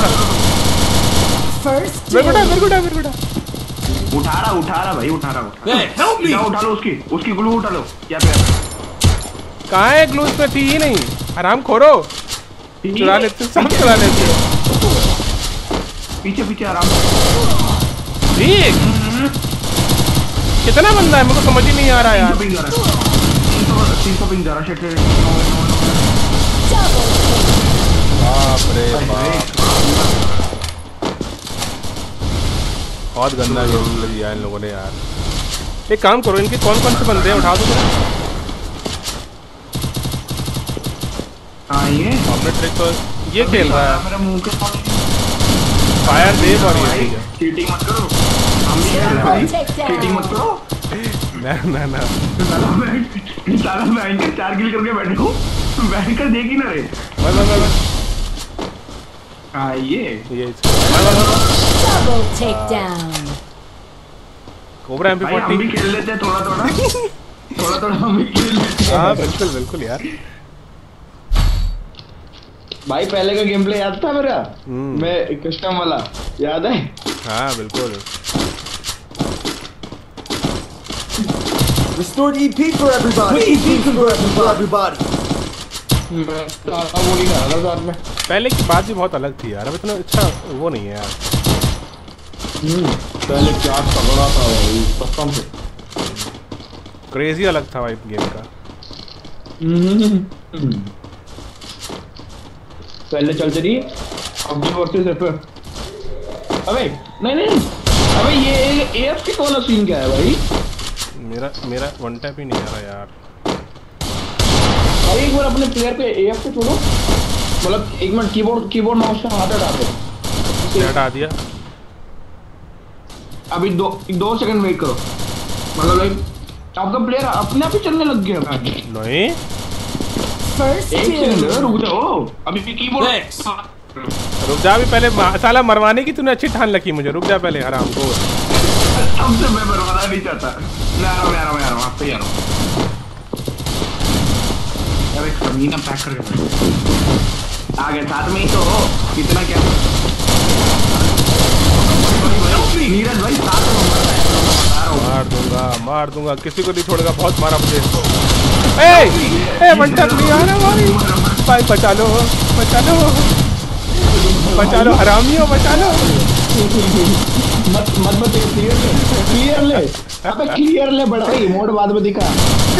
उठा रहा भाई, उठा रहा। उठा लो उसकी ग्लू उठा लो। क्या पे कहाँ है ग्लू? उसमें थी ही नहीं। आराम खोरो, चुरा लेते सब चुरा लेते। पीछे आराम। ठीक कितना बंदा है? मुझे समझ ही नहीं आ रहा यार। 300 पिंग जा रहा। बाप रे बाप, बहुत गंदा गेम दिया इन लोगों ने यार। एक काम करो, इनके कौन से बंदे हैं उठा दो जरा। ये अपने ट्रिक तो ये खेल रहा है। मेरा मुंह के फायर दे और ये चीटिंग मत करो। हम भी खेल रहे भाई, चीटिंग मत करो। ना साला मैं 4 किल करके बैठा हूँ, बैठ कर देखी ना रे। हाँ ये Double takedown. कोबरा भाई हम भी MP40 खेल लेते हैं थोड़ा हम भी खेल लेते हैं। हाँ बिल्कुल यार। भाई पहले का गेम प्ले याद था मेरा? मैं कस्टम वाला याद है? हाँ बिल्कुल। Restored EP for everybody. EP for everybody. मैं तो वो नहीं कर रहा था साथ में। पहले की बात भी बहुत अलग थी यार, अब इतना अच्छा वो नहीं है यार। पहले क्या तगड़ा था भाई कसम से। क्रेजी अलग था भाई गेम का। पहले चलते रही अब वर्सेस एफ। अबे नहीं अबे ये एएफ के वाला सीन क्या है भाई? मेरा वन टैप ही नहीं आ रहा यार। भाई एक बार अपने प्लेयर पे एएफ पे छोड़ो, मतलब एक मिनट कीबोर्ड माउस से हाथ हटा दो। हटा दिया। अभी 2 सेकंड वेट करो, मतलब लाइक आपका प्लेयर अपने आप ही चलने लग गया। नहीं एक सेकंड रुक जाओ, अभी भी कीबोर्ड रुक जा। अभी पहले साला मरवाने की तूने अच्छी ठान रखी मुझे। रुक जा पहले हराम को। अब से मैं मरवाना नहीं चाहता। मैं आ रहा हूँ आप तैयार हो। अरे कमीना पैक करके आ गए साथ में ही तो हो। कितना क्या नीरज भाई साथ में मार दूंगा किसी को नहीं छोड़ेगा। बहुत मारा मुझे। ए वन टैप नहीं आ रहा भाई। बचा लो हरामियों बचा लो। मत क्लियर ले अबे क्लियर ले बड़ा भाई मोड बाद में दिखा।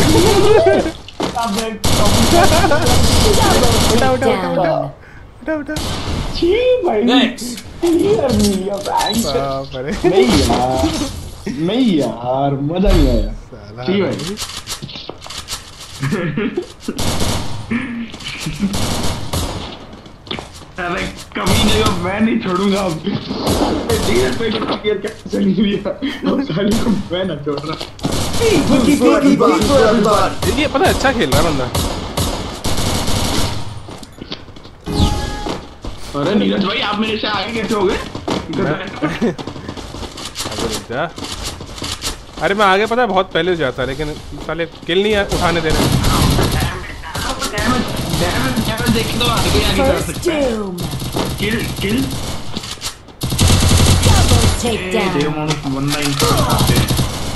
उठा छी भाई क्लियर नहीं यार मजा नहीं आया। ठीक भाई अरे कभी नहीं हो, मैं नहीं छोड़ूंगा अब। मैं ना छोड़ रहा। ये पता है अच्छा खेल रहा बंदा। अरे नीरज भाई आप मेरे से आगे कैसे हो गए? अरे मैं आगे पता है बहुत पहले जाता, लेकिन साले किल नहीं उठाने दे रहे। देखी तो आगे कर सकते हैं। किल बंदा इनको उठाते हैं।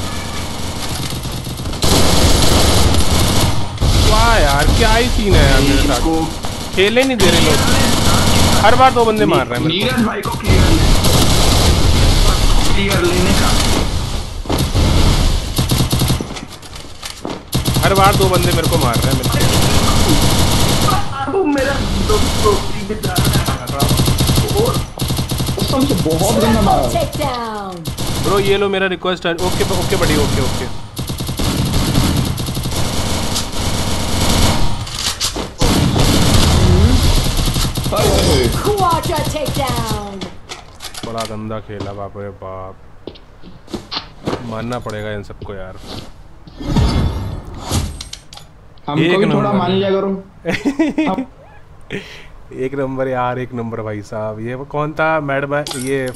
वाह यार क्या ही सीन है यार मेरे साथ। खेलने नहीं दे रहे लोग। हर बार 2 बंदे मार रहे हैं। नीरज भाई को क्लियर लेने का हर बार 2 बंदे मेरे को मार रहे हैं। मेरा बहुत गंदा मारा ब्रो। ये लो मेरा रिक्वेस्ट है। ओके बड़ी ओके। Quadra takedown. बड़ा गंदा खेला बाप रे बाप। मानना पड़ेगा इन सबको यार। हमको भी थोड़ा मान लिया करो। एक नंबर यार, एक नंबर भाई साहब। ये वो कौन था मैडम? ये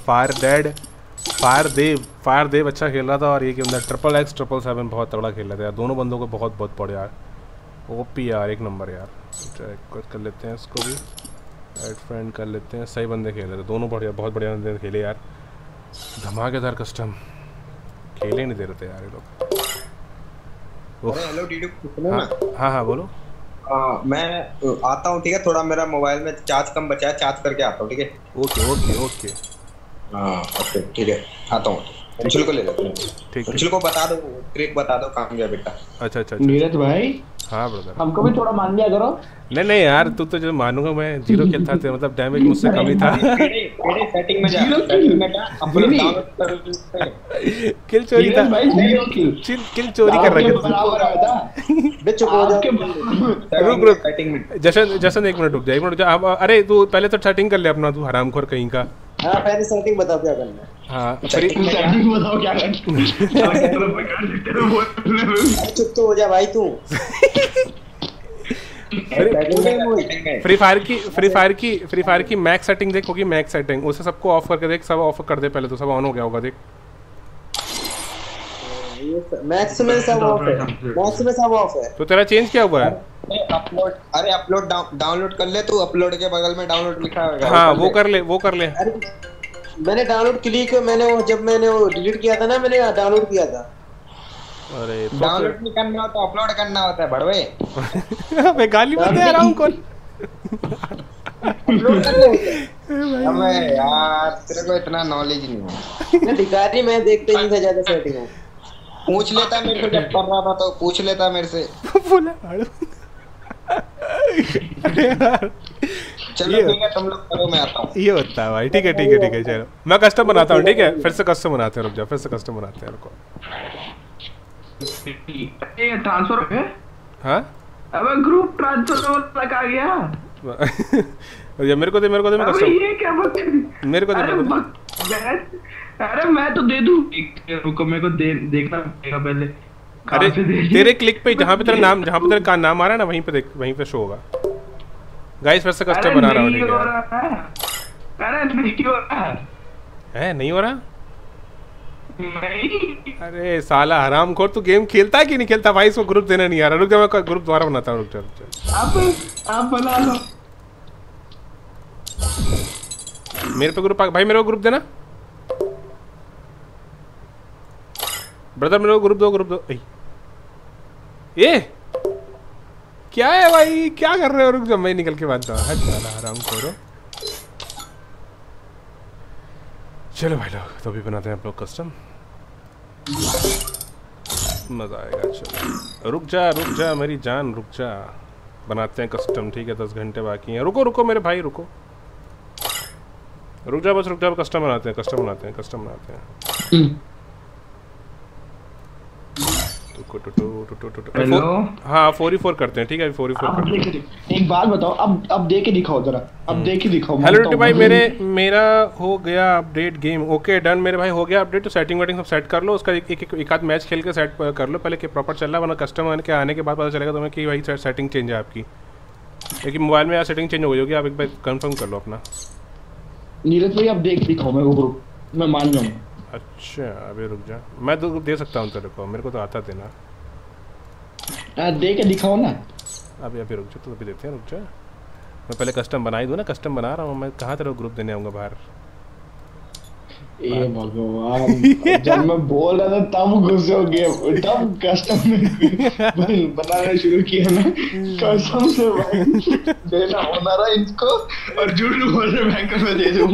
फायर देव अच्छा खेल रहा था। और ये क्या अंदर XXX 777 बहुत तगड़ा खेल रहा था यार। दोनों बंदों को बहुत पड़े यार। ओपी यार, एक नंबर यार। रिक्वेस्ट कर लेते हैं इसको भी, ऐड फ्रेंड कर लेते हैं। सही बंदे खेल रहे थे दोनों, बहुत बढ़िया बंदे खेले यार। धमाकेदार कस्टम खेले नहीं दे रहे थे यार ये लोग। अरे हेलो डीडू। हाँ बोलो। मैं आता हूँ ठीक है। थोड़ा मेरा मोबाइल में चार्ज कम बचा है, चार्ज करके आता हूँ ठीक है। ओके। हाँ ओके ठीक है, आता हूँ। अंशुल को ले लेते हैं। ठीक, अंशुल को बता दो, ट्रिक बता दो काम गया बेटा। अच्छा। नीरज भाई हाँ ब्रदर, हमको भी थोड़ा मान लिया करो। नहीं यार, तू तो जो मानूंगा मैं, 0 किल था, मतलब डैमेज मुझसे कम ही था। सेटिंग में जा, सेटिंग में जा, अपलोड किल चोरी था भाई, किल चोरी कर रखे थे। बे चुप हो जा, रुक सेटिंग में। जशन एक मिनट रुक जा, अरे तू पहले तो सेटिंग कर ले अपना, तू हरामखोर कहीं का। हाँ पहले सेटिंग बताओ क्या करना है। हाँ सेटिंग बताओ क्या करना है। चुप तो हो जा भाई तू। फ्री फायर की मैक्स सेटिंग देख, होगी मैक्स सेटिंग, उसे सबको ऑफ करके देख, सब ऑफ कर दे पहले तो, सब ऑन हो गया होगा देख। मैक्स में सब ऑफ है, मैक्स में सब ऑफ है। तो तेरा चेंज क्या हुआ है? अपलोड, अरे अपलोड डाउनलोड कर ले तू, अपलोड के बगल में डाउनलोड लिखा होगा। हाँ वो कर ले, वो कर ले। अरे मैंने डाउनलोड क्लिक, मैंने वो जब मैंने वो डिलीट किया था ना, मैंने डाउनलोड किया था। अरे डाउनलोड नहीं करना होता, अपलोड करना होता है बड़वे। मैं गाली मत दे रहा हूँ कौन। अपलोड करना होता है। अबे यार तेरे को इतना नॉलेज नहीं है। मैं भिखारी, मैं देखते नहीं था ज्यादा सेटिंग। पूछ लेता मेरे से, जब कर रहा था तो पूछ लेता मेरे से। बोला चलो ठीक है, तुम लोग करो, मैं आता हूँ। ये होता है भाई, ठीक है ठीक है ठीक है, चलो मैं कस्टम बनाता हूँ, ठीक है फिर से कस्टम बनाते हैं, रुक जा, फिर से कस्टम बनाते हैं, रुको। ये ट्रांसफर है? हाँ अबे ग्रुप ट्रांसफर तक आ गया। ये मेरे को दे, मेरे को दे, मैं कस्टम, ये क्या बात है? मेरे को दे, मेरे को दे। अरे मैं तो दे दूं, रुको मेरे को देखना पड़ेगा पहले। अरे तेरे क्लिक पे जहाँ पे तेरा नाम, जहाँ पे तेरा नाम आ रहा है ना, वहीं पे देख, वहीं पे शो होगा। गाइस फिर से कस्टम बना रहा हूँ, ठीक है। अरे नहीं हो रहा है, नहीं हो रहा नहीं। अरे साला हरामखोर, तू गेम खेलता है कि नहीं खेलता भाई? इसको ग्रुप देना नहीं आ रहा, रुक जा मैं ग्रुप दोबारा बनाता हूँ, रुक जा, रुक जा। आप बना लो मेरे पे ग्रुप भाई, मेरे को ग्रुप देना ब्रदर, मेरे को ग्रुप दो, ग्रुप दो। ये क्या है भाई, क्या कर रहे हो? रुक जा मैं निकल के बात हट साला हरामखोर। चलो भाई लोग, तो अभी बनाते हैं आप लोग कस्टम, मजा आएगा। चलो रुक जा मेरी जान, रुक जा, बनाते हैं कस्टम, ठीक है 10 घंटे बाकी हैं। रुको रुको मेरे भाई, रुको, रुक जा बस, रुक जा, कस्टम बनाते हैं, कस्टम बनाते हैं, कस्टम बनाते हैं। हेलो, हाँ 4v4 करते हैं, ठीक है 4v4 करते हैं। एक बात बताओ, अब दे के दिखाओ जरा, अब दे के दिखाओ। हेलो टू भाई, मेरा हो गया अपडेट गेम, ओके डन मेरे भाई, हो गया अपडेट। तो सेटिंग वेटिंग सब सेट कर लो, उसका एक आध मैच खेल के सेट कर लो पहले कि प्रॉपर चल रहा है, वरना कस्टमर के आने के बाद पता चलेगा तुम्हें कि भाई सेटिंग चेंज है आपकी, क्योंकि मोबाइल में यार सेटिंग चेंज हो गई होगी। आप एक बार कंफर्म कर लो अपना। नीरज भाई अब देख दिखाओ मेरे को ग्रुप, मैं मान जाऊंगा। अच्छा अभी रुक जा, मैं तो दे सकता हूँ तेरे को, मेरे को तो आता देना। दे के दिखाओ ना। अभी रुक जा, तो अभी देते हैं, रुक जा, मैं पहले कस्टम बना ही दूँ ना, कस्टम बना रहा हूँ मैं, कहाँ तेरे को ग्रुप देने आऊँगा बाहर। ए भगवान, जब मैं बोल रहा था तब घुस हो गया, तब कस्टम में बनाना शुरू किया ना, कसम से भाई देना होना रहा इनको, और झूठ बोल रहे बैंक में दे दूँ।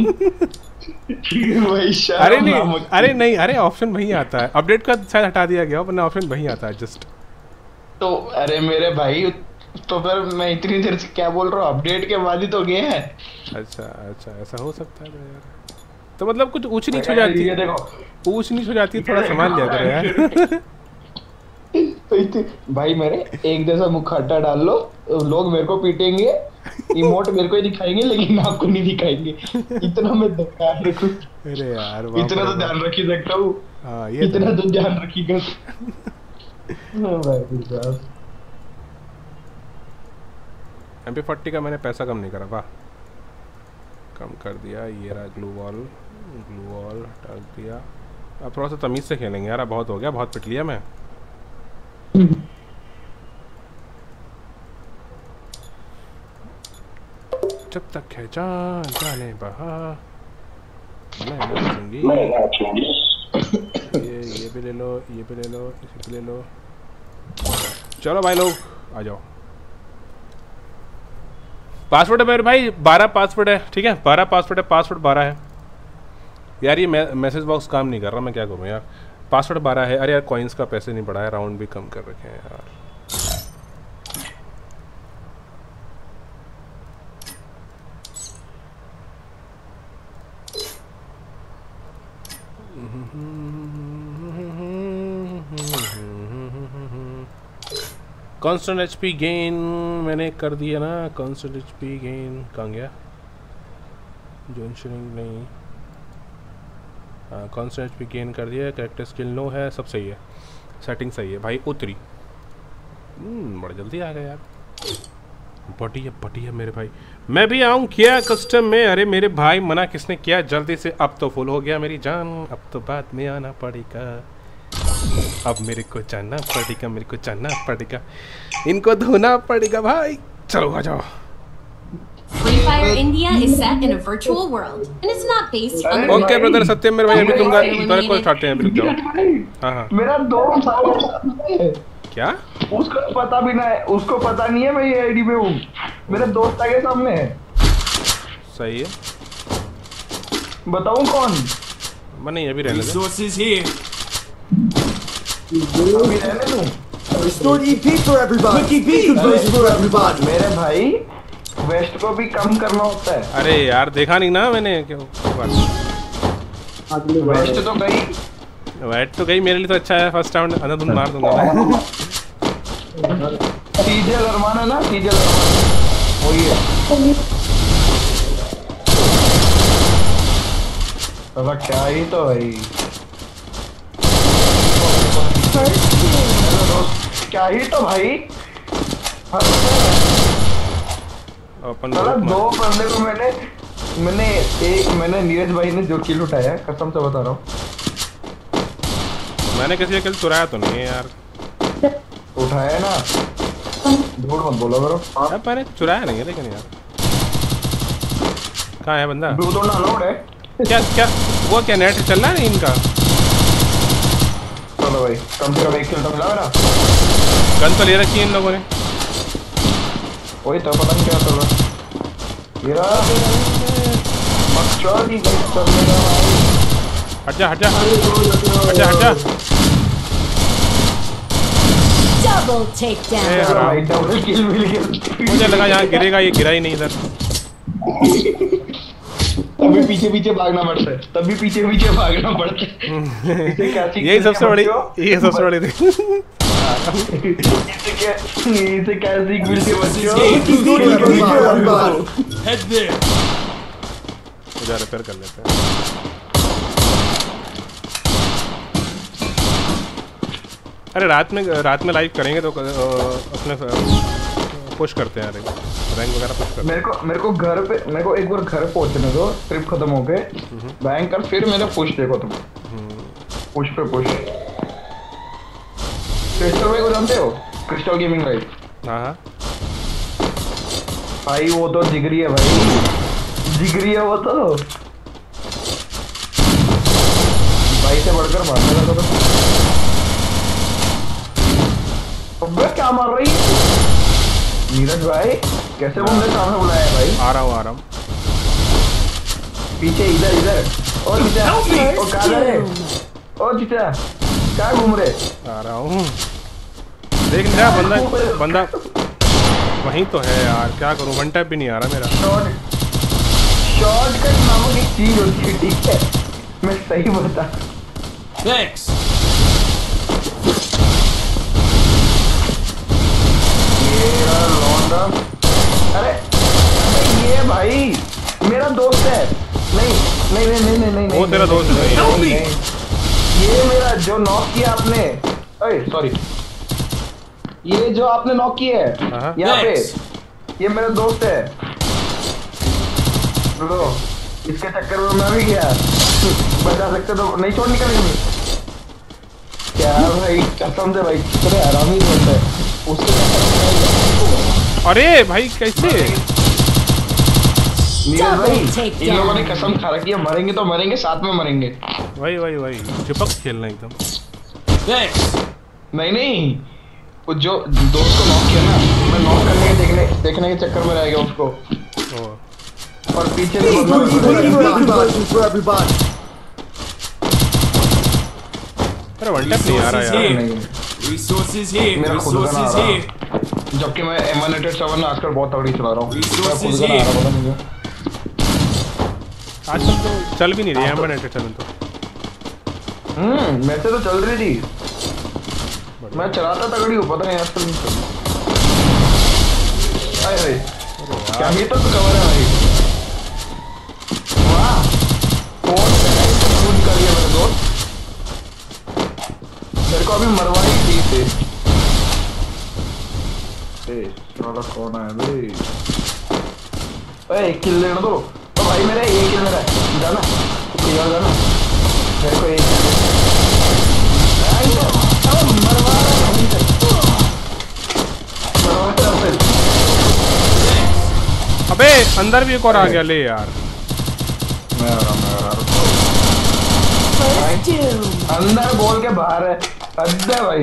अरे नहीं, अरे ऑप्शन वही आता है, अपडेट का शायद हटा दिया गया, वरना ऑप्शन वही आता है जस्ट। तो अरे मेरे भाई, तो फिर मैं इतनी देर से क्या बोल रहा हूँ, अपडेट के बाद ही तो गया है। अच्छा ऐसा हो सकता है यार, तो मतलब कुछ ऊंच नीच हो जाती है, देखो ऊंच नीच हो जाती है, थोड़ा संभाल लिया करो यार। तो भाई मेरे एक जैसा मुखौटा डाल लो, लोग मेरे को पीटेंगे, इमोट मेरे को ही दिखाएंगे लेकिन आपको नहीं दिखाएंगे, इतना मैं ध्यान रखूं। अरे यार इतना तो ध्यान रख ही सकता हूँ, इतना तो ध्यान रखिएगा। MP40 का मैंने पैसा कम नहीं करा, वाह कम कर दिया। ये रहा ग्लू वॉल हटा दिया। अब थोड़ा सा तमीज से खेलेंगे यार, अब बहुत हो गया, बहुत पिट लिया मैं। जब तक है जाने बहा ये भी ले लो, ये भी ले लो, इसे भी ले लो। चलो भाई लोग आ जाओ। पासवर्ड है मेरे भाई 12 पासवर्ड है, ठीक है 12 पासवर्ड है, पासवर्ड 12 है यार। ये मैसेज बॉक्स काम नहीं कर रहा, मैं क्या करूँ यार। पासवर्ड 12 है। अरे यार कॉइन्स का पैसे नहीं बढ़ाया, राउंड भी कम कर रखे हैं यार। कॉन्स्टेंट HP गेन मैंने कर दिया ना, कॉन्स्टेंट HP गेन कहाँ गया? जोनशनिंग नहीं, हाँ कॉन्स्टेंट HP गेन कर दिया। कैरेक्टर स्किल नो है, सब सही है, सेटिंग सही है भाई। उतरी बड़ा जल्दी आ गया यार। बढ़िया बढ़िया मेरे भाई। मैं भी आऊँ क्या कस्टम में? अरे मेरे भाई मना किसने किया? जल्दी से, अब तो फुल हो गया मेरी जान, अब तो बाद में आना पड़ेगा, अब मेरे को जानना पड़ेगा, मेरे को जानना पड़ेगा, इनको धोना पड़ेगा भाई। चलो आ जाओ। Free Fire India is set in a virtual world and it's not based on the okay brother Satyam मेरे भाई, अभी तुम्हारे को स्टार्ट हैं, अभी रुक जाओ। हाँ हाँ मेरा दोस्त है। क्या? उसको पता भी नहीं है, उसको पता नहीं है मैं ये आईडी पे हूँ। मेरे दोस्त आगे सामने है। सही है। बताऊँ कौन? मैं नहीं, अभी रहने दे। अभी रहने दूँ। Restored EP for everybody. Quick EP conversion for everybody. मेरे भाई वेस्ट को भी कम करना होता है। अरे यार देखा नहीं ना मैंने, क्यों? वेस्ट तो गई, वेट तो गई, मेरे लिए तो अच्छा है। फर्स्ट राउंड अंधाधुंध मार दूंगा मैं। सीजे अरमान है ना, सीजे अरमान वही है। बाबा क्या ही तो भाई, क्या ही तो भाई। अपन दो बंदे को मैंने नीरज भाई ने जो किल उठाया, कसम से बता रहा हूँ। मैंने किसी का किल चुराया तो नहीं है यार। उठाया ना, झूठ मत बोलो करो। अब मैंने चुराया नहीं है लेकिन यार। कहाँ है बंदा? ब्लू तो डाउनलोड है। क्या क्या वो क्या नेट चल रहा है नहीं इनका? चलो भाई कम से कम एक किल तो मिला मेरा। गन तो ले रखी है इन लोगों ने। वही तो पता नहीं क्या चल रहा है। हट जा हट जा हट जा हट जा। Double takedown. डबल किल मिल गया। मुझे लगा यहाँ गिरेगा, ये गिरा ही नहीं इधर। तभी पीछे पीछे भागना पड़ता है, तभी पीछे पीछे भागना पड़ता है। यही सबसे बड़ी, ये सबसे बड़ी थी। इसे क्या सीख मिलती है बच्चों? Head there. जा रिपेयर कर लेते हैं। अरे रात में लाइव करेंगे तो अपने पुश करते हैं, रैंक वगैरह पुश करते हैं। मेरे को एक बार घर पहुंचने दो, ट्रिप खत्म हो गए बैंक कर, फिर मेरा पुश देखो तुम। पुश पे पुश। क्रिस्टल भाई को जानते हो? क्रिस्टल गेमिंग भाई। हाँ भाई वो तो जिगरी है भाई, जिगरी है वो तो। भाई से बढ़कर मारने लगा तो। अबे क्या मार रही है नीरज भाई? कैसे मुझे सामने बुलाया भाई? आ रहा हूँ। पीछे इधर। ओ जीता, ओ कहाँ है? ओ जीता, क्या घूम रहे? आ रहा हूँ। देख मेरा बंदा वहीं तो है यार, क्या करूँ? वन टैप भी नहीं आ रहा मेरा। शॉर्टकट नामक एक चीज होती है, ठीक है? मैं सही बता। Thanks. अरे ये भाई मेरा दोस्त है। नहीं। वो तेरा दोस्त है? नहीं। ये मेरा जो नॉक किया आपने, सॉरी, ये जो आपने नॉक किया है यहाँ पे, ये मेरा दोस्त है। लो इसके चक्कर में मैं भी गया। बचा सकते तो नहीं छोड़ निकलेंगे। क्या भाई कसम से भाई, कितने आरामी दोस्त है उसके। अरे भाई कैसे? नीरज भाई इन लोगों ने कसम खा रखी है, मरेंगे तो मरेंगे, साथ में मरेंगे। वही चिपक खेलना एकदम। नहीं वो जो दोस्त को नॉक किया ना, मैं नॉक करने के देखने के चक्कर में रह गया उसको। और पीछे से अरे वन टैप नहीं आ रहा यार। Resources here. मेरा खुद का ना आ रहा, जबकि मैं M187 आजकल बहुत तगड़ी चला रहा हूँ। मेरा खुद का ना आ रहा, पता नहीं क्यों। आजकल तो चल भी नहीं रही M187 तो। वैसे तो चल रही थी, मैं चलाता तगड़ी हूँ, पता नहीं आजकल नहीं चल। क्या ही तो कवर है भाई। वाह कौन कर दिया मेरे दोस्त, मेरे को अभी मरवाई थी। साला कौन है भाई? ओए एक किल लेने दो। ओ भाई मेरा एक किल मेरा जाना यार जाना मेरे को एक अबे अंदर भी एक और आ गया ले यार। मैं आ रहा अंदर बोल के बाहर है अड्डा भाई।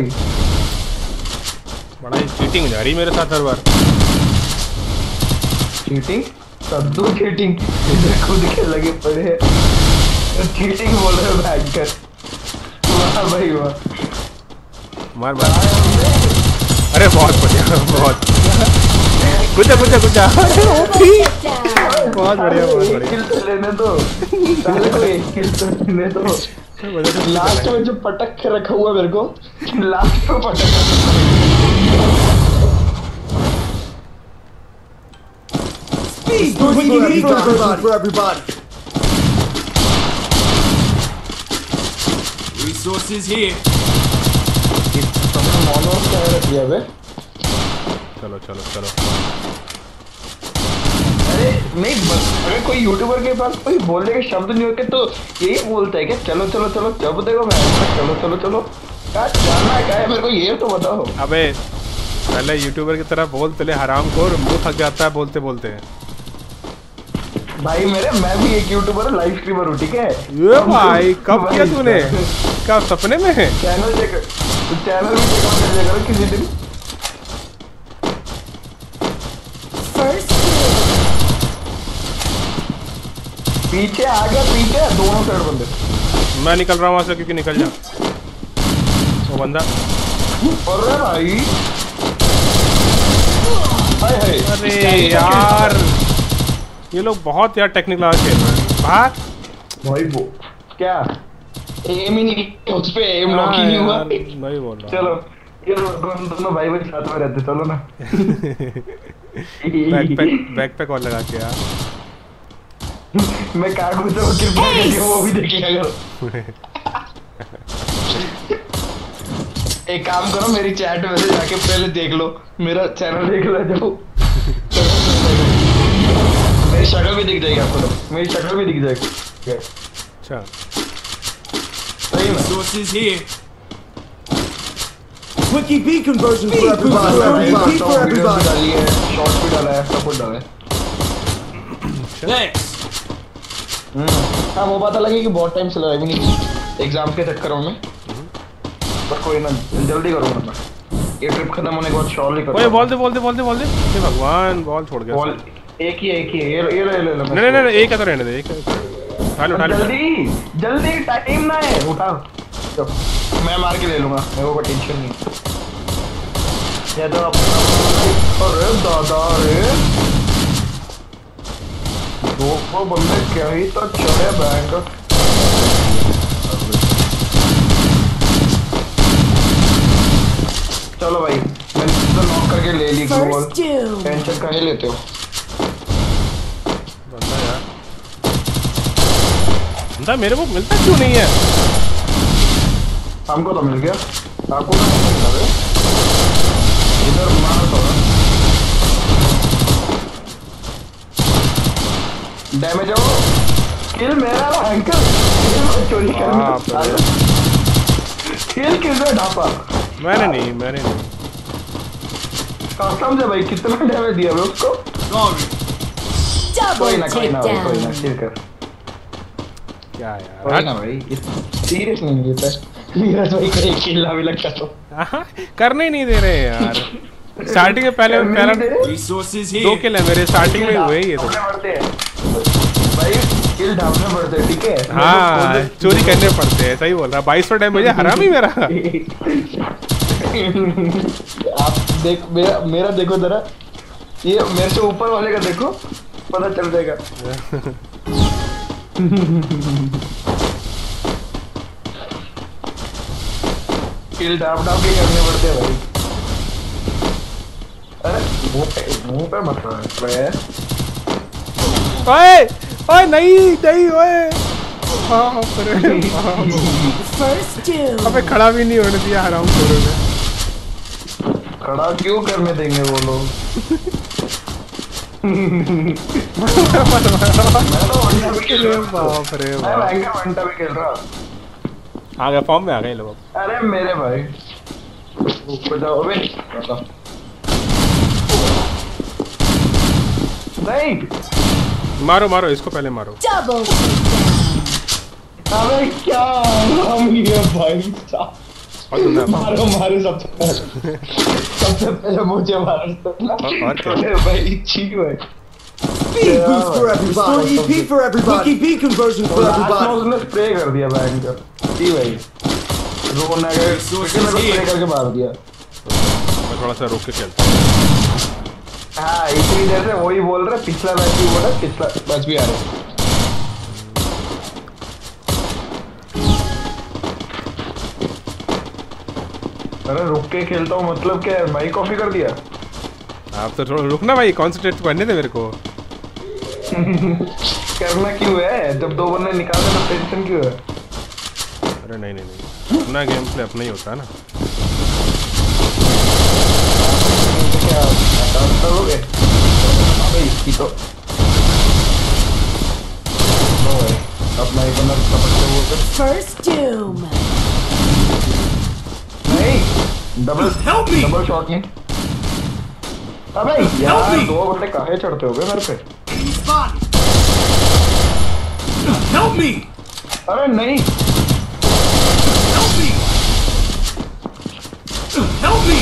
बड़ा ही चीटिंग जा रही मेरे साथ हर बार। चीटिंग कद्दू चीटिंग खुद के लगे पड़े हैं चीटिंग बोल रहे हो बैंकर। वाह भाई वाह मार मार। अरे बहुत बढ़िया बहुत कुछ बहुत बढ़िया किल तो लेने दो साले को एक किल तो लेने दो। लास्ट में जो पटक के रखा हुआ मेरे को लास्ट में पटक for everybody. Resources here. चलो चलो चलो। अरे नहीं अगर कोई यूट्यूबर के पास कोई बोलने के शब्द नहीं होते तो यही बोलता है कि चलो चलो चलो जब देखो मैं चलो चलो चलो क्या जाना क्या है मेरे को ये तो बताओ। अबे पहले यूट्यूबर की तरह बोल पहले हराम को मुंह थक जाता है बोलते बोलते हैं। भाई मैं भी एक यूट्यूबर लाइव स्ट्रीमर हूँ ठीक है। ये भाई कब किया तूने? क्या सपने में है? चैनल भी चेक कर लिया करो किसी दिन। पीछे आ गया पीछे दोनों साइड बंदे। मैं निकल रहा हूँ वहां से क्योंकि निकल जा वो बंदा। अरे भाई अरे यार ये लोग बहुत यार टेक्निकल खेल रहे हैं। भाग भाई वो क्या एम ही नहीं उस पे एम लॉक ही नहीं हुआ। नहीं बोल रहा। चलो ये दोनों भाई भाई साथ में रहते चलो ना। बैकपैक और लगा के यार मैं कहाँ घुसा हूँ कृपया करके वो भी देख लिया करो। एक काम करो मेरी चैट में से जाके पहले देख लो मेरा चैनल देख लो जब मेरी शक्ल भी दिख जाएगी आपको। मेरी शक्ल भी दिख जाएगी। अच्छा सही में Resources here. Quickie B conversion for everybody. डाली है शॉर्ट भी डाला है सब कुछ डाला है। Thanks. हाँ वो पता लगे कि बहुत टाइम चला भी नहीं एग्जाम के चक्करों में पर कोई ना जल्दी करूँगा मैं ये ट्रिप खत्म होने के बाद शॉर्ट ही करूँगा। बोल दे भगवान बॉल छोड़ गया। बॉल एक ही ये ले नहीं एक है तो रहने दे। एक उठा जल्दी टाइम ना है उठा मैं मार के ले लूँगा मेरे को टेंशन नहीं। या तो अरे दादा रे दो बंदे क्या ही तो चढ़े बैंक। चलो भाई मैंने तो नॉक करके ले ली बॉल टेंशन काहे लेते हो। बंदा मेरे को मिलता क्यों नहीं है? हमको तो मिल गया आपको तो नहीं मिला रे। इधर मार तो डैमेज हो किल मेरा अंकल चोरी करना किल किसने ढापा? मैंने नहीं कसम से भाई कितना डैमेज दिया मैं उसको। कोई ना किल कर क्या यार कोई ना भाई सीरियस नहीं लेता नीरज भाई को एक किल भी लगता तो करने ही नहीं दे रहे यार। स्टार्टिंग में पहला 2 किल है मेरे स्टार्टिंग में हुए ये तो भाई किल ढापने पड़ते हैं ठीक है। हाँ चोरी करने पड़ते हैं सही बोल रहा। 2200 डैमेज है हरामी मेरा। आप देख मेरा देखो जरा ये मेरे से ऊपर वाले का देखो पता चल जाएगा। किल ढाप के करने पड़ते हैं भाई। अरे मुंह पे मत ओए नहीं ओए अबे खड़ा भी नहीं होने दिया हराम खोरों ने। खड़ा क्यों करने देंगे वो लोग? बाप रे मैं वंटा भी खेल रहा। आ गए फॉर्म में आ गए लोग। अरे मेरे भाई ऊपर जाओ बे। नहीं मारो मारो इसको पहले मारो। अबे क्या हम ये भाई मारो मारो सबसे पहले मुझे मारो। और क्या भाई ठीक है। Speed boost for everybody. EP for everybody. EP conversion for everybody. उसने स्प्रे कर दिया बैंक का। जी भाई रोना गए मैंने स्प्रे करके मार दिया। मैं थोड़ा सा रोक के खेलता हूँ। हाँ इतनी देर से वही बोल रहे पिछला मैच भी बोला पिछला मैच भी आ रहा है। अरे रुक के खेलता हूँ मतलब क्या है भाई कॉफी कर दिया। आप तो थोड़ा रुकना भाई कंसंट्रेट करने दे मेरे को। करना क्यों है जब दो बंदे निकालने तो टेंशन क्यों है। अरे नहीं नहीं नहीं अपना गेम प्ले अपना ही होता है ना। क्या करोगे अबे इसकी तो अपना ही बंदा समझते वो First doom. नहीं डबल शॉट नहीं। अबे यार दो बंदे काहे चढ़ते हो गए मेरे पे। Help me! अरे नहीं Help me!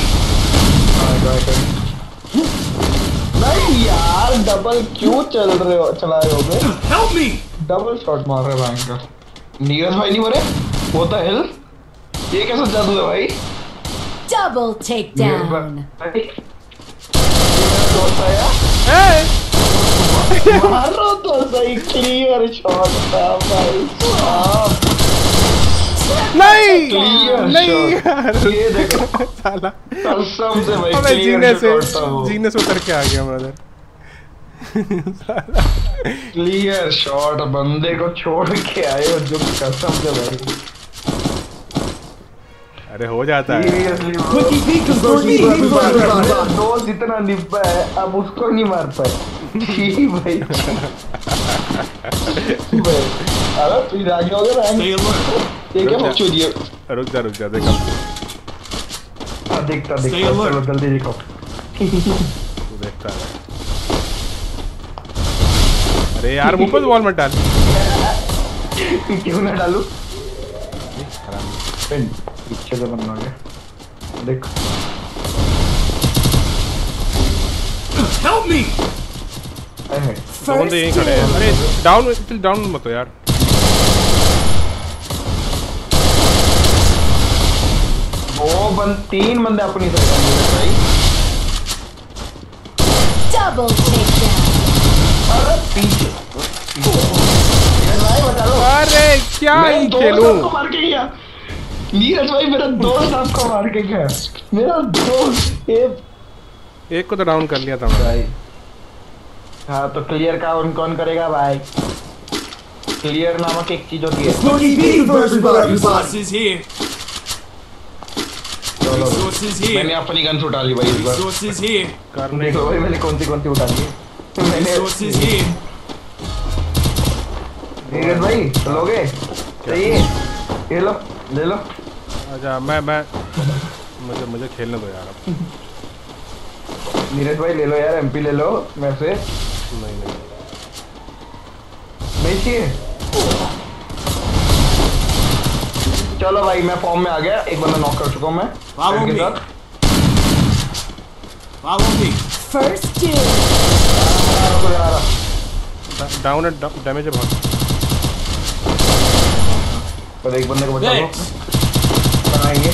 नहीं यार डबल क्यों चला रहे हो बे? Help me! डबल शॉट मार रहे बैंक का। नीरज भाई नहीं मरे वो तो हेल ये कैसा जादू है भाई। Double takedown. मारो तो सही क्लियर शॉट था भाई। नहीं नहीं यार ये देखो साला कसम से भाई मैं जीने से उतर के आ गया ब्रदर। क्लियर शॉट बंदे को छोड़ के आए हो जो कसम से भाई। अरे हो जाता है। दोस्त इतना निब्बा है अब उसको नहीं मार पाए। भाई अरे तू आगे हो गया ये क्या बच्चों दिए। रुक जा देखो देखता चलो जल्दी देखो तू देखता है। अरे यार मुंह पे बॉल मत डाल। क्यों ना डालू पीछे से बनना है देख। Help me! दो बंदे यहीं खड़े हैं। अरे डाउन मत हो यार। तीन बंदे अपनी तरफ भाई। Double takedown. अरे पीछे अरे क्या ही खेलूं। मार के गया नीरज भाई मेरा दोस्त आपको मार के गया। मेरा दोस्त एक को तो डाउन कर लिया था भाई। हाँ तो क्लियर का कौन करेगा भाई। क्लियर नामक एक चीज होती है। मैंने अपनी गन उठा ली भाई इस बार। करने को भाई मैंने कौन सी उठा ली मैंने। नीरज भाई लोगे सही है ये लो ले लो। अच्छा मैं मुझे खेलने दो यार अब। नीरज भाई ले लो यार एमपी ले लो मेरे से। नहीं चाहिए चलो भाई मैं फॉर्म में आ गया। एक बंदा नॉक कर चुका हूं मैं के साथ। First two. डाउन है डैमेज है बहुत। पर एक बंदे को बचा लो बनाएंगे।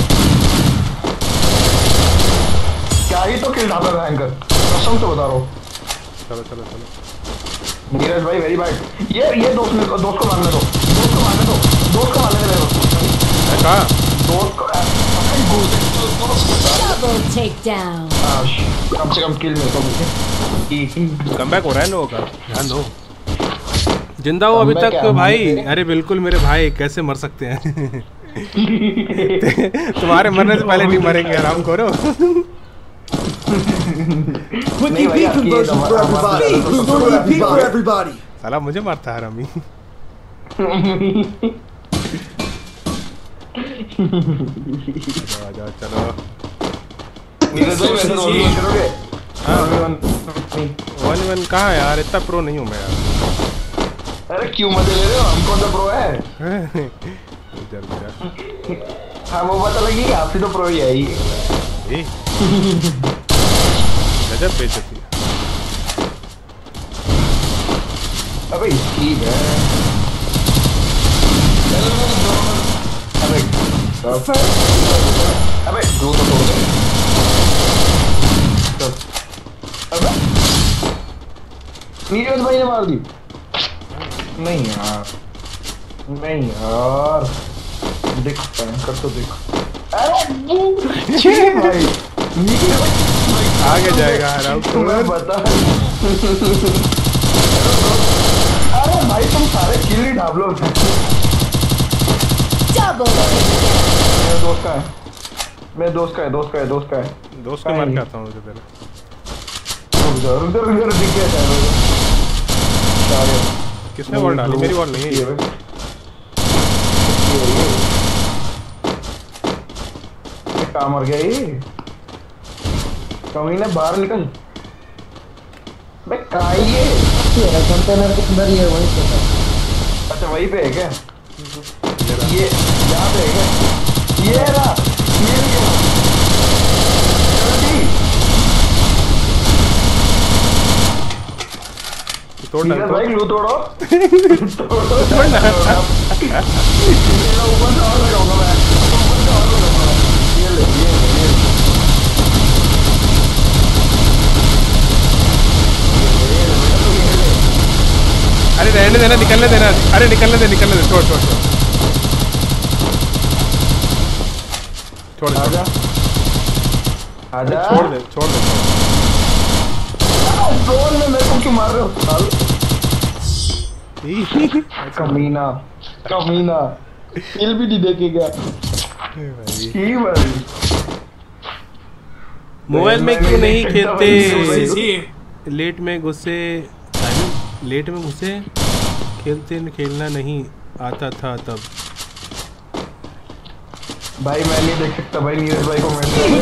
क्या ही तो किल ढाबा भयंकर कसम से बता रहा हूँ। चलो नीरज भाई वेरी बैड। ये दोस्त को मारने दो। दोस्त को मारने दे कहाँ Double takedown. कम से कम किल मेरे को मिले। कमबैक हो रहा है लोगों का ध्यान दो। जिंदा हो अभी तक भाई। अरे बिल्कुल मेरे भाई कैसे मर सकते हैं। तुम्हारे मरने से पहले नहीं मरेंगे आराम करो। Quick EP conversion for everybody. Restore EP for everybody. साला मुझे मारता है रमी। चलो चलो। वन कहाँ है यार? इतना प्रो नहीं हूँ मैं यार। अरे क्यों मजे ले रहे हो? हम कौन सा प्रो है? हाँ वो पता लगी आपसे तो प्रो ही है ये। गजब बेइज्जती है। अबे ठीक है। अबे दो तो तोड़ दे। अबे नीरज भाई ने मार दी। नहीं यार, नहीं यार, देख कर तो देख। अरे भाई आगे जाएगा हराम तुम्हें बता। अरे भाई तुम सारे किल ही ढाब लो। मेरे दोस्त का है, मेरे दोस्त का है, दोस्त का है, दोस्त का है। दोस्त को मार के आता हूँ मुझे पहले। उधर दिख गया था। किसने बॉल डाली? मेरी बॉल नहीं है। कहाँ मर गया ये? कहीं ना बाहर निकल। मैं कहाँ ये? कंटेनर के अंदर ही है, वहीं पे। अच्छा वहीं पे है क्या? ये यहाँ पे है क्या? ये रहा, ये तोड़ना भाई, ग्लू तोड़ो। अरे रहने देना, निकलने देना। अरे निकलने दे, निकलने दे। छोड़ छोड़ छोड़ छोड़ आजा आजा, छोड़ दे छोड़ दे। जोन में मेरे को क्यों मार रहे हो साल? कमीना कमीना, किल भी नहीं देखेगा भाई। मोबाइल में क्यों नहीं खेलते? लेट में घुसे खेलना नहीं आता था तब। भाई मैं नहीं देख सकता भाई, नीरज भाई को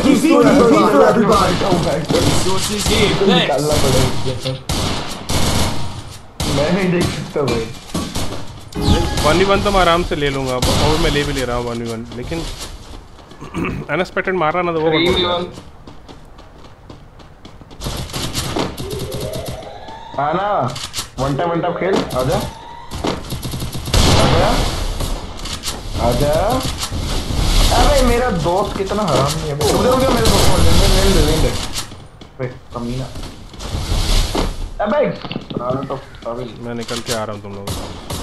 मैं नहीं देख सकता भाई। 1v1 तो मैं आराम से ले लूंगा, और मैं ले भी ले रहा हूँ 1v1, लेकिन अनएक्सपेक्टेड मार रहा ना तो वो आना। वन टाइम खेल। आजा आजा आजा। अरे मेरा दोस्त कितना हरामी है। उधर मेरे दोस्त को ले कमीना। अबे मैं निकल के आ रहा हूँ तुम लोगों को।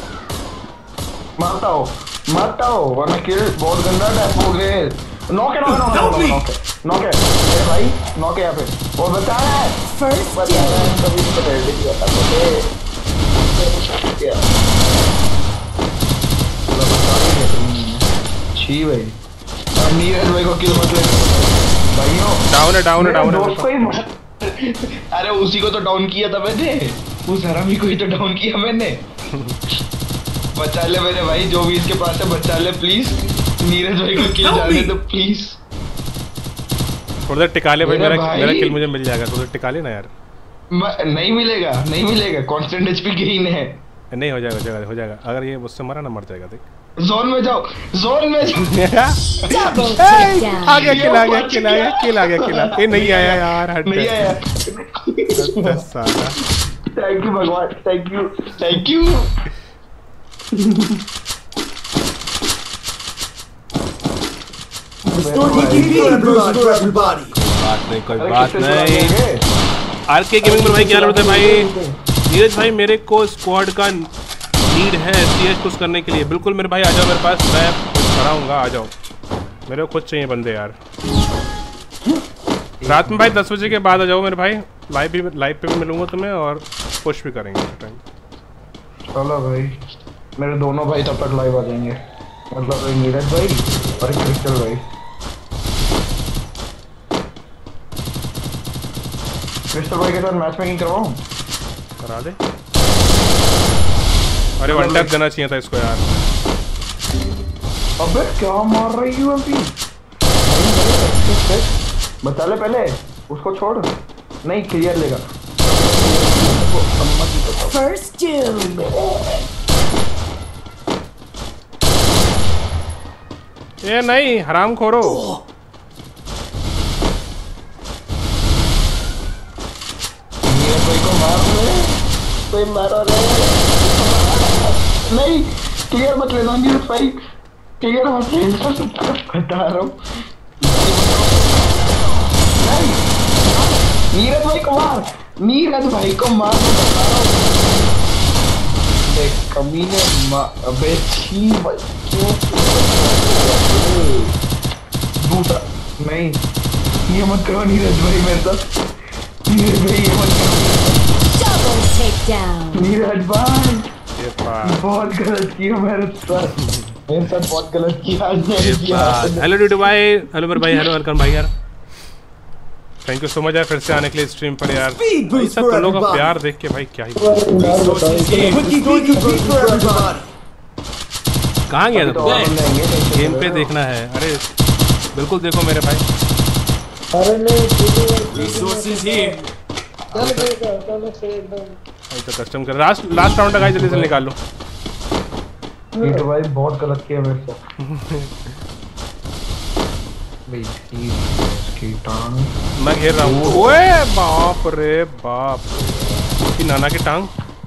मारता हो वरना किल बहुत गंदा टैप हो गए। नॉक है मेरे भाई, नॉक है यहाँ पे। और बता रहा है कभी छी भाई। नीरज भाई को किल मत ले भाइयों। डाउन है। अरे उसी को तो डाउन किया था मैंने, उस हरामी को ही तो डाउन किया मैंने। बचा ले मेरे भाई, जो भी इसके पास है बचा ले प्लीज। नीरज भाई को किल जाने दो प्लीज। थोड़ा देर टिका ले भाई, मेरा किल मुझे मिल जाएगा। थोड़ा देर टिका ले ना यार। नहीं मिलेगा कांस्टेंट एचपी गेन है। नहीं हो जाएगा। अगर ये मुझसे मरा ना मर जाएगा। देख जोन में जाओ। आ गया किल। ये नहीं आया यार, हट नहीं आया। साला थैंक यू भगवान, थैंक यू। कोई बात नहीं। आरके गेमिंग पर भाई क्या होता है भाई? नीरज भाई मेरे को स्क्वाड का नीड है सीएच पुश करने के लिए। बिल्कुल मेरे भाई आ जाओ मेरे पास, मैं खड़ा हूँगा, आ जाओ। मेरे को खुद चाहिए बंदे यार। रात में भाई 10 बजे के बाद आ जाओ मेरे भाई। लाइव पे भी मिलूंगा तुम्हें और पुश भी करेंगे उस टाइम। चलो भाई, मेरे दोनों भाई तब तक लाइव आ जाएंगे। मतलब नीरज भाई और क्रिस्टल भाई। मिस्टर भाई के साथ मैच मेकिंग करवाऊं? करा दे। अरे वन टैप देना चाहिए था इसको यार। अबे क्या मार रही है यूएमपी? बता ले पहले, उसको छोड़। नहीं क्लियर लेगा। First doom. ये नहीं हराम खोरो। कोई मारो रे। नहीं क्लियर मत लेना नीरज भाई, क्लियर मत लेना, बता रहा हूँ। नीरज भाई को मार, नीरज भाई को मार, बता रहा हूँ। कमीने अबे छी भाई दूसरा नहीं, ये मत करो नीरज भाई मेरे साथ, नीरज भाई ये मत करो। Double takedown. नीरज भाई बहुत गलत किया मेरे साथ बहुत गलत किया आज। हेलो डूडू भाई, हेलो मेरे भाई, हेलो वेलकम भाई यार, थैंक यू सो मच यार फिर से आने के लिए स्ट्रीम पर यार। भाई सब तुम लोगों का प्यार देख के भाई क्या ही कहाँ गया था? गेम पे देखना है। अरे बिल्कुल देखो मेरे भाई। अरे नहीं तो कस्टम कर लास्ट राउंड का जल्दी से निकाल लो। ये तो भाई बहुत गलत किया मेरे साथ। मैं घेर रहा हूँ। ओए बाप रे बाप, की नाना की टांग।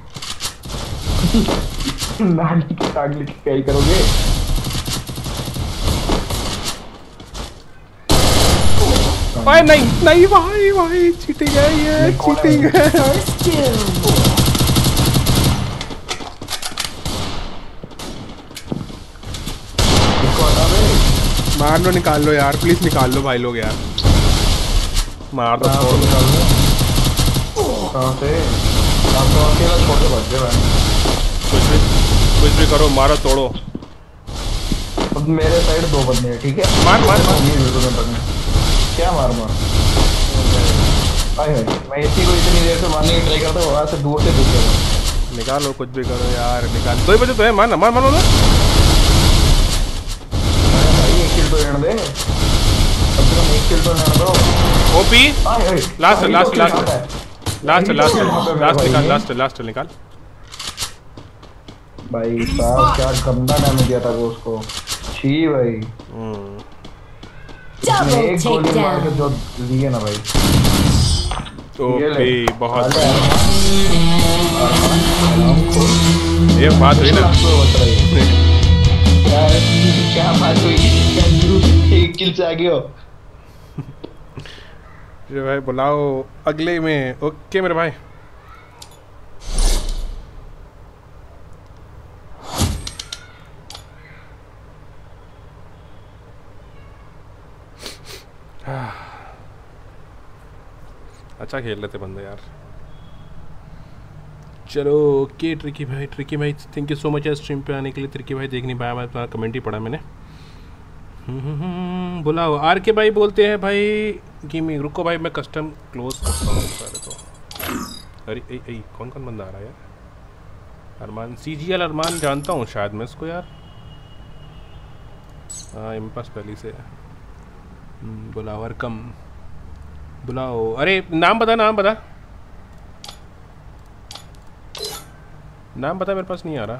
नानी की टांग लेके क्या ही करोगे? ओए नहीं नहीं भाई भाई चीटिंग है ये, चीटिंग है। मार लो, निकाल लो यार प्लीज, निकाल लो भाई लोग यार, मार दो। कहाँ से? आप तो अकेला छोड़ के भाग गए भाई। कुछ भी करो, मारो तोड़ो। अब मेरे साइड दो बंदे हैं, ठीक है? मार मार मार। क्या मार मार? मैं इसी को इतनी देर से मारने की ट्राई करता हूँ, वहाँ से दूर से दूर कर। निकालो कुछ भी करो यार, निकाल। 2 बजे तो है, मार मार मारो ना। तो रहने दे, अब तो एक किल तो रहने दो। OP last last last last last last निकाल, लास्ट निकाल। भाई साहब क्या गंदा नाम दिया था वो उसको, छी भाई। एक गोली मार के जो लिए ना भाई। ओपी बहुत ये बात हुई ना। क्या बात हुई? एक किल से आ गए हो भाई, बुलाओ अगले में। ओके मेरे भाई। अच्छा खेल लेते बंदे यार। चलो ओके ट्रिकी भाई थैंक यू सो मच यार स्ट्रीम पे आने के लिए। ट्रिकी भाई देख नहीं पाया, मैं तुम्हारा कमेंट ही पढ़ा मैंने। बुलाओ आर के भाई बोलते हैं भाई गेमिंग। रुको भाई मैं कस्टम क्लोज करता हूँ सारे तो। अरे ए कौन कौन बंदा आ रहा है यार? अरमान CGL अरमान जानता हूँ शायद मैं इसको यार। हाँ इम्पास पहले से। बुलाओ वेलकम, बुलाओ। अरे नाम बता, नाम बता, नाम बता, मेरे पास नहीं आ रहा।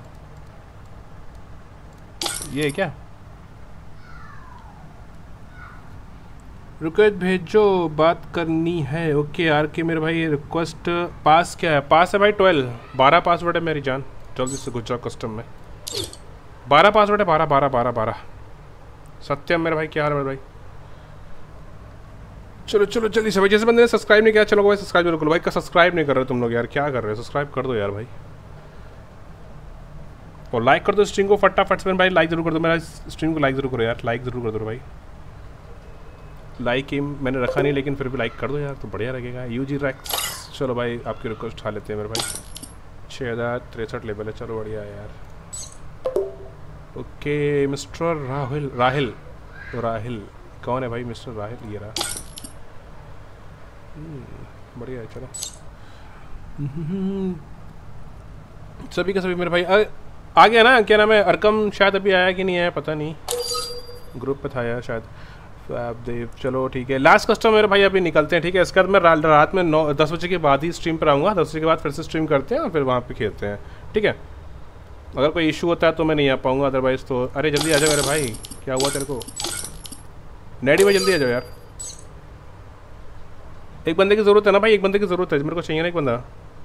ये है क्या? रुको भेजो, बात करनी है। ओके आर के मेरे भाई रिक्वेस्ट। पास क्या है? पास है भाई 12 पासवर्ड है मेरी जान। जल्दी से घुस जाओ कस्टम में। 12 पासवर्ड है, 12। सत्यम मेरे भाई क्या हाल है मेरे भाई? चलो चलो जल्दी से भाई। जैसे बंदे ने सब्सक्राइब नहीं किया, चलो भाई सब्सक्राइब जरूर करो भाई। सब्सक्राइब नहीं कर रहे तुम लोग यार, क्या कर रहे हो? सब्सक्राइब कर दो यार भाई, और लाइक कर दो स्ट्रीम को फटाफट से भाई। लाइक जरूर कर दो मेरा स्ट्रीम को, लाइक जरूर करो यार, लाइक जरूर कर दो भाई। लाइक एम मैंने रखा नहीं लेकिन फिर भी लाइक कर दो यार तो बढ़िया लगेगा। यूजी रैक्स चलो भाई आपकी रिक्वेस्ट उठा लेते हैं मेरे भाई। 6063 लेवल है, चलो बढ़िया है यार। ओके मिस्टर राहिल कौन है भाई? मिस्टर राहिल ये रहा। बढ़िया है, चलो। सभी का सभी मेरे भाई आ गया ना, क्या नाम है, अरकम शायद अभी आया कि नहीं आया पता नहीं, ग्रुप पे था यार शायद। देव चलो ठीक है, लास्ट कस्टम मेरे भाई अभी निकलते हैं, ठीक है। इसके बाद मैं रात में 10 बजे के बाद ही स्ट्रीम पर आऊँगा, 10 बजे के बाद फिर से स्ट्रीम करते हैं और फिर वहाँ पे खेलते हैं, ठीक है। अगर कोई इशू होता है तो मैं नहीं आ पाऊँगा, अदरवाइज़ तो। अरे जल्दी आ जाओ मेरे भाई, क्या हुआ तेरे को? नेडी भाई जल्दी आ जाओ यार, एक बंदे की ज़रूरत है ना भाई, एक बंदे की ज़रूरत है, मेरे को चाहिए ना एक बंदा।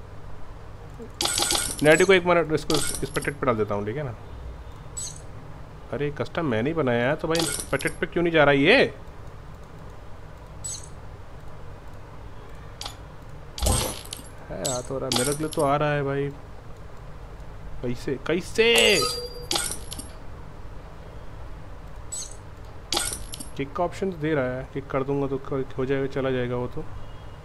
नेडी को एक मिनट इसको स्पेक्टेट पे डाल देता हूँ, ठीक है ना। अरे कस्टम मैं नहीं बनाया है तो भाई स्पेक्टेट पे क्यों नहीं जा रहा ये? है आ तो रहा, मेरे लिए तो आ रहा है भाई। कैसे कैसे किक का ऑप्शन दे रहा है, किक कर दूंगा तो हो जाएगा, चला जाएगा वो तो।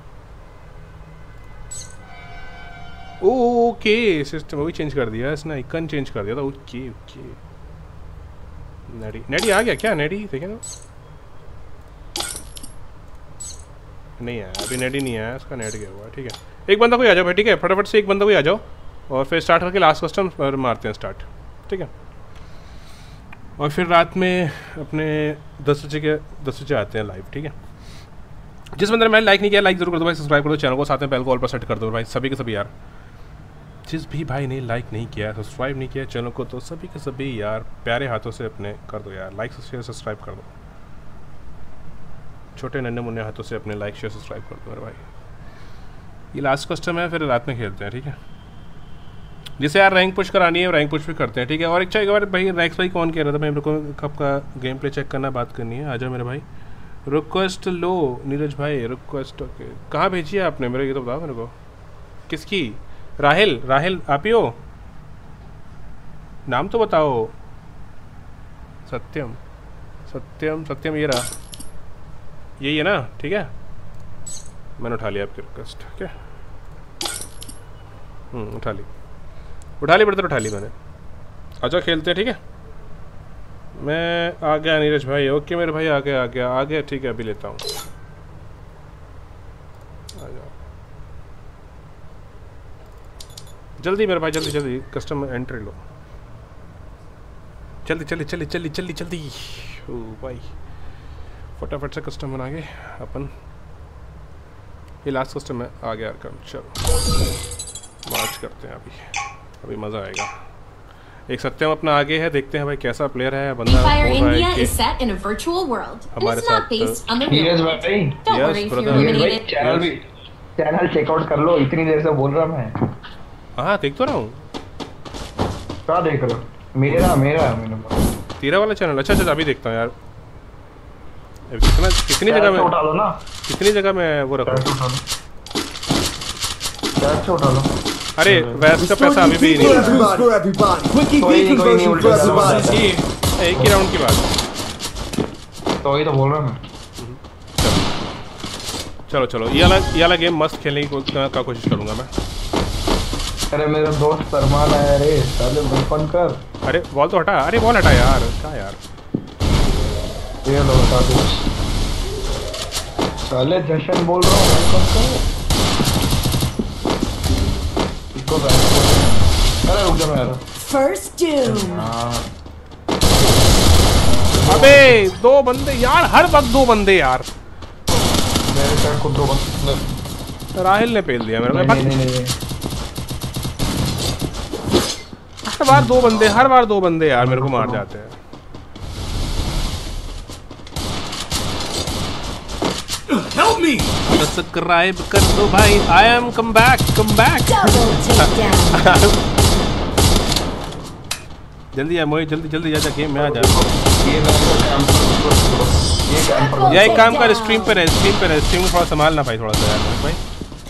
ओके सिस्टम वही चेंज कर दिया इसने, आइकन चेंज कर दिया था। ओके ओके नेडी आ गया क्या? नेडी देखें तो नहीं आया अभी, नेडी नहीं आया, इसका नेट गया हुआ, ठीक है। एक बंदा कोई आ जाओ भाई, ठीक है, फटाफट से एक बंदा कोई आ जाओ और फिर स्टार्ट करके लास्ट कस्टम मारते हैं स्टार्ट, ठीक है। और फिर रात में अपने 10 बजे आते हैं लाइव, ठीक है। जिस बंदे ने मैंने लाइक नहीं किया लाइक जरूर कर दो भाई, सब्सक्राइब कर दो चैनल को, साथ में बेल को ऑल पर सेट कर दो भाई, सभी के सभी यार। जिस भी भाई ने लाइक नहीं किया, सब्सक्राइब नहीं किया चैनल को, तो सभी के सभी यार प्यारे हाथों से अपने कर दो यार, लाइक शेयर सब्सक्राइब कर दो, छोटे नन्हे मुन्ने हाथों से अपने लाइक शेयर सब्सक्राइब कर दो मेरे भाई। ये लास्ट कस्टम है, फिर रात में खेलते हैं, ठीक है। जिसे यार रैंक पुश करानी है रैंक पुश भी करते हैं, ठीक है। और एक बार भाई रैंक्स भाई कौन कह रहा था भाई मेरे को कब का गेम प्ले चेक करना, बात करनी है, आ जाओ मेरे भाई। रिक्वेस्ट लो नीरज भाई, रिक्वेस्ट ओके। कहाँ भेजी है आपने मेरे, ये तो बताओ मेरे को। किसकी? राहिल, राहिल आप ही हो? नाम तो बताओ। सत्यम सत्यम सत्यम, ये रहा, यही है ना, ठीक है। मैंने उठा लिया आपकी रिक्वेस्ट, ठीक है। उठा ली बड़े उठा ली मैंने। अच्छा खेलते हैं, ठीक है। मैं आ गया नीरज भाई, ओके मेरे भाई आ गया, ठीक है अभी लेता हूँ। आ जाओ जल्दी मेरे भाई, जल्दी कस्टम एंट्री लो, जल्दी ओ भाई फटाफट से कस्टम बना के अपन। ये लास्ट कस्टम है, आ गया यार, चलो मार्च करते हैं अभी मज़ा आएगा। एक सत्यम अपना आगे है, देखते हैं भाई कैसा प्लेयर है बंदा। हमारे साथ नीरज भाई, यस ब्रदर, चैनल चेकआउट कर लो, इतनी देर से बोल रहा मैं। हाँ देख तो रहा हूँ। क्या देख रहे हो? मेरा तेरा वाला चैनल? अच्छा अभी देखता हूँ यार। कितनी जगह में उठा लो ना, कितनी जगह में वो रखो, क्या उठा लो। अरे वैस का पैसा अभी भी नहीं, एक ही राउंड की बात, तो वही तो बोल रहा मैं। चलो ये वाला गेम मस्त खेलने की कोशिश करूंगा मैं। अरे मेरा दोस्त सरमान आया रे, साले बंद कर। अरे बॉल तो हटा, अरे बॉल हटा यार, क्या यार ये लो हटा दो साले, जशन बोल रहा हूँ इसको। अरे रुक जा मैं आ रहा। First doom. अबे दो बंदे यार, हर वक्त दो बंदे यार। मेरे साइड को दो बंदे, राहिल ने पेल दिया मेरे को। नहीं। हर बार दो बंदे यार मेरे को मार जाते हैं। Help me! सब्सक्राइब कर दो भाई। I am come back. जल्दी आ मोहित, जल्दी जा गेम में आ जा। ये एक काम कर, स्ट्रीम पे रहे, स्ट्रीम को थोड़ा संभालना भाई, थोड़ा सा यार भाई।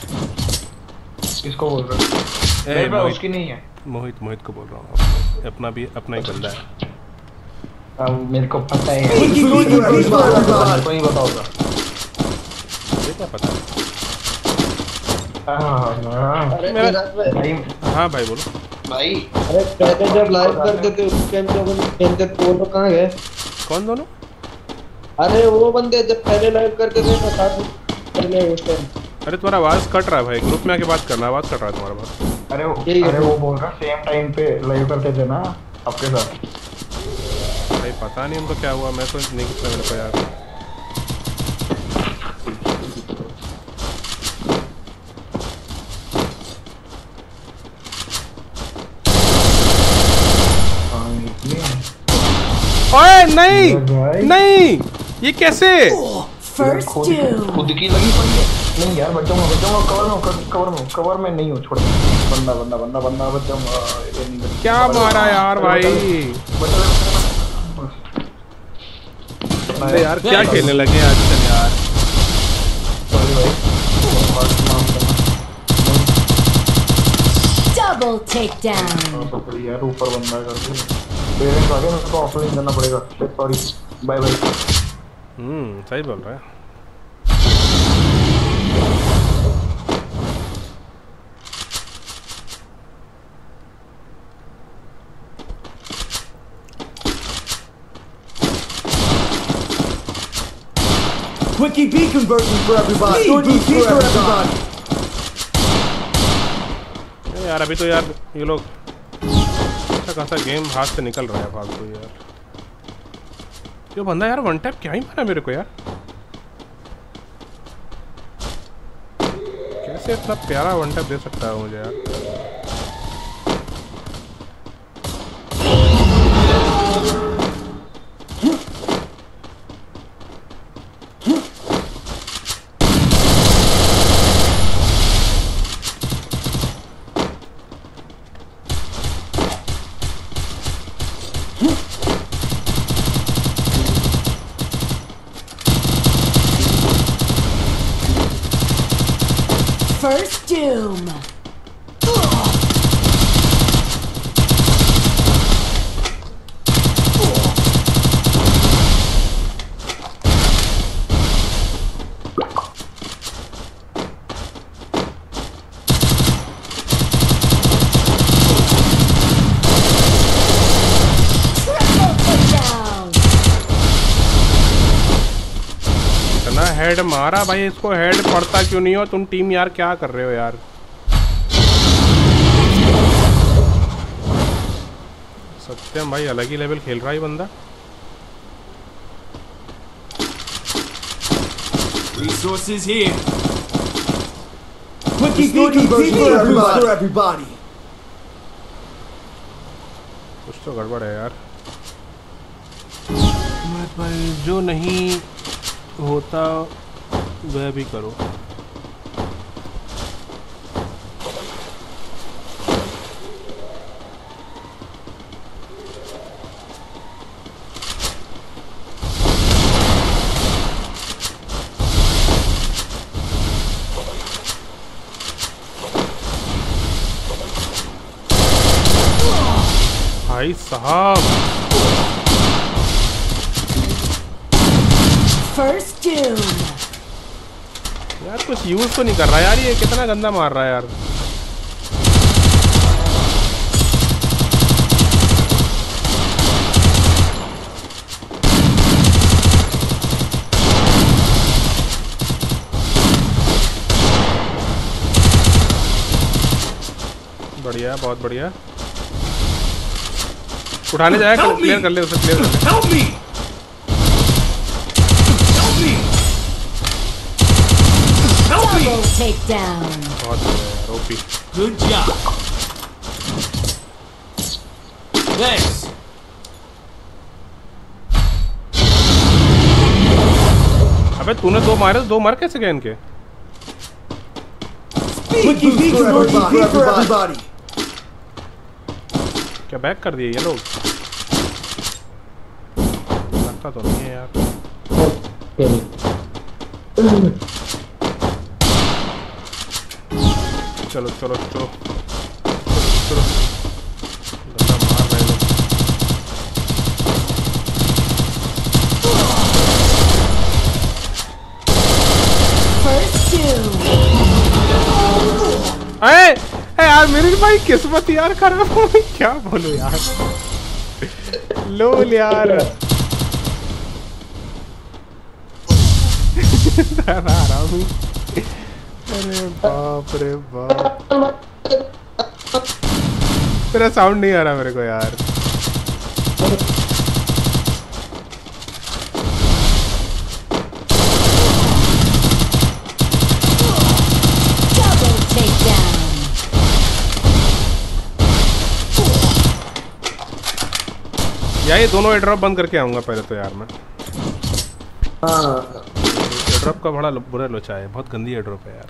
किसको बोल रहा है? भाई उसकी नहीं है, मोहित को बोल रहा हूँ, अपना ही बंदा है। मेरे को पता है, कोई नहीं बताओगा, ये क्या पता है? हाँ भाई बोलो भाई। अरे पहले जब लाइव करते थे उस टाइम तो खेलते थे, वो कहाँ गए? कौन दोनों? अरे वो बंदे जब पहले लाइव करते थे ना, साथ में उस टाइम अरे तुम्हारा आवाज कट रहा है भाई, ग्रुप में आके बात करना, आवाज कट रहा है तुम्हारा बात। अरे वो बोल रहा सेम टाइम पे लाइव करते थे ना आपके साथ। भाई पता नहीं उनको क्या हुआ, मैं तो नहीं कितना मेरे को यार। ओए नहीं नहीं, ये कैसे? First doom. खुद की लगी पड़ी है। नहीं यार बचाऊंगा, कवर में नहीं हो, छोड़ बंदा बचाऊंगा। क्या मारा यार भाई? अरे यार क्या खेलने लगे आजकल यार। Double takedown. यार ऊपर बंदा करके पेरेंट्स आगे मेरे को ऑफलाइन करना पड़ेगा। Sorry, bye bye. सही बोल रहा है। Quick EP conversion for everybody. Short EP for everybody. यार अभी तो यार ये लोग अच्छा खासा गेम हाथ से निकल रहा है फालतू यार। ये बंदा यार वन टैप क्या ही मारा मेरे को यार, कैसे इतना प्यारा वन टैप दे सकता है मुझे यार। First doom. हेड मारा भाई, इसको हेड पड़ता क्यों नहीं हो तुम टीम यार, क्या कर रहे हो यार। सत्यम भाई अलग ही लेवल खेल रहा है बंदा। Resources here. Quick EP conversion for everybody. कुछ तो गड़बड़ है यार। भाई जो नहीं होता वह भी करो। भाई साहब First doom. यार कुछ यूज तो नहीं कर रहा यार, ये कितना गंदा मार रहा है यार। बढ़िया, बहुत बढ़िया। उठाने जाएगा, क्लियर कर ले उसे, क्लियर कर ले। Double takedown. बहुत बढ़िया, ओपी। Good job. Thanks. अबे तूने दो मारे, दो मार कैसे गए इनके? Quick EP conversion for everybody. क्या बैक कर दिए ये लोग? लगता तो नहीं है यार। चलो चलो चलो चलो, गंदा मार रहे लोग। First doom. यार मेरी भाई किस्मत यार खराब हो गई, क्या बोलूं यार। लोल यार। आ रहा हूँ अरे बाप रे बाप, तेरा साउंड नहीं आ रहा मेरे को यार। यार ये दोनों एड्रॉप बंद करके आऊंगा पहले तो यार मैं। हाँ एड्रॉप का बड़ा बुरा लोचा है, बहुत गंदी एड्रॉप है यार।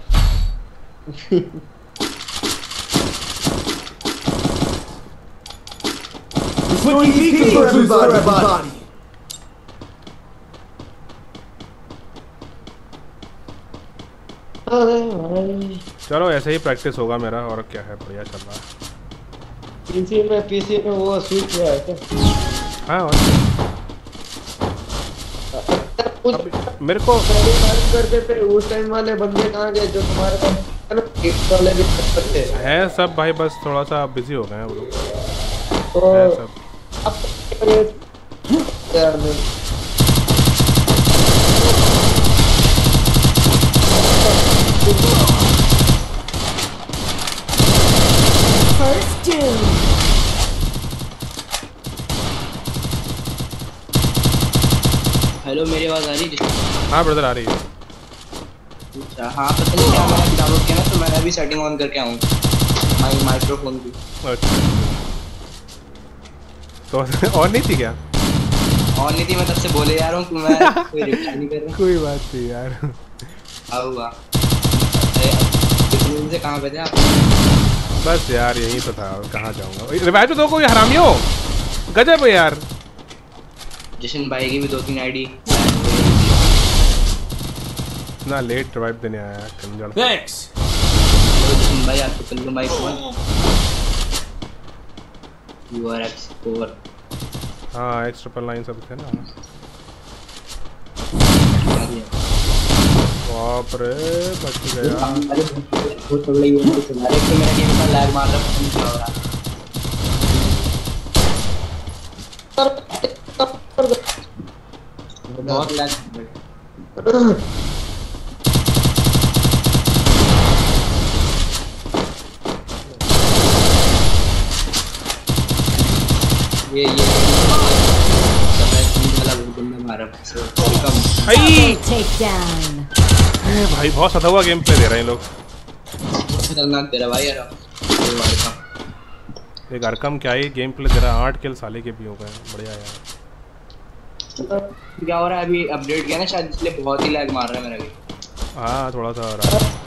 चलो ऐसे ही प्रैक्टिस होगा मेरा, और क्या है, बढ़िया चल रहा है। पीसी में वो स्विच हुआ है क्या? हाँ और मेरे को करते थे उस टाइम वाले बंदे कहाँ गए जो तुम्हारे पास वाले भी करते है सब भाई, बस थोड़ा सा बिजी हो गए हैं वो लोग। तो है सब यार First doom. हेलो, मेरी आवाज आ रही है? हाँ ब्रदर आ रही है। अच्छा हाँ, पता नहीं क्या मैंने डाउनलोड किया ना, तो मैंने अभी सेटिंग ऑन करके आऊँ माइक्रोफोन की। अच्छा तो ऑन नहीं थी क्या? ऑन नहीं थी, मैं तब से बोले जा रहा हूँ कि मैं कोई रिप्लाई नहीं कर रहा। कोई बात नहीं यार। आऊँगा। कितने दिन से कहाँ पे थे आप? बस यार यहीं तो था, कहाँ जाऊँगा। रिवाइव तो दो कोई हरामियों, गजब है यार। जशन भाई की भी 2-3 आईडी। इतना लेट रिवाइव देने आया कंजर। थैंक्स जशन भाई, आपको कल को mic phone U R X four. हाँ X999 सब थे ना। बाप रे बच गया। बहुत तगड़ी है तुम्हारे, तो मेरा गेम का लैग मार रहा है, क्या हो रहा है? बहुत लैग। ये भाई बहुत सदा हुआ गेम प्ले दे रहे हैं लोग। खतरनाक दे रहा भाई यार। एक अरकम क्या ही गेम प्ले दे रहा है, 8 किल साले के भी हो गए, बढ़िया यार। क्या हो रहा है अभी? अपडेट किया ना शायद, इसलिए बहुत ही लैग मार रहा है मेरा गेम। हाँ थोड़ा सा हो रहा है।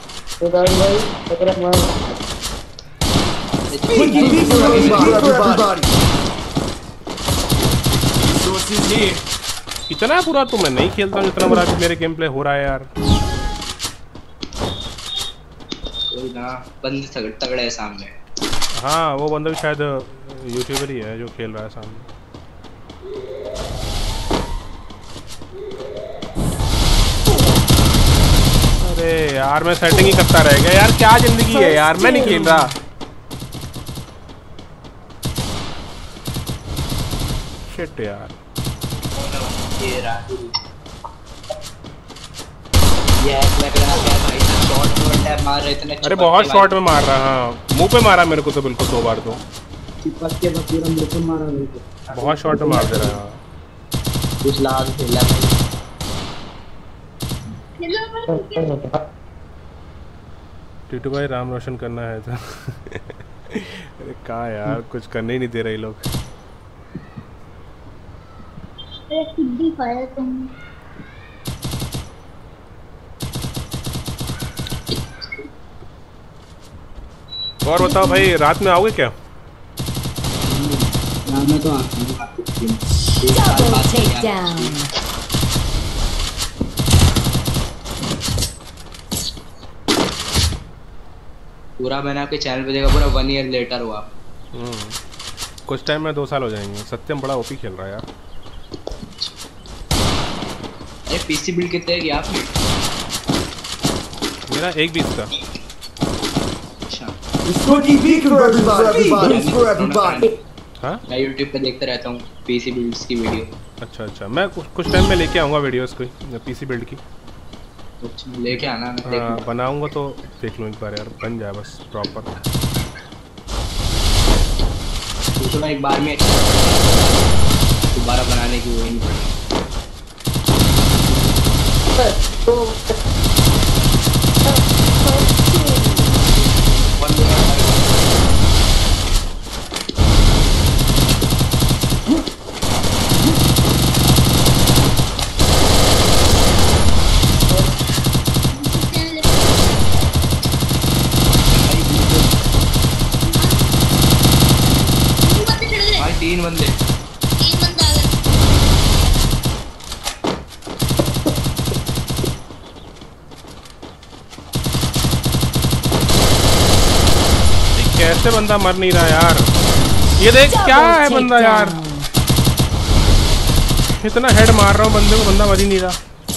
इतना बुरा तो मैं नहीं खेलता हूँ जितना बुरा मेरे गेम प्ले हो रहा है यार। कोई ना, बंदे तगड़े है सामने। हाँ वो बंदा भी शायद यूट्यूबर ही है जो खेल रहा है सामने। अरे यार मैं सेटिंग ही करता रह गया यार, क्या जिंदगी है यार, मैं नहीं खेल रहा। शिट यार। अरे बहुत शॉट में मार रहा। हाँ मुंह पे मारा मेरे को तो, बिल्कुल 2 बार तो बहुत शॉट में मार दे रहा है। टीटू भाई राम रोशन करना है तो अरे कहाँ यार, कुछ करने ही नहीं दे रहे लोग। और बताओ भाई, रात में आओगे क्या? रात में तो आता हूँ। पूरा मैंने आपके चैनल पे देखा, पूरा 1 ईयर लेटर हुआ। कुछ टाइम में 2 साल हो जाएंगे। सत्यम बड़ा ओपी खेल रहा है यार। अरे पीसी बिल्ड कितने की आपने? मेरा 1.20 का। हाँ मैं YouTube पे देखता रहता हूँ पीसी बिल्ड्स की वीडियो। अच्छा अच्छा, मैं कुछ टाइम में लेके आऊँगा वीडियोस कोई पीसी बिल्ड की। अच्छा लेके आना, मैं देख हाँ बनाऊंगा तो देख लूँ एक बार यार, बन जाए बस प्रॉपर। तो मैं एक बार में दोबारा बनाने की वो ही नहीं पड़ेगी। भाई 3 बंदे कैसे बंदा मर नहीं रहा यार, ये देख क्या है बंदा यार, इतना हेड मार रहा हूँ बंदे को, बंदा मर ही नहीं रहा।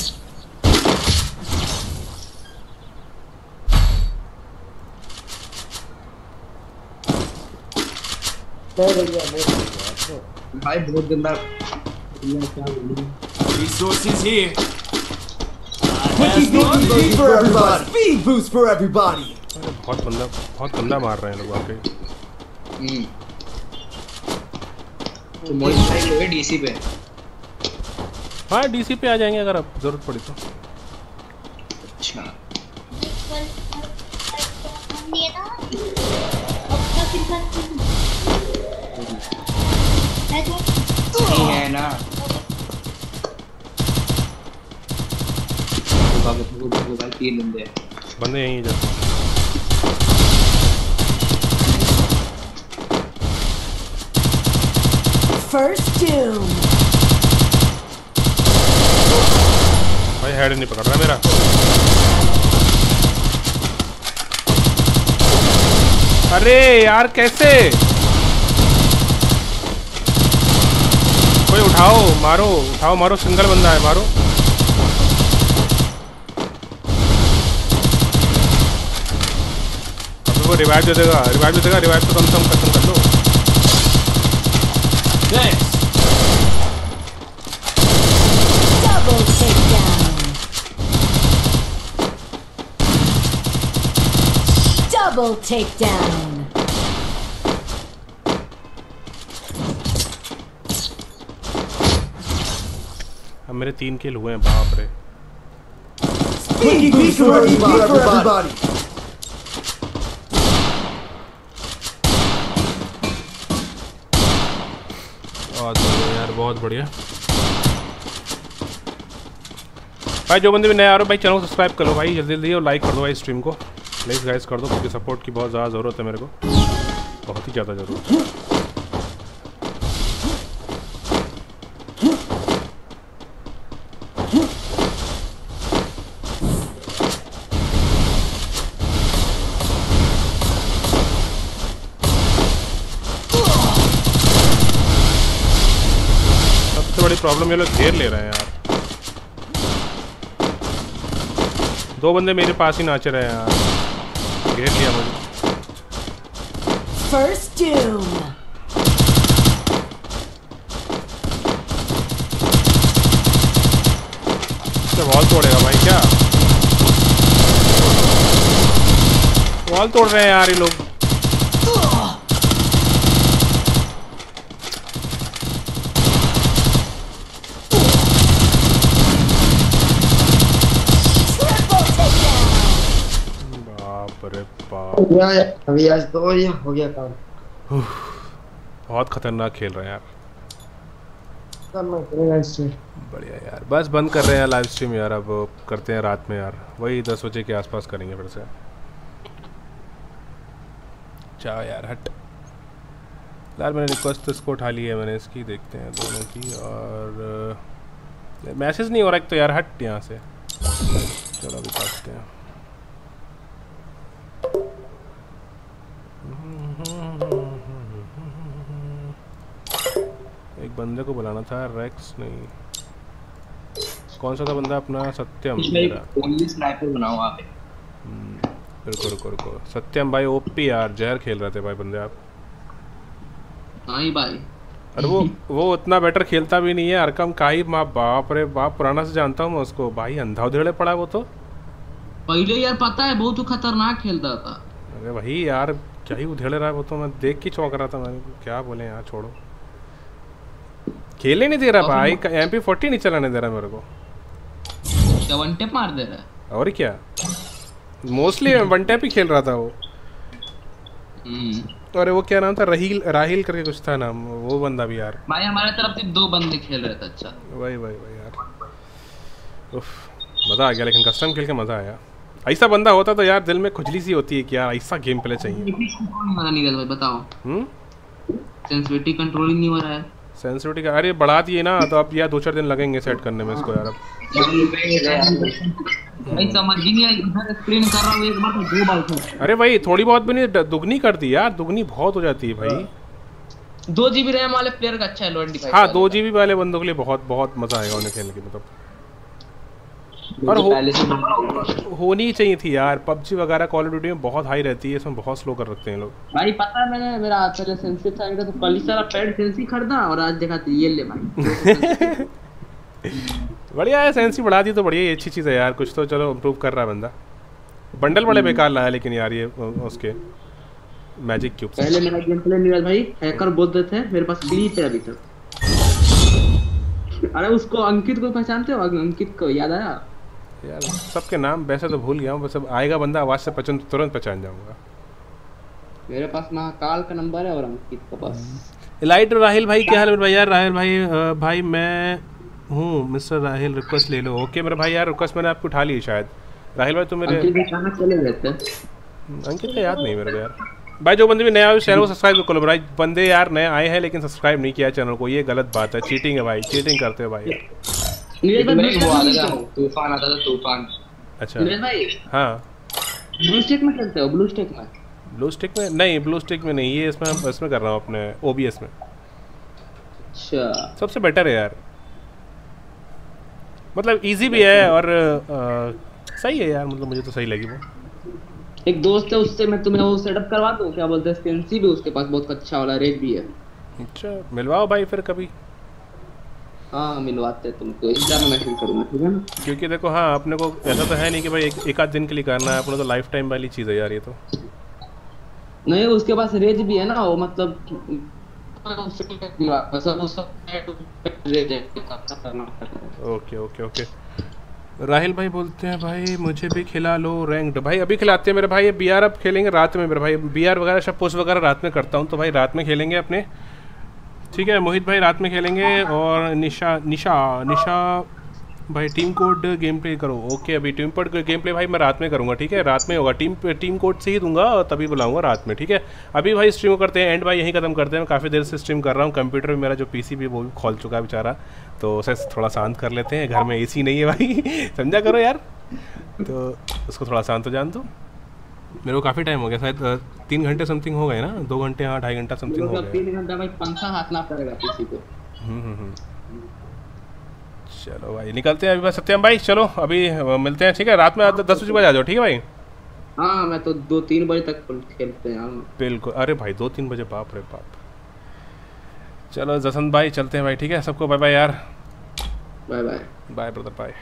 भाई बहुत गंदा। Resources here. Speed for everybody. Speed boost for everybody. बहुत गंदा मार रहे हैं लोग वाकई। तो मॉडिफाई हुए डीसी पे। हाँ डीसी पे आ जाएंगे अगर अब जरूरत पड़ी तो। अच्छा नहीं है ना, भाई 3 बंदे बंदे यहीं जा। First doom. भाई हेड नहीं पकड़ रहा मेरा। अरे यार कैसे, कोई उठाओ मारो, उठाओ मारो, सिंगल बंदा है, मारो। अब वो रिवाइव दे देगा, रिवाइव दे देगा, रिवाइव तो कम से कम खत्म कर लो। Double takedown. Double takedown. अब मेरे 3 किल हुए हैं, बाप रे। Speed boost for everybody. यार बहुत बढ़िया भाई। जो बंदे भी नए आ रहे हो भाई चैनल को सब्सक्राइब करो भाई जल्दी जल्दी, और लाइक कर दो भाई स्ट्रीम को, प्लीज़ गाइस कर दो, क्योंकि सपोर्ट की बहुत ज़्यादा ज़रूरत है मेरे को, बहुत ही ज़्यादा ज़रूरत है। सबसे बड़ी प्रॉब्लम ये लोग घेर ले रहे हैं यार, 2 बंदे मेरे पास ही नाच रहे हैं यार, घेर लिया मुझे। First doom. वॉल तोड़ेगा भाई क्या, वॉल तोड़ रहे हैं यार ये लोग। अभी आज तो ये हो गया काम। बहुत खतरनाक खेल रहे हैं यार, बढ़िया यार। बस बंद कर रहे हैं लाइव स्ट्रीम यार, अब करते हैं रात में यार, वही 10 बजे के आसपास करेंगे फिर से। चाहो यार हट यार, मैंने रिक्वेस्ट इसको उठा ली है मैंने इसकी, देखते हैं दोनों की, और मैसेज नहीं हो रहा एक तो यार, हट यहाँ से। चलो अभी काटते हैं। एक बंदे को बुलाना था, रेक्स नहीं, कौन सा था बंदा अपना, सत्यम। ओनली स्नाइपर बनाओ आप। रुको रुको रुको, सत्यम भाई ओपी यार, जहर खेल रहे थे भाई बंदे आप। नहीं भाई, अरे वो उतना बेटर खेलता भी नहीं है, अरकम का ही माँ, बाप रे बाप, पुराना से जानता हूँ मैं उसको भाई, अंधा उधेड़े पड़ा वो तो। पहले यार पता है बहुत खतरनाक खेलता था। अरे वही यार क्या ही उधेड़ रहा है वो, तो मैं देख के चौंक रहा था। मैं क्या बोले यार, छोड़ो, खेले नहीं दे रहा भाई। MP40 नहीं चलाने दे रहा मेरे को। क्या वन टैप मार दे रहा है? और क्या, मोस्टली वन टैप ही खेल रहा था वो। अरे वो क्या नाम था, राहिल करके कुछ था नाम, वो बंदा भी यार। भाई हमारे तरफ से 2 बंदे खेल रहे थे। अच्छा वही यार, उफ मजा आ गया, लेकिन कस्टम खेल के मजा आया। ऐसा बंदा होता तो यार दिल में खुजली सी होती है कि यार ऐसा गेम प्ले चाहिए। भाई बताओ, सेंसिटिविटी कंट्रोल ही नहीं हो रहा है। सेंसिटिविटी का अरे बढ़ा दिए ना, तो अब यार 2-4 दिन लगेंगे सेट करने में इसको यार। अब भाई समझ ही नहीं आई, इधर स्क्रीन कर रहा हूं एक बार तो 2 बार था। अरे भाई थोड़ी बहुत भी नहीं, दुगनी कर दी यार, दुगनी बहुत हो जाती है भाई। 2 GB रैम वाले प्लेयर का अच्छा है लोड डिवाइस। हाँ 2 GB वाले बंदों के लिए बहुत मजा आएगा उन्हें खेलने की, मतलब। और होनी चाहिए थी यार, PUBG वगैरह कॉल ऑफ ड्यूटी में बहुत हाई रहती है, इसमें बहुत स्लो कर रखते हैं लोग। भाई पता है मैंने मेरा पहले सेंसिटिव था इनका, तो कल ही सारा पैड सेंसी खरीदा और आज देखा तो ये ले भाई। बढ़िया है, सेंसी बढ़ा दी तो बढ़िया ही, अच्छी चीज़ है यार। कुछ तो चलो इम्प्रूव कर रहा है बंदा। बंडल बड़े बेकार लाया लेकिन यार ये उसके मैजिक क्यूब्स। पहले मेरा गेम प्ले नहीं भाई, हैकर बोलते थे मेरे पास ग्लिच है अभी तक। अरे उसको अंकित को पहचानते हो? अंकित को याद आया यार? सबके नाम वैसे तो भूल गया हूँ, बस अब आएगा बंदा आवाज से तुरंत पहचान जाऊंगा। मेरे पास महाकाल का नंबर है और अंकित का पास। इलाइट राहिल भाई क्या हाल है भाई? यार राहिल भाई मैं हूँ मिस्टर राहिल, रिक्वेस्ट ले लो। ओके मेरे भाई यार, रिक्वेस्ट मैंने आपको उठा ली शायद। राहिल भाई तो मेरे अंकित का याद नहीं मेरे को यार। भाई जो बंदे भी नया चैनल को सब्सक्राइब करो भाई। बंदे यार नए आए हैं लेकिन सब्सक्राइब नहीं किया चैनल को, ये गलत बात है, चीटिंग है भाई, चीटिंग करते हो भाई। तूफान आता था, तूफान। अच्छा भाई हाँ, ब्लू स्टिक में खेलते हो? ब्लू स्टिक में नहीं, ब्लू स्टिक में नहीं, ये इसमें कर रहा हूँ अपने OBS में। अच्छा सबसे बेटर है यार, मतलब इजी भी है और सही है यार, मतलब मुझे तो सही लगी वो। एक दोस्त है उससे मैं तुम्हें वो सेटअप करवा दूं, क्या बोलते हैं, स्पेंसी भी उसके पास बहुत अच्छा वाला रेट भी है। अच्छा मिलवाओ भाई फिर कभी। हाँ मिलवाते हैं तुमको, इंस्टा में मैसेज करूंगा ठीक है ना? क्योंकि देखो हाँ अपने को ऐसा तो है नहीं कि भाई एक आध दिन के लिए करना है, अपने तो लाइफ टाइम वाली चीज़ है यार ये तो। नहीं उसके पास रेज भी है ना, वो मतलब ओके। राहिल भाई बोलते हैं भाई मुझे भी खिला लो रैंक्ड। भाई अभी खिलाते हैं मेरे भाई, ये BR अब खेलेंगे रात में मेरे भाई। BR वगैरह सब पोस्ट वगैरह रात में करता हूँ, तो भाई रात में खेलेंगे अपने, ठीक है। मोहित भाई रात में खेलेंगे, और निशा भाई टीम कोड गेम प्ले करो। ओके अभी टीम कोड गेम प्ले भाई मैं रात में करूँगा, ठीक है, रात में होगा। टीम कोड से ही दूंगा और तभी बुलाऊंगा रात में, ठीक है। अभी भाई स्ट्रीम करते हैं एंड भाई यहीं खत्म करते हैं। मैं काफ़ी देर से स्ट्रीम कर रहा हूँ, कंप्यूटर में मेरा जो PC भी वो भी खोल चुका है बेचारा, तो उसे थोड़ा शांत कर लेते हैं। घर में AC नहीं है भाई समझा करो यार, तो उसको थोड़ा शांत हो जान दो। मेरे को काफ़ी टाइम हो गया, शायद 3 घंटे समथिंग हो गए ना, 2 घंटे हाँ 2.5 घंटा समथिंग हो गया। 3 घंटा भाई पंखा हाथना पड़ेगा PC को। चलो भाई निकलते हैं अभी बस सत्यम भाई, चलो अभी मिलते हैं, ठीक है। रात में 10 बजे बाद आ जाओ, ठीक है भाई। हाँ मैं तो 2-3 बजे तक खेलते हैं यार। बिल्कुल, अरे भाई 2-3 बजे, बाप रे बाप। चलो जसंत भाई चलते हैं भाई, ठीक है। सबको बाय बाय यार। Bye brother, bye.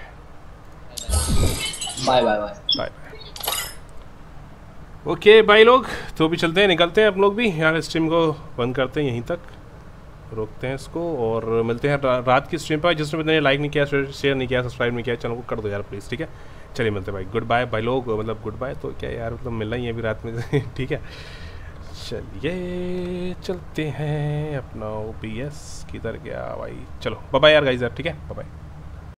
ओके भाई लोग, तो भी चलते हैं, निकलते हैं आप लोग भी यार। स्ट्रीम को बंद करते हैं, यहीं तक रोकते हैं इसको, और मिलते हैं रात की स्ट्रीम पर। जिसने भी लाइक नहीं किया, शेयर नहीं किया, सब्सक्राइब नहीं किया, चैनल को कर दो यार प्लीज़, ठीक है। चलिए मिलते हैं भाई, गुड बाय भाई लोग, मतलब गुड बाय तो क्या यार, मतलब मिलना ही है अभी रात में ठीक है। चलिए चलते हैं, अपना OBS किधर गया भाई, चलो बाय बाय यार गाइस यार, ठीक है, बाय बाय।